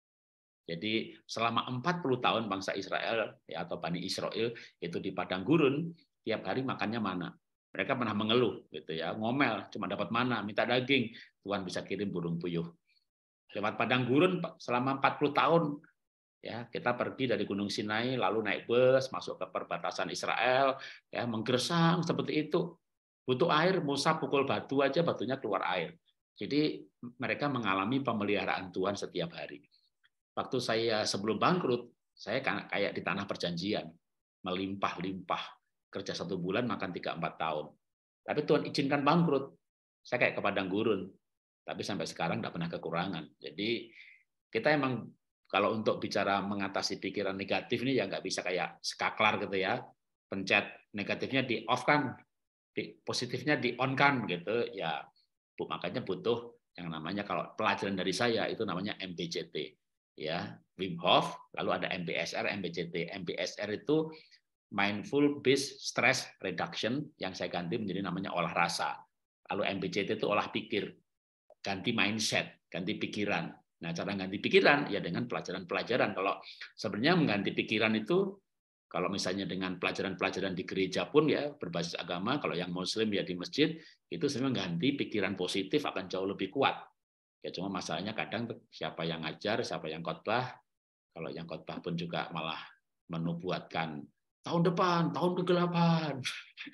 Jadi selama 40 tahun bangsa Israel ya atau Bani Israel itu di padang gurun, tiap hari makannya mana. Mereka pernah mengeluh gitu ya, ngomel, cuma dapat mana, minta daging, Tuhan bisa kirim burung puyuh. Lewat padang gurun selama 40 tahun ya, kita pergi dari Gunung Sinai lalu naik bus masuk ke perbatasan Israel ya, menggersang seperti itu. Butuh air, Musa pukul batu aja batunya keluar air. Jadi mereka mengalami pemeliharaan Tuhan setiap hari. Waktu saya sebelum bangkrut, saya kayak di tanah perjanjian, melimpah-limpah, kerja 1 bulan makan 3-4 tahun. Tapi Tuhan izinkan bangkrut, saya kayak ke padang gurun. Tapi sampai sekarang tidak pernah kekurangan. Jadi kita emang kalau untuk bicara mengatasi pikiran negatif ini ya nggak bisa kayak skaklar gitu ya, pencet negatifnya di off kan, positifnya di on kan gitu ya. Makanya butuh yang namanya kalau pelajaran dari saya itu namanya MBCT. Ya, Wim Hof, lalu ada MBSR, MBCT. MBSR itu Mindful Based Stress Reduction yang saya ganti menjadi namanya olah rasa. Lalu MBCT itu olah pikir, ganti mindset, ganti pikiran. Nah, cara ganti pikiran ya dengan pelajaran-pelajaran. Kalau sebenarnya mengganti pikiran itu kalau misalnya dengan pelajaran-pelajaran di gereja pun ya berbasis agama, kalau yang Muslim ya di masjid itu sebenarnya ganti pikiran positif akan jauh lebih kuat. Ya cuma masalahnya kadang siapa yang ngajar, siapa yang khotbah. Kalau yang khotbah pun juga malah menubuatkan tahun depan, tahun kegelapan.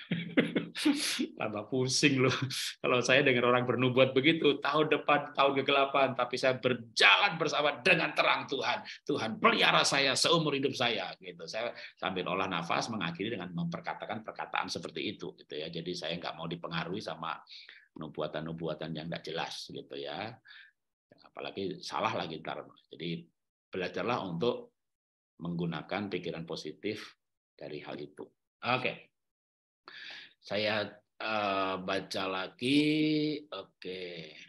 Tambah pusing loh. Kalau saya dengar orang bernubuat begitu, tahun depan, tahun kegelapan, tapi saya berjalan bersama dengan terang Tuhan. Tuhan pelihara saya seumur hidup saya. Gitu. Saya sambil olah nafas mengakhiri dengan memperkatakan perkataan seperti itu. Gitu ya. Jadi saya nggak mau dipengaruhi sama nubuatan-nubuatan yang tidak jelas gitu ya. Apalagi salah lagi ntar. Jadi belajarlah untuk menggunakan pikiran positif dari hal itu. Oke. Saya baca lagi. Oke.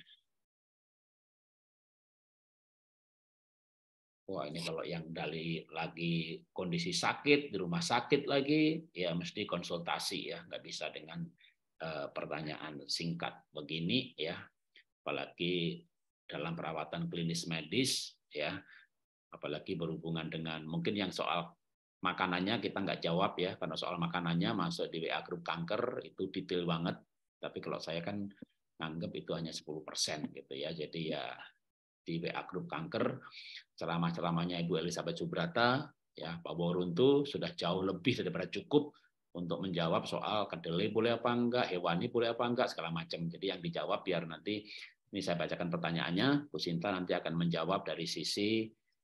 Wah, ini kalau yang dari lagi kondisi sakit, di rumah sakit lagi, ya mesti konsultasi ya, nggak bisa dengan pertanyaan singkat begini ya, apalagi dalam perawatan klinis medis ya, apalagi berhubungan dengan mungkin yang soal makanannya kita nggak jawab ya, karena soal makanannya masuk di WA grup kanker itu detail banget, tapi kalau saya kan nganggap itu hanya 10% gitu ya, jadi ya di WA grup kanker ceramah-ceramahnya Ibu Elizabeth Subrata ya, Pak Boruntu sudah jauh lebih daripada cukup untuk menjawab soal kedelai boleh apa enggak, hewani boleh apa enggak, segala macam. Jadi yang dijawab biar nanti ini saya bacakan pertanyaannya, Bu Sinta nanti akan menjawab dari sisi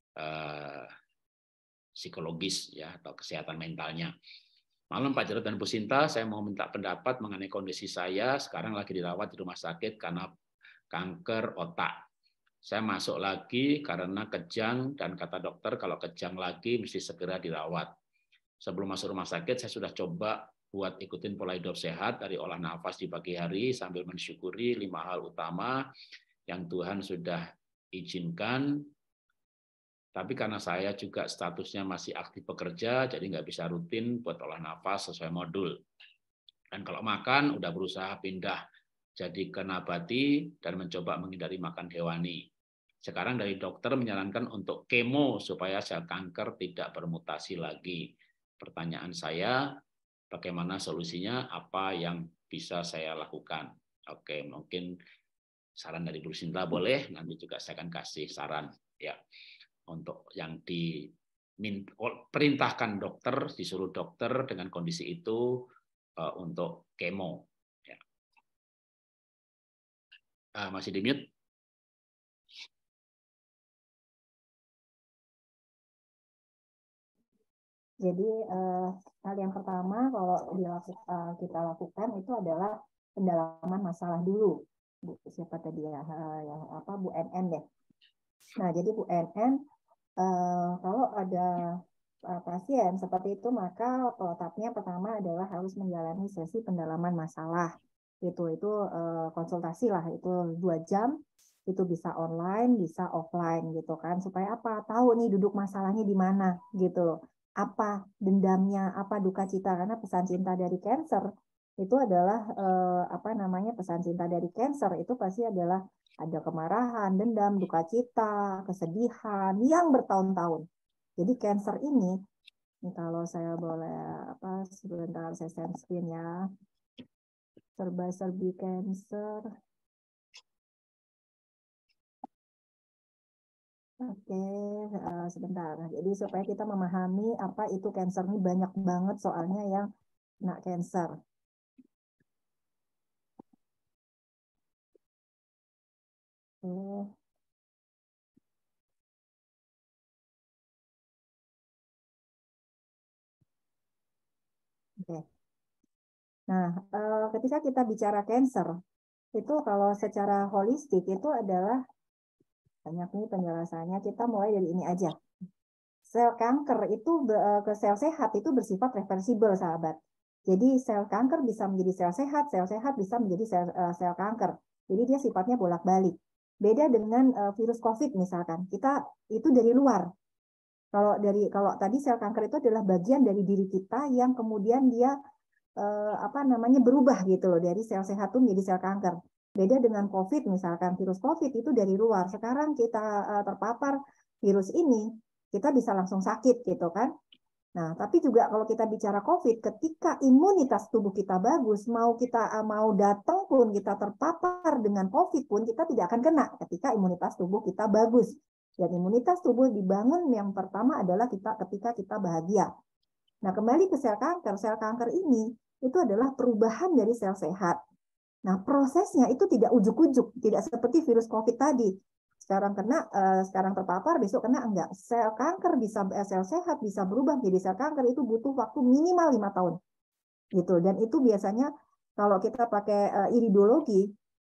psikologis ya atau kesehatan mentalnya. Malam Pak Jarod dan Bu Sinta, saya mau minta pendapat mengenai kondisi saya sekarang lagi dirawat di rumah sakit karena kanker otak. Saya masuk lagi karena kejang dan kata dokter kalau kejang lagi mesti segera dirawat. Sebelum masuk rumah sakit saya sudah coba buat ikutin pola hidup sehat dari olah nafas di pagi hari sambil mensyukuri 5 hal utama yang Tuhan sudah izinkan. Tapi karena saya juga statusnya masih aktif bekerja, jadi nggak bisa rutin buat olah nafas sesuai modul. Dan kalau makan udah berusaha pindah jadi ke nabati dan mencoba menghindari makan hewani. Sekarang dari dokter menyarankan untuk kemo supaya sel kanker tidak bermutasi lagi. Pertanyaan saya, bagaimana solusinya? Apa yang bisa saya lakukan? Oke, mungkin saran dari Bu Sinta boleh, nanti juga saya akan kasih saran ya untuk yang diperintahkan dokter, disuruh dokter dengan kondisi itu untuk kemo. Ya. Masih di mute? Jadi hal yang pertama kalau kita lakukan itu adalah pendalaman masalah dulu. Bu siapa tadi ya? Yang apa Bu NN deh. Nah, jadi Bu NN kalau ada pasien seperti itu maka protapnya pertama adalah harus menjalani sesi pendalaman masalah. Itu konsultasi lah, itu 2 jam. Itu bisa online, bisa offline gitu kan, supaya apa? Tahu nih duduk masalahnya di mana gitu. Apa dendamnya, apa duka cita, karena pesan cinta dari cancer itu adalah pesan cinta dari cancer itu pasti adalah ada kemarahan, dendam, duka cita, kesedihan yang bertahun-tahun. Jadi cancer ini kalau saya boleh sebentar saya share screen ya. Serba-serbi cancer. Oke, sebentar. Jadi supaya kita memahami apa itu cancer ini, banyak banget soalnya yang kena cancer. Oke. Oke. Nah, ketika kita bicara cancer, itu kalau secara holistik itu adalah banyak nih penjelasannya. Kita mulai dari ini aja. Sel kanker itu ke sel sehat itu bersifat reversibel, sahabat. Jadi sel kanker bisa menjadi sel sehat bisa menjadi sel kanker. Jadi dia sifatnya bolak-balik. Beda dengan virus COVID misalkan. Kita itu dari luar. Kalau tadi sel kanker itu adalah bagian dari diri kita yang kemudian dia berubah gitu loh, dari sel sehat itu menjadi sel kanker. Beda dengan COVID misalkan, virus COVID itu dari luar. Sekarang kita terpapar virus ini, kita bisa langsung sakit gitu kan. Nah, tapi juga kalau kita bicara COVID, ketika imunitas tubuh kita bagus, mau datang pun kita terpapar dengan COVID pun kita tidak akan kena ketika imunitas tubuh kita bagus. Dan imunitas tubuh dibangun yang pertama adalah ketika kita bahagia. Nah, kembali ke sel kanker ini itu adalah perubahan dari sel sehat. Nah, prosesnya itu tidak ujuk-ujuk, tidak seperti virus COVID tadi. Sekarang sekarang terpapar, besok kena enggak. Sel kanker sel sehat bisa berubah menjadi sel kanker itu butuh waktu minimal 5 tahun. Gitu. Dan itu biasanya kalau kita pakai iridologi,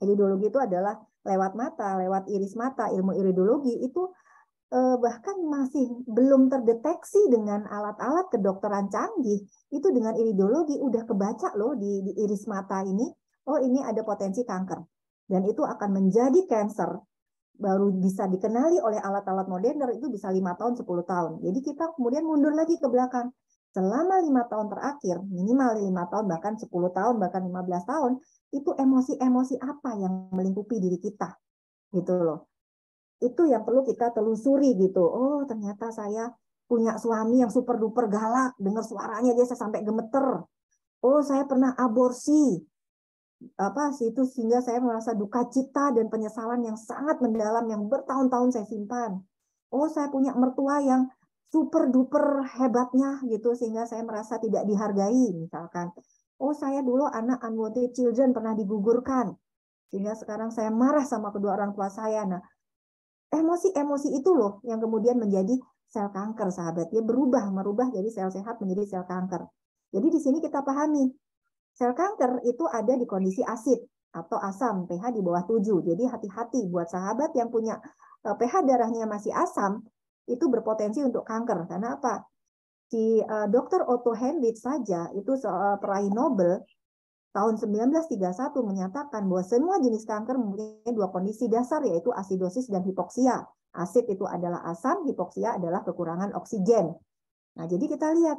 Iridologi itu adalah lewat mata, lewat iris mata. Ilmu iridologi itu bahkan masih belum terdeteksi dengan alat-alat kedokteran canggih. Itu dengan iridologi udah kebaca loh di iris mata ini, oh ini ada potensi kanker. Dan itu akan menjadi kanker. Baru bisa dikenali oleh alat-alat modern itu bisa 5 tahun, 10 tahun. Jadi kita kemudian mundur lagi ke belakang. Selama 5 tahun terakhir, minimal 5 tahun, bahkan 10 tahun, bahkan 15 tahun, itu emosi-emosi apa yang melingkupi diri kita. Gitu loh. Itu yang perlu kita telusuri gitu. Oh, ternyata saya punya suami yang super duper galak, dengar suaranya dia sampai gemeter. Oh, saya pernah aborsi. Itu sehingga saya merasa duka cita dan penyesalan yang sangat mendalam yang bertahun-tahun saya simpan. Oh, saya punya mertua yang super duper hebatnya gitu sehingga saya merasa tidak dihargai misalkan. Oh, saya dulu anak unwanted children pernah digugurkan sehingga sekarang saya marah sama kedua orang tua saya. Nah, emosi-emosi itu loh yang kemudian menjadi sel kanker, sahabat. Dia merubah jadi sel sehat menjadi sel kanker. Jadi di sini kita pahami, sel kanker itu ada di kondisi asid atau asam, pH di bawah 7. Jadi hati-hati buat sahabat yang punya pH darahnya masih asam, itu berpotensi untuk kanker. Karena apa? Si Dr. Otto Hamblich saja, itu peraih Nobel, tahun 1931 menyatakan bahwa semua jenis kanker mempunyai 2 kondisi dasar, yaitu asidosis dan hipoksia. Asid itu adalah asam, hipoksia adalah kekurangan oksigen. Nah, jadi kita lihat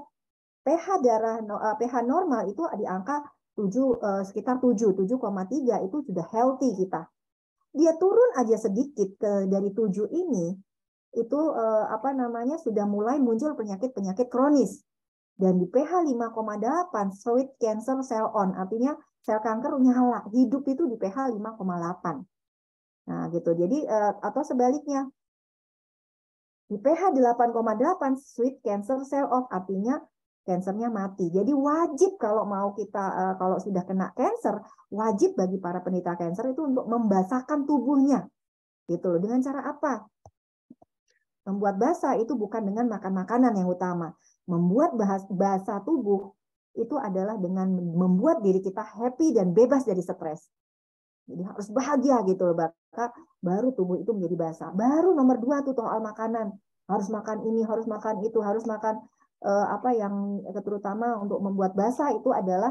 pH normal itu di angka sekitar 7,3 itu sudah healthy kita. Dia turun aja sedikit dari 7 ini, itu sudah mulai muncul penyakit-penyakit kronis. Dan di pH 5,8 sweet cancer cell on, artinya sel kanker nyala, hidup itu di pH 5,8. Nah, gitu. Jadi atau sebaliknya di pH 8,8 sweet cancer cell off, artinya kansernya mati. Jadi wajib kalau mau kita kalau sudah kena kanker, wajib bagi para penderita kanker itu untuk membasahkan tubuhnya. Gitu loh. Dengan cara apa? Membuat basah itu bukan dengan makan makanan yang utama. Membuat basah tubuh itu adalah dengan membuat diri kita happy dan bebas dari stres. Jadi harus bahagia gitu loh, baru tubuh itu menjadi basah. Baru nomor 2 tuh soal makanan. Harus makan ini, harus makan itu, harus makan yang terutama untuk membuat basah itu adalah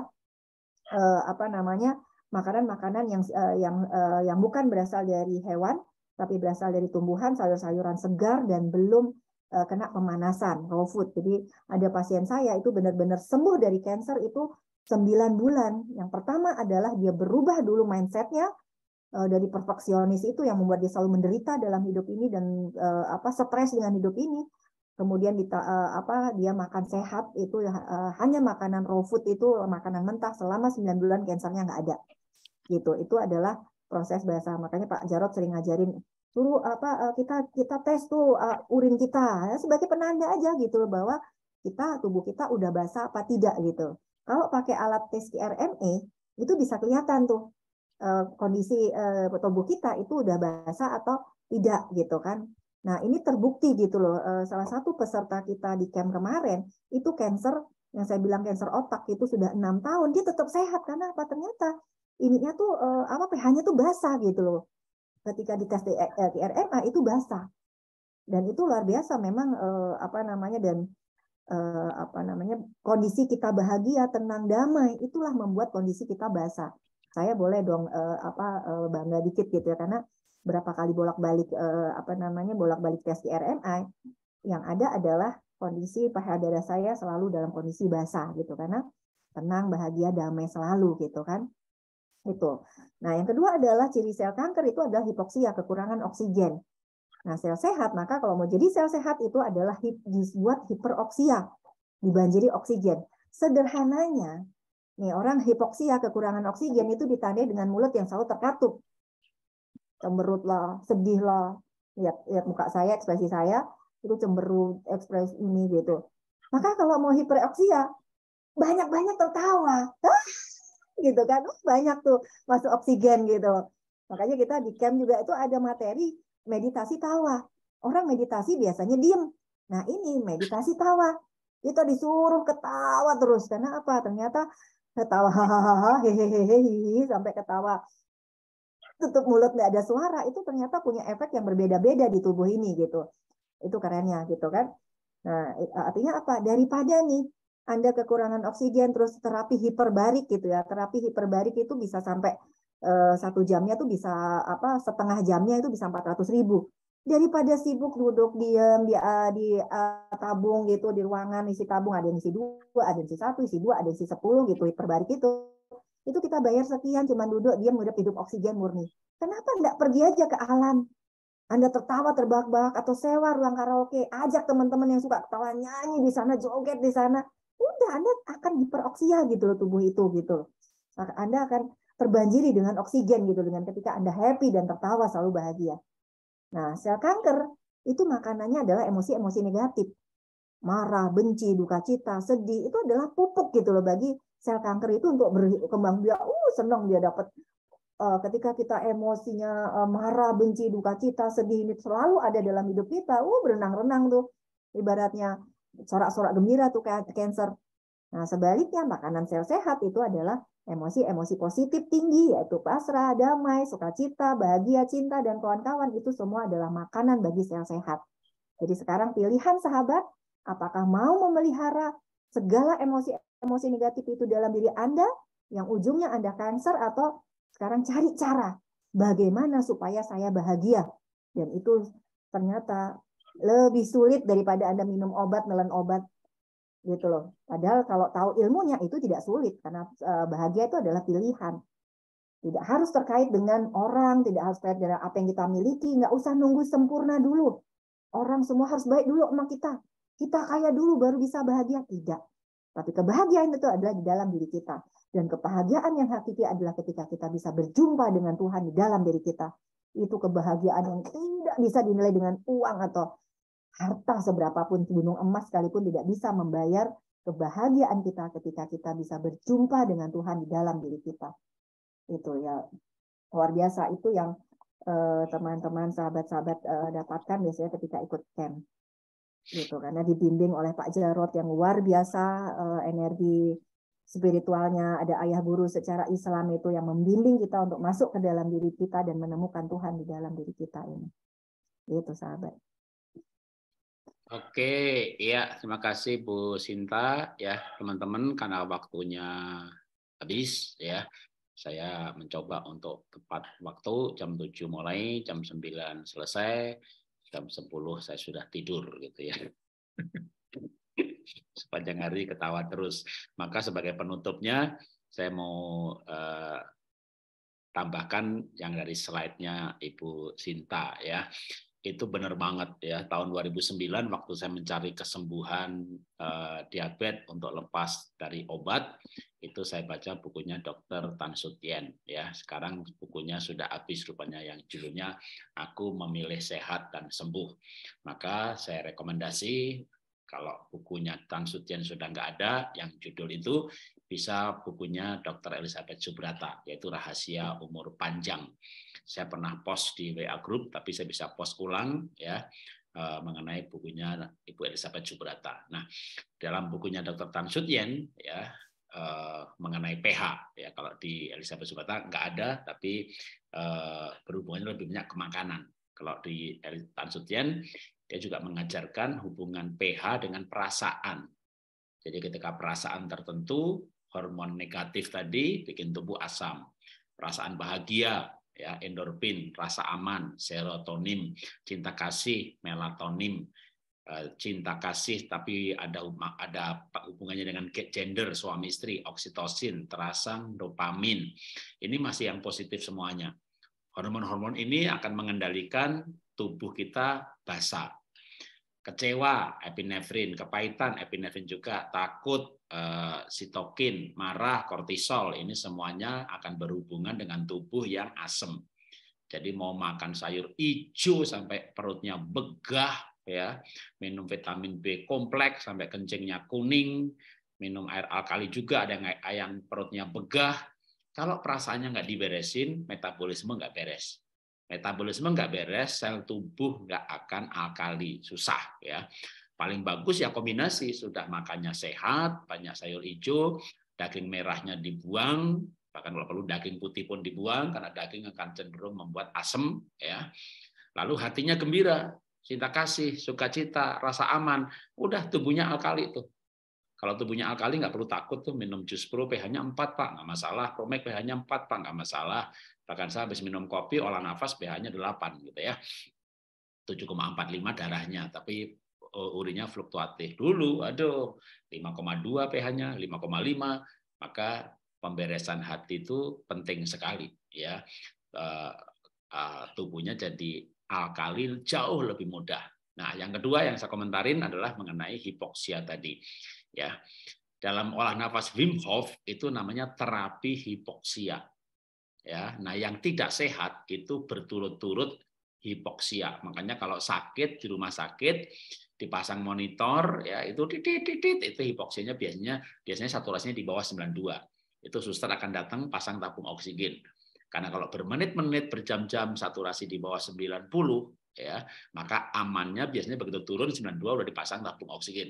makanan-makanan yang bukan berasal dari hewan, tapi berasal dari tumbuhan, sayur-sayuran segar dan belum kena pemanasan, raw food. Jadi ada pasien saya itu benar-benar sembuh dari kanker itu 9 bulan. Yang pertama adalah dia berubah dulu mindsetnya dari perfeksionis itu yang membuat dia selalu menderita dalam hidup ini dan stres dengan hidup ini. Kemudian dia makan sehat itu hanya makanan raw food itu makanan mentah selama 9 bulan kankernya nggak ada. Gitu. Itu adalah proses basah. Makanya Pak Jarod sering ngajarin suruh kita tes tuh urin kita sebagai penanda aja gitu bahwa tubuh kita udah basah apa tidak gitu. Kalau pakai alat tes RMA itu bisa kelihatan tuh kondisi tubuh kita itu udah basah atau tidak gitu kan. Nah, ini terbukti gitu loh. Salah satu peserta kita di camp kemarin itu kanker yang saya bilang kanker otak itu sudah 6 tahun, dia tetap sehat karena apa? Ternyata ininya tuh pH-nya tuh basah gitu loh. Ketika dites di RMA itu basah. Dan itu luar biasa memang kondisi kita bahagia, tenang, damai, itulah membuat kondisi kita basah. Saya boleh dong bangga dikit gitu ya, karena berapa kali bolak-balik tes di RMI, yang ada adalah kondisi pH darah saya selalu dalam kondisi basah gitu, karena tenang, bahagia, damai selalu gitu kan. Itu. Nah, yang kedua adalah ciri sel kanker itu adalah hipoksia, kekurangan oksigen. Nah, sel sehat, maka kalau mau jadi sel sehat itu adalah dibuat hiperoksia, dibanjiri oksigen. Sederhananya, nih orang hipoksia, kekurangan oksigen itu ditandai dengan mulut yang selalu terkatup. Cemberut lah, sedih lah. Lihat muka saya, ekspresi saya, itu cemberut, ekspresi ini gitu. Maka kalau mau hiperoksia, banyak-banyak tertawa. Gitu kan, banyak tuh masuk oksigen gitu. Makanya kita di camp juga itu ada materi meditasi tawa. Orang meditasi biasanya diem. Nah ini meditasi tawa. Kita disuruh ketawa terus. Karena apa? Ternyata ketawa hahaha hehehe sampai ketawa tutup mulut nggak ada suara, itu ternyata punya efek yang berbeda-beda di tubuh ini gitu. Itu kerennya gitu kan. Nah, artinya apa? Daripada nih Anda kekurangan oksigen terus terapi hiperbarik gitu ya. Terapi hiperbarik itu bisa sampai 1 jamnya tuh bisa apa, setengah jamnya itu bisa 400.000. Daripada sibuk duduk diam di tabung gitu di ruangan isi tabung, ada yang isi 2, ada yang isi 1, isi 2, ada yang isi 10 gitu hiperbarik itu kita bayar sekian cuman duduk diam hidup oksigen murni. Kenapa enggak pergi aja ke alam? Anda tertawa terbahak-bahak atau sewa ruang karaoke, ajak teman-teman yang suka ketawa nyanyi di sana, joget di sana. Udah Anda akan hiperoksia gitu loh tubuh itu gitu. Anda akan terbanjiri dengan oksigen gitu dengan ketika Anda happy dan tertawa selalu bahagia. Nah, sel kanker itu makanannya adalah emosi-emosi negatif. Marah, benci, duka cita, sedih itu adalah pupuk gitu loh bagi sel kanker itu untuk berkembang biak. Senang dia dapat ketika kita emosinya marah, benci, duka cita, sedih ini selalu ada dalam hidup kita, berenang-renang tuh. Ibaratnya sorak-sorak gembira tuh kayak cancer. Nah, sebaliknya makanan sel sehat itu adalah emosi-emosi positif tinggi, yaitu pasrah, damai, sukacita, bahagia, cinta, dan kawan-kawan. Itu semua adalah makanan bagi sel sehat. Jadi sekarang pilihan sahabat, apakah mau memelihara segala emosi-emosi negatif itu dalam diri Anda, yang ujungnya Anda kanker, atau sekarang cari cara bagaimana supaya saya bahagia. Dan itu ternyata lebih sulit daripada Anda minum obat, nelen obat gitu loh. Padahal kalau tahu ilmunya itu tidak sulit karena bahagia itu adalah pilihan. Tidak harus terkait dengan orang, tidak harus terkait dengan apa yang kita miliki, nggak usah nunggu sempurna dulu. Orang semua harus baik dulu sama kita. Kita kaya dulu baru bisa bahagia. Tidak. Tapi kebahagiaan itu adalah di dalam diri kita. Dan kebahagiaan yang hakiki adalah ketika kita bisa berjumpa dengan Tuhan di dalam diri kita. Itu kebahagiaan yang tidak bisa dinilai dengan uang atau harta seberapapun, gunung emas sekalipun tidak bisa membayar kebahagiaan kita ketika kita bisa berjumpa dengan Tuhan di dalam diri kita. Itu ya luar biasa. Itu yang teman-teman, sahabat-sahabat dapatkan biasanya ketika ikut camp. Gitu, karena dibimbing oleh Pak Jarod yang luar biasa, energi spiritualnya, ada ayah guru secara Islam itu yang membimbing kita untuk masuk ke dalam diri kita dan menemukan Tuhan di dalam diri kita ini. Itu sahabat. Oke, iya, terima kasih Bu Sinta ya, teman-teman, karena waktunya habis ya. Saya mencoba untuk tepat waktu, jam 7 mulai, jam 9 selesai, jam 10 saya sudah tidur gitu ya. Sepanjang hari ketawa terus. Maka sebagai penutupnya saya mau tambahkan yang dari slide-nya Ibu Sinta ya. Itu benar banget ya, tahun 2009 waktu saya mencari kesembuhan diabetes untuk lepas dari obat, itu saya baca bukunya Dr. Tan Sut Yen ya. Sekarang bukunya sudah habis rupanya, yang judulnya Aku Memilih Sehat dan Sembuh. Maka saya rekomendasi kalau bukunya Tan Sut Yen sudah nggak ada yang judul itu, bisa bukunya Dr. Elizabeth Subrata, yaitu Rahasia Umur Panjang. Saya pernah post di WA Group, tapi saya bisa post ulang ya mengenai bukunya Ibu Elizabeth Subrata. Nah, dalam bukunya Dr. Tan Sut Yen ya mengenai pH ya, kalau di Elizabeth Subrata nggak ada, tapi berhubungannya lebih banyak ke makanan. Kalau di Tan Sut Yen dia juga mengajarkan hubungan pH dengan perasaan. Jadi ketika perasaan tertentu, hormon negatif tadi bikin tubuh asam. Perasaan bahagia ya, endorfin, rasa aman, serotonin, cinta kasih, melatonin, cinta kasih tapi ada hubungannya dengan gender, suami istri, oksitosin, terangsang, dopamin. Ini masih yang positif semuanya. Hormon-hormon ini akan mengendalikan tubuh kita basah. Kecewa, epinefrin, kepahitan, epinefrin juga, takut, sitokin, marah, kortisol, ini semuanya akan berhubungan dengan tubuh yang asam. Jadi mau makan sayur hijau sampai perutnya begah, ya, minum vitamin B kompleks sampai kencingnya kuning, minum air alkali juga ada yang perutnya begah. Kalau perasaannya nggak diberesin, metabolisme nggak beres. Metabolisme nggak beres, sel tubuh nggak akan alkali, susah ya. Paling bagus ya kombinasi, sudah makannya sehat, banyak sayur hijau, daging merahnya dibuang, Bahkan kalau perlu daging putih pun dibuang karena daging akan cenderung membuat asam, ya. Lalu hatinya gembira, cinta kasih, sukacita, rasa aman, udah tubuhnya alkali tuh. Kalau tubuhnya alkali nggak perlu takut tuh, minum jus pro pH-nya 4 Pak, nggak masalah. Promek pH-nya 4 Pak, nggak masalah. Bahkan saya habis minum kopi, olah nafas pH-nya 8 gitu ya. 7,45 darahnya, tapi urinnya fluktuatif. Dulu, aduh, 5,2 pH-nya, 5,5, maka pemberesan hati itu penting sekali, ya. Tubuhnya jadi alkalin jauh lebih mudah. Nah, yang kedua yang saya komentarin adalah mengenai hipoksia tadi, ya. Dalam olah nafas Wim Hof itu namanya terapi hipoksia, ya. Nah, yang tidak sehat itu berturut-turut hipoksia. Makanya kalau sakit di rumah sakit dipasang monitor, ya, itu titit itu hipoksianya biasanya saturasinya di bawah 92. Itu suster akan datang pasang tabung oksigen. Karena kalau bermenit-menit, berjam-jam saturasi di bawah 90, ya, maka amannya biasanya begitu turun 92 udah dipasang tabung oksigen.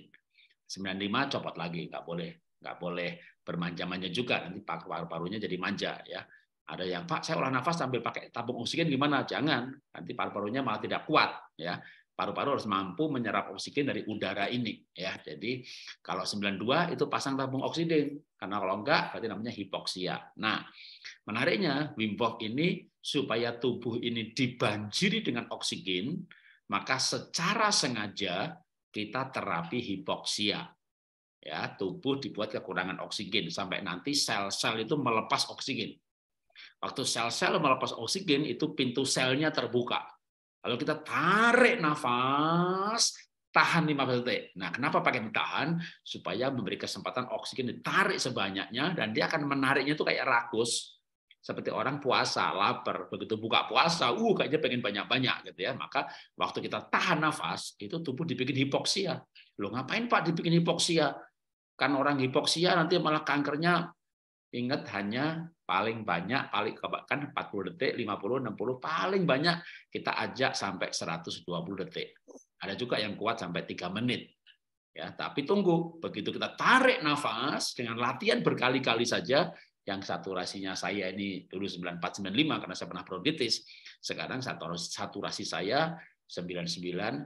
95 copot lagi, nggak boleh bermanja-manja juga, nanti paru-parunya jadi manja, ya. Ada yang, Pak, saya olah nafas sambil pakai tabung oksigen gimana? Jangan, nanti paru-parunya malah tidak kuat, ya. Paru-paru harus mampu menyerap oksigen dari udara ini, ya. Jadi kalau 92 itu pasang tabung oksigen, karena kalau enggak berarti namanya hipoksia. Nah, menariknya Wim Hof ini supaya tubuh ini dibanjiri dengan oksigen, maka secara sengaja kita terapi hipoksia. Ya, tubuh dibuat kekurangan oksigen sampai nanti sel-sel itu melepas oksigen. Waktu sel-sel melepas oksigen itu pintu selnya terbuka. Lalu kita tarik nafas, tahan 15 detik. Nah, kenapa pakai ditahan? Supaya memberi kesempatan oksigen ditarik sebanyaknya dan dia akan menariknya itu kayak rakus. Seperti orang puasa, lapar, begitu buka puasa, kayaknya pengen banyak-banyak gitu ya. Maka waktu kita tahan nafas, itu tubuh dibikin hipoksia. Loh, ngapain Pak dibikin hipoksia? Kan orang hipoksia nanti malah kankernya, ingat, hanya paling banyak, kan 40 detik, 50, 60, paling banyak kita ajak sampai 120 detik. Ada juga yang kuat sampai 3 menit. Ya, tapi tunggu, begitu kita tarik nafas dengan latihan berkali-kali saja, yang saturasinya saya ini dulu 94-95 karena saya pernah bronkitis, sekarang saturasi saya 99-100%.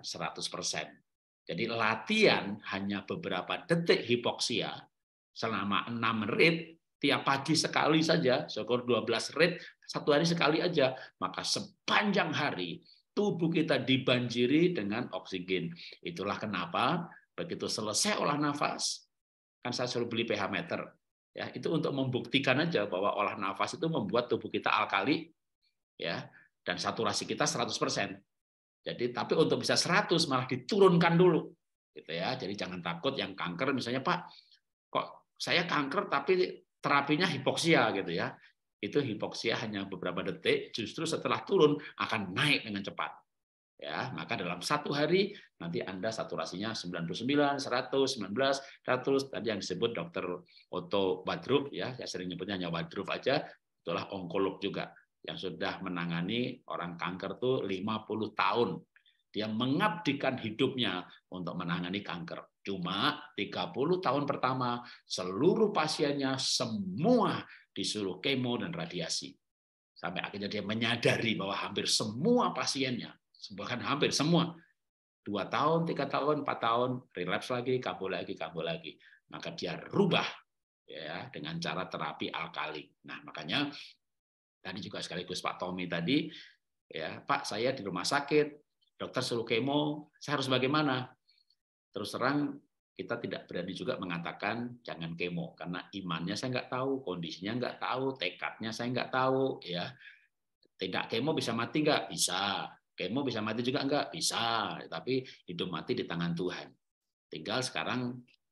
Jadi latihan hanya beberapa detik hipoksia selama 6 menit, tiap pagi sekali saja, syukur 12 rit, satu hari sekali aja, maka sepanjang hari tubuh kita dibanjiri dengan oksigen. Itulah kenapa begitu selesai olah nafas, kan saya suruh beli pH meter. Ya, itu untuk membuktikan aja bahwa olah nafas itu membuat tubuh kita alkali, ya, dan saturasi kita 100%. Jadi tapi untuk bisa 100 malah diturunkan dulu. Gitu ya. Jadi jangan takut yang kanker misalnya, Pak, kok saya kanker tapi terapinya hipoksia gitu ya. Itu hipoksia hanya beberapa detik, justru setelah turun akan naik dengan cepat. Ya, maka dalam satu hari nanti Anda saturasinya 99, 100, 19, 100. Tadi yang disebut Dr. Otto Wadrup, ya, saya sering nyebutnya hanya Wadrup aja, itulah onkolog juga yang sudah menangani orang kanker tuh 50 tahun. Dia mengabdikan hidupnya untuk menangani kanker. Cuma 30 tahun pertama seluruh pasiennya semua disuruh kemo dan radiasi. Sampai akhirnya dia menyadari bahwa hampir semua pasiennya, bahkan hampir semua, 2 tahun, 3 tahun, 4 tahun, relapse lagi, kambuh lagi. Maka dia rubah, ya, dengan cara terapi alkali. Nah, makanya tadi juga sekaligus Pak Tommy tadi, ya, Pak, saya di rumah sakit, dokter suruh kemo, saya harus bagaimana? Terus terang, kita tidak berani juga mengatakan jangan kemo, karena imannya saya nggak tahu, kondisinya nggak tahu, tekadnya saya nggak tahu, ya. Tidak kemo bisa mati nggak? Bisa. Kemo bisa mati juga enggak? Bisa. Tapi hidup mati di tangan Tuhan. Tinggal sekarang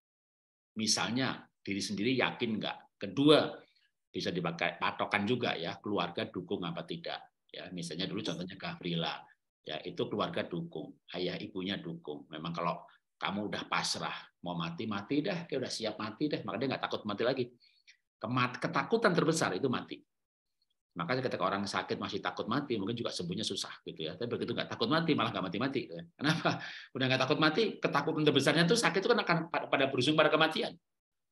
misalnya diri sendiri yakin enggak. Kedua, bisa dipakai patokan juga ya, keluarga dukung apa tidak. Ya, misalnya dulu contohnya Gavrila. Ya, itu keluarga dukung, ayah ibunya dukung. Memang kalau kamu udah pasrah, mau mati dah, dia udah siap mati dah, maka dia nggak takut mati lagi. Ketakutan terbesar itu mati. Makanya ketika orang sakit masih takut mati, mungkin juga sembuhnya susah gitu ya. Tapi begitu nggak takut mati, malah nggak mati-mati. Kenapa? Udah nggak takut mati, ketakutan terbesarnya tuh sakit itu kan akan pada berujung pada kematian.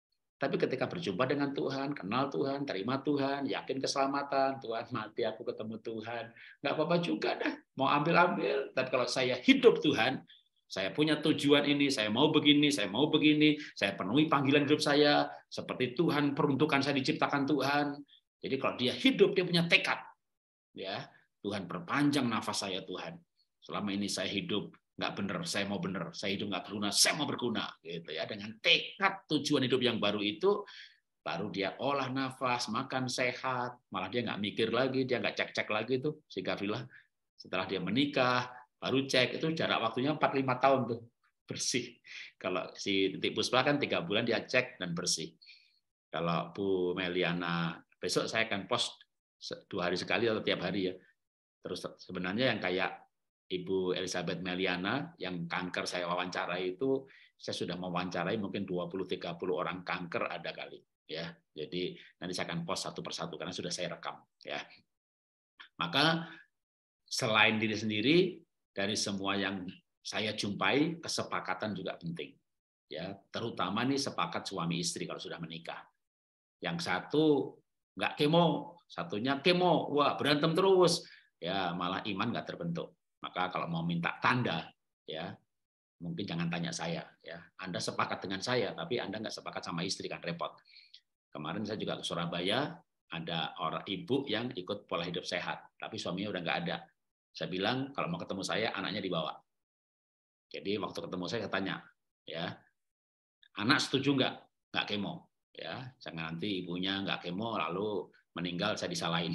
Tapi ketika berjumpa dengan Tuhan, kenal Tuhan, terima Tuhan, yakin keselamatan, Tuhan mati aku ketemu Tuhan, nggak apa-apa juga dah, mau ambil-ambil. Tapi kalau saya hidup Tuhan, saya punya tujuan ini, saya mau begini, saya penuhi panggilan hidup saya, seperti Tuhan peruntukan saya diciptakan Tuhan. Jadi kalau dia hidup, dia punya tekad, ya Tuhan perpanjang nafas saya Tuhan. Selama ini saya hidup nggak benar, saya mau benar, saya hidup nggak berguna, saya mau berguna, gitu ya. Dengan tekad tujuan hidup yang baru itu, baru dia olah nafas, makan sehat, malah dia nggak mikir lagi, dia nggak cek-cek lagi tuh si Gavrila. Setelah dia menikah, baru cek, itu jarak waktunya 4-5 tahun tuh bersih. Kalau si Titik Puspa kan 3 bulan dia cek dan bersih. Kalau Bu Meliana, besok saya akan post 2 hari sekali atau tiap hari ya. Terus sebenarnya yang kayak Ibu Elizabeth Meliana yang kanker saya wawancarai itu, saya sudah mewawancarai mungkin 20-30 orang kanker ada kali ya. Jadi nanti saya akan post satu persatu karena sudah saya rekam ya. Maka selain diri sendiri, dari semua yang saya jumpai, kesepakatan juga penting. Ya, terutama nih sepakat suami istri kalau sudah menikah. Yang satu nggak kemo, satunya kemo, wah berantem terus, ya malah iman nggak terbentuk. Maka kalau mau minta tanda, ya mungkin jangan tanya saya. Ya, Anda sepakat dengan saya, tapi Anda nggak sepakat sama istri kan repot. Kemarin saya juga ke Surabaya, ada orang ibu yang ikut pola hidup sehat, tapi suaminya udah nggak ada. Saya bilang kalau mau ketemu saya, anaknya dibawa. Jadi waktu ketemu saya tanya, ya anak setuju nggak kemo? Ya, jangan nanti ibunya nggak kemo lalu meninggal saya disalahin.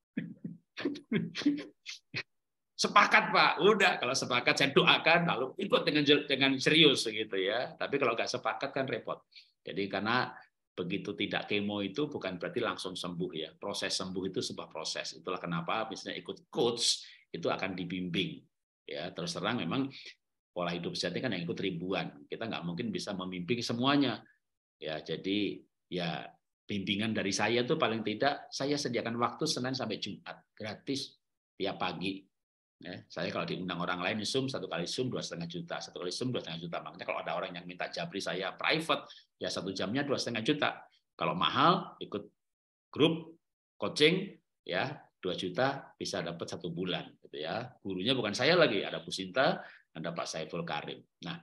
Sepakat Pak, udah kalau sepakat saya doakan lalu ikut dengan serius gitu ya. Tapi kalau nggak sepakat kan repot. Jadi karena begitu tidak kemo itu bukan berarti langsung sembuh ya. Proses sembuh itu sebuah proses. Itulah kenapa misalnya ikut coach itu akan dibimbing. Ya terus terang memang pola hidup sehat kan yang ikut ribuan. Kita nggak mungkin bisa membimbing semuanya. Ya jadi ya bimbingan dari saya tuh paling tidak saya sediakan waktu Senin sampai Jumat gratis tiap pagi. Ya, saya kalau diundang orang lain Zoom 1 kali Zoom 2,5 juta, 1 kali Zoom 2,5 juta. Makanya kalau ada orang yang minta jabri saya private, ya 1 jamnya 2,5 juta. Kalau mahal ikut grup coaching, ya 2 juta bisa dapat 1 bulan. Gitu ya. Gurunya bukan saya lagi, ada Bu Sinta, ada Pak Saiful Karim. Nah,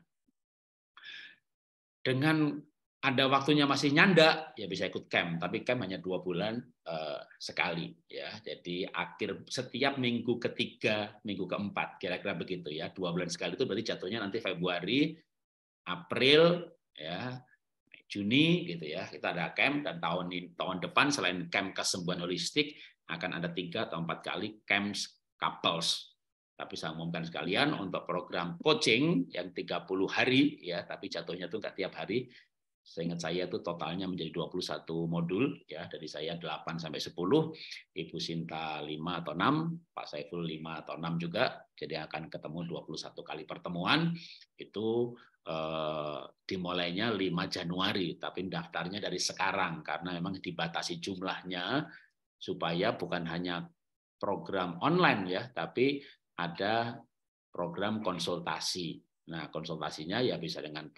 dengan ada waktunya masih nyanda, ya bisa ikut camp. Tapi camp hanya 2 bulan sekali, ya. Jadi akhir setiap minggu ketiga, minggu keempat, kira-kira begitu ya. 2 bulan sekali itu berarti jatuhnya nanti Februari, April, ya, Juni, gitu ya. Kita ada camp dan tahun depan selain camp kesembuhan holistik akan ada 3 atau 4 kali camp couples. Tapi saya umumkan sekalian untuk program coaching yang 30 hari, ya, tapi jatuhnya itu nggak tiap hari. Seingat saya itu totalnya menjadi 21 modul, ya, dari saya 8 sampai 10, Ibu Sinta 5 atau 6, Pak Saiful 5 atau 6 juga, jadi akan ketemu 21 kali pertemuan, itu dimulainya 5 Januari, tapi daftarnya dari sekarang, karena memang dibatasi jumlahnya, supaya bukan hanya program online ya, tapi ada program konsultasi. Nah, konsultasinya ya bisa dengan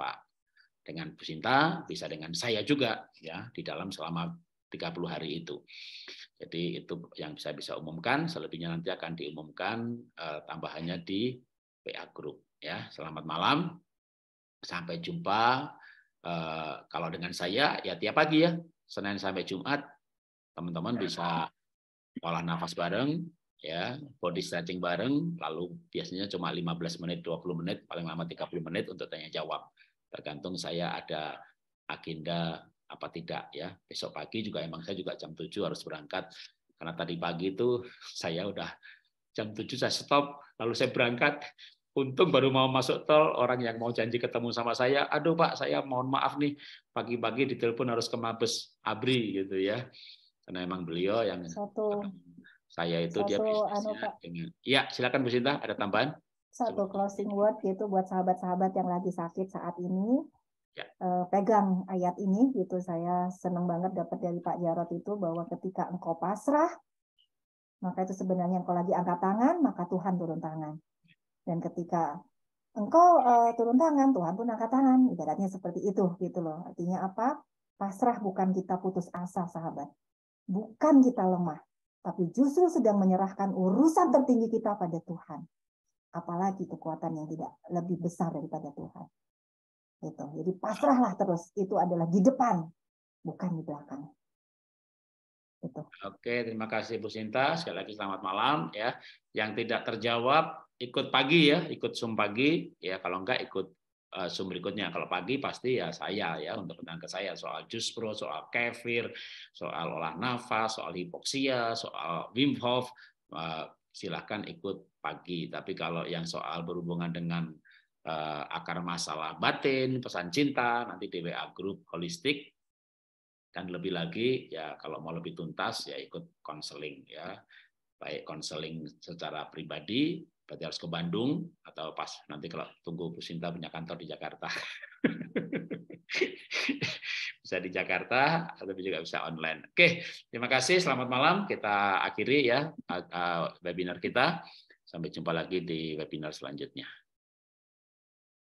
Bu Sinta, bisa dengan saya juga ya di dalam selama 30 hari itu. Jadi itu yang saya bisa umumkan, selebihnya nanti akan diumumkan tambahannya di PA Group ya. Selamat malam. Sampai jumpa kalau dengan saya ya tiap pagi ya, Senin sampai Jumat teman-teman bisa olah nafas bareng, ya, body stretching bareng, lalu biasanya cuma 15 menit, 20 menit, paling lama 30 menit untuk tanya jawab. Tergantung saya ada agenda apa tidak ya. Besok pagi juga emang saya juga jam 7 harus berangkat. Karena tadi pagi itu saya udah jam 7 saya stop, lalu saya berangkat. Untung baru mau masuk tol, orang yang mau janji ketemu sama saya, aduh Pak, saya mohon maaf nih, pagi-pagi ditelepon harus ke Mabes Abri gitu ya. Karena emang beliau yang saya itu dia bisnisnya dengan. Ya, silakan Bu Sinta, ada tambahan? Satu closing word gitu buat sahabat-sahabat yang lagi sakit saat ini. Ya. Pegang ayat ini gitu, saya senang banget dapat dari Pak Jarod itu bahwa ketika engkau pasrah, maka itu sebenarnya engkau lagi angkat tangan, maka Tuhan turun tangan. Dan ketika engkau turun tangan, Tuhan pun angkat tangan. Ibaratnya seperti itu gitu loh. Artinya apa? Pasrah bukan kita putus asa, sahabat. Bukan kita lemah, tapi justru sedang menyerahkan urusan tertinggi kita pada Tuhan. Apalagi kekuatan yang tidak lebih besar daripada Tuhan. Gitu. Jadi pasrahlah terus. Itu adalah di depan, bukan di belakang. Gitu. Oke, terima kasih Bu Sinta. Sekali lagi selamat malam ya. Yang tidak terjawab ikut pagi ya, ikut Zoom pagi ya. Kalau enggak ikut Zoom berikutnya. Kalau pagi pasti ya saya ya, untuk undang ke saya soal jus pro, soal kefir, soal olah nafas, soal hipoksia, soal Wim Hof, silahkan ikut pagi. Tapi kalau yang soal berhubungan dengan akar masalah batin, pesan cinta, nanti di WA grup holistik. Dan lebih lagi ya kalau mau lebih tuntas ya ikut konseling ya. Baik konseling secara pribadi, berarti harus ke Bandung, atau pas nanti kalau tunggu Bu Sinta punya kantor di Jakarta. Bisa di Jakarta, atau juga bisa online. Oke, terima kasih, selamat malam. Kita akhiri ya webinar kita. Sampai jumpa lagi di webinar selanjutnya.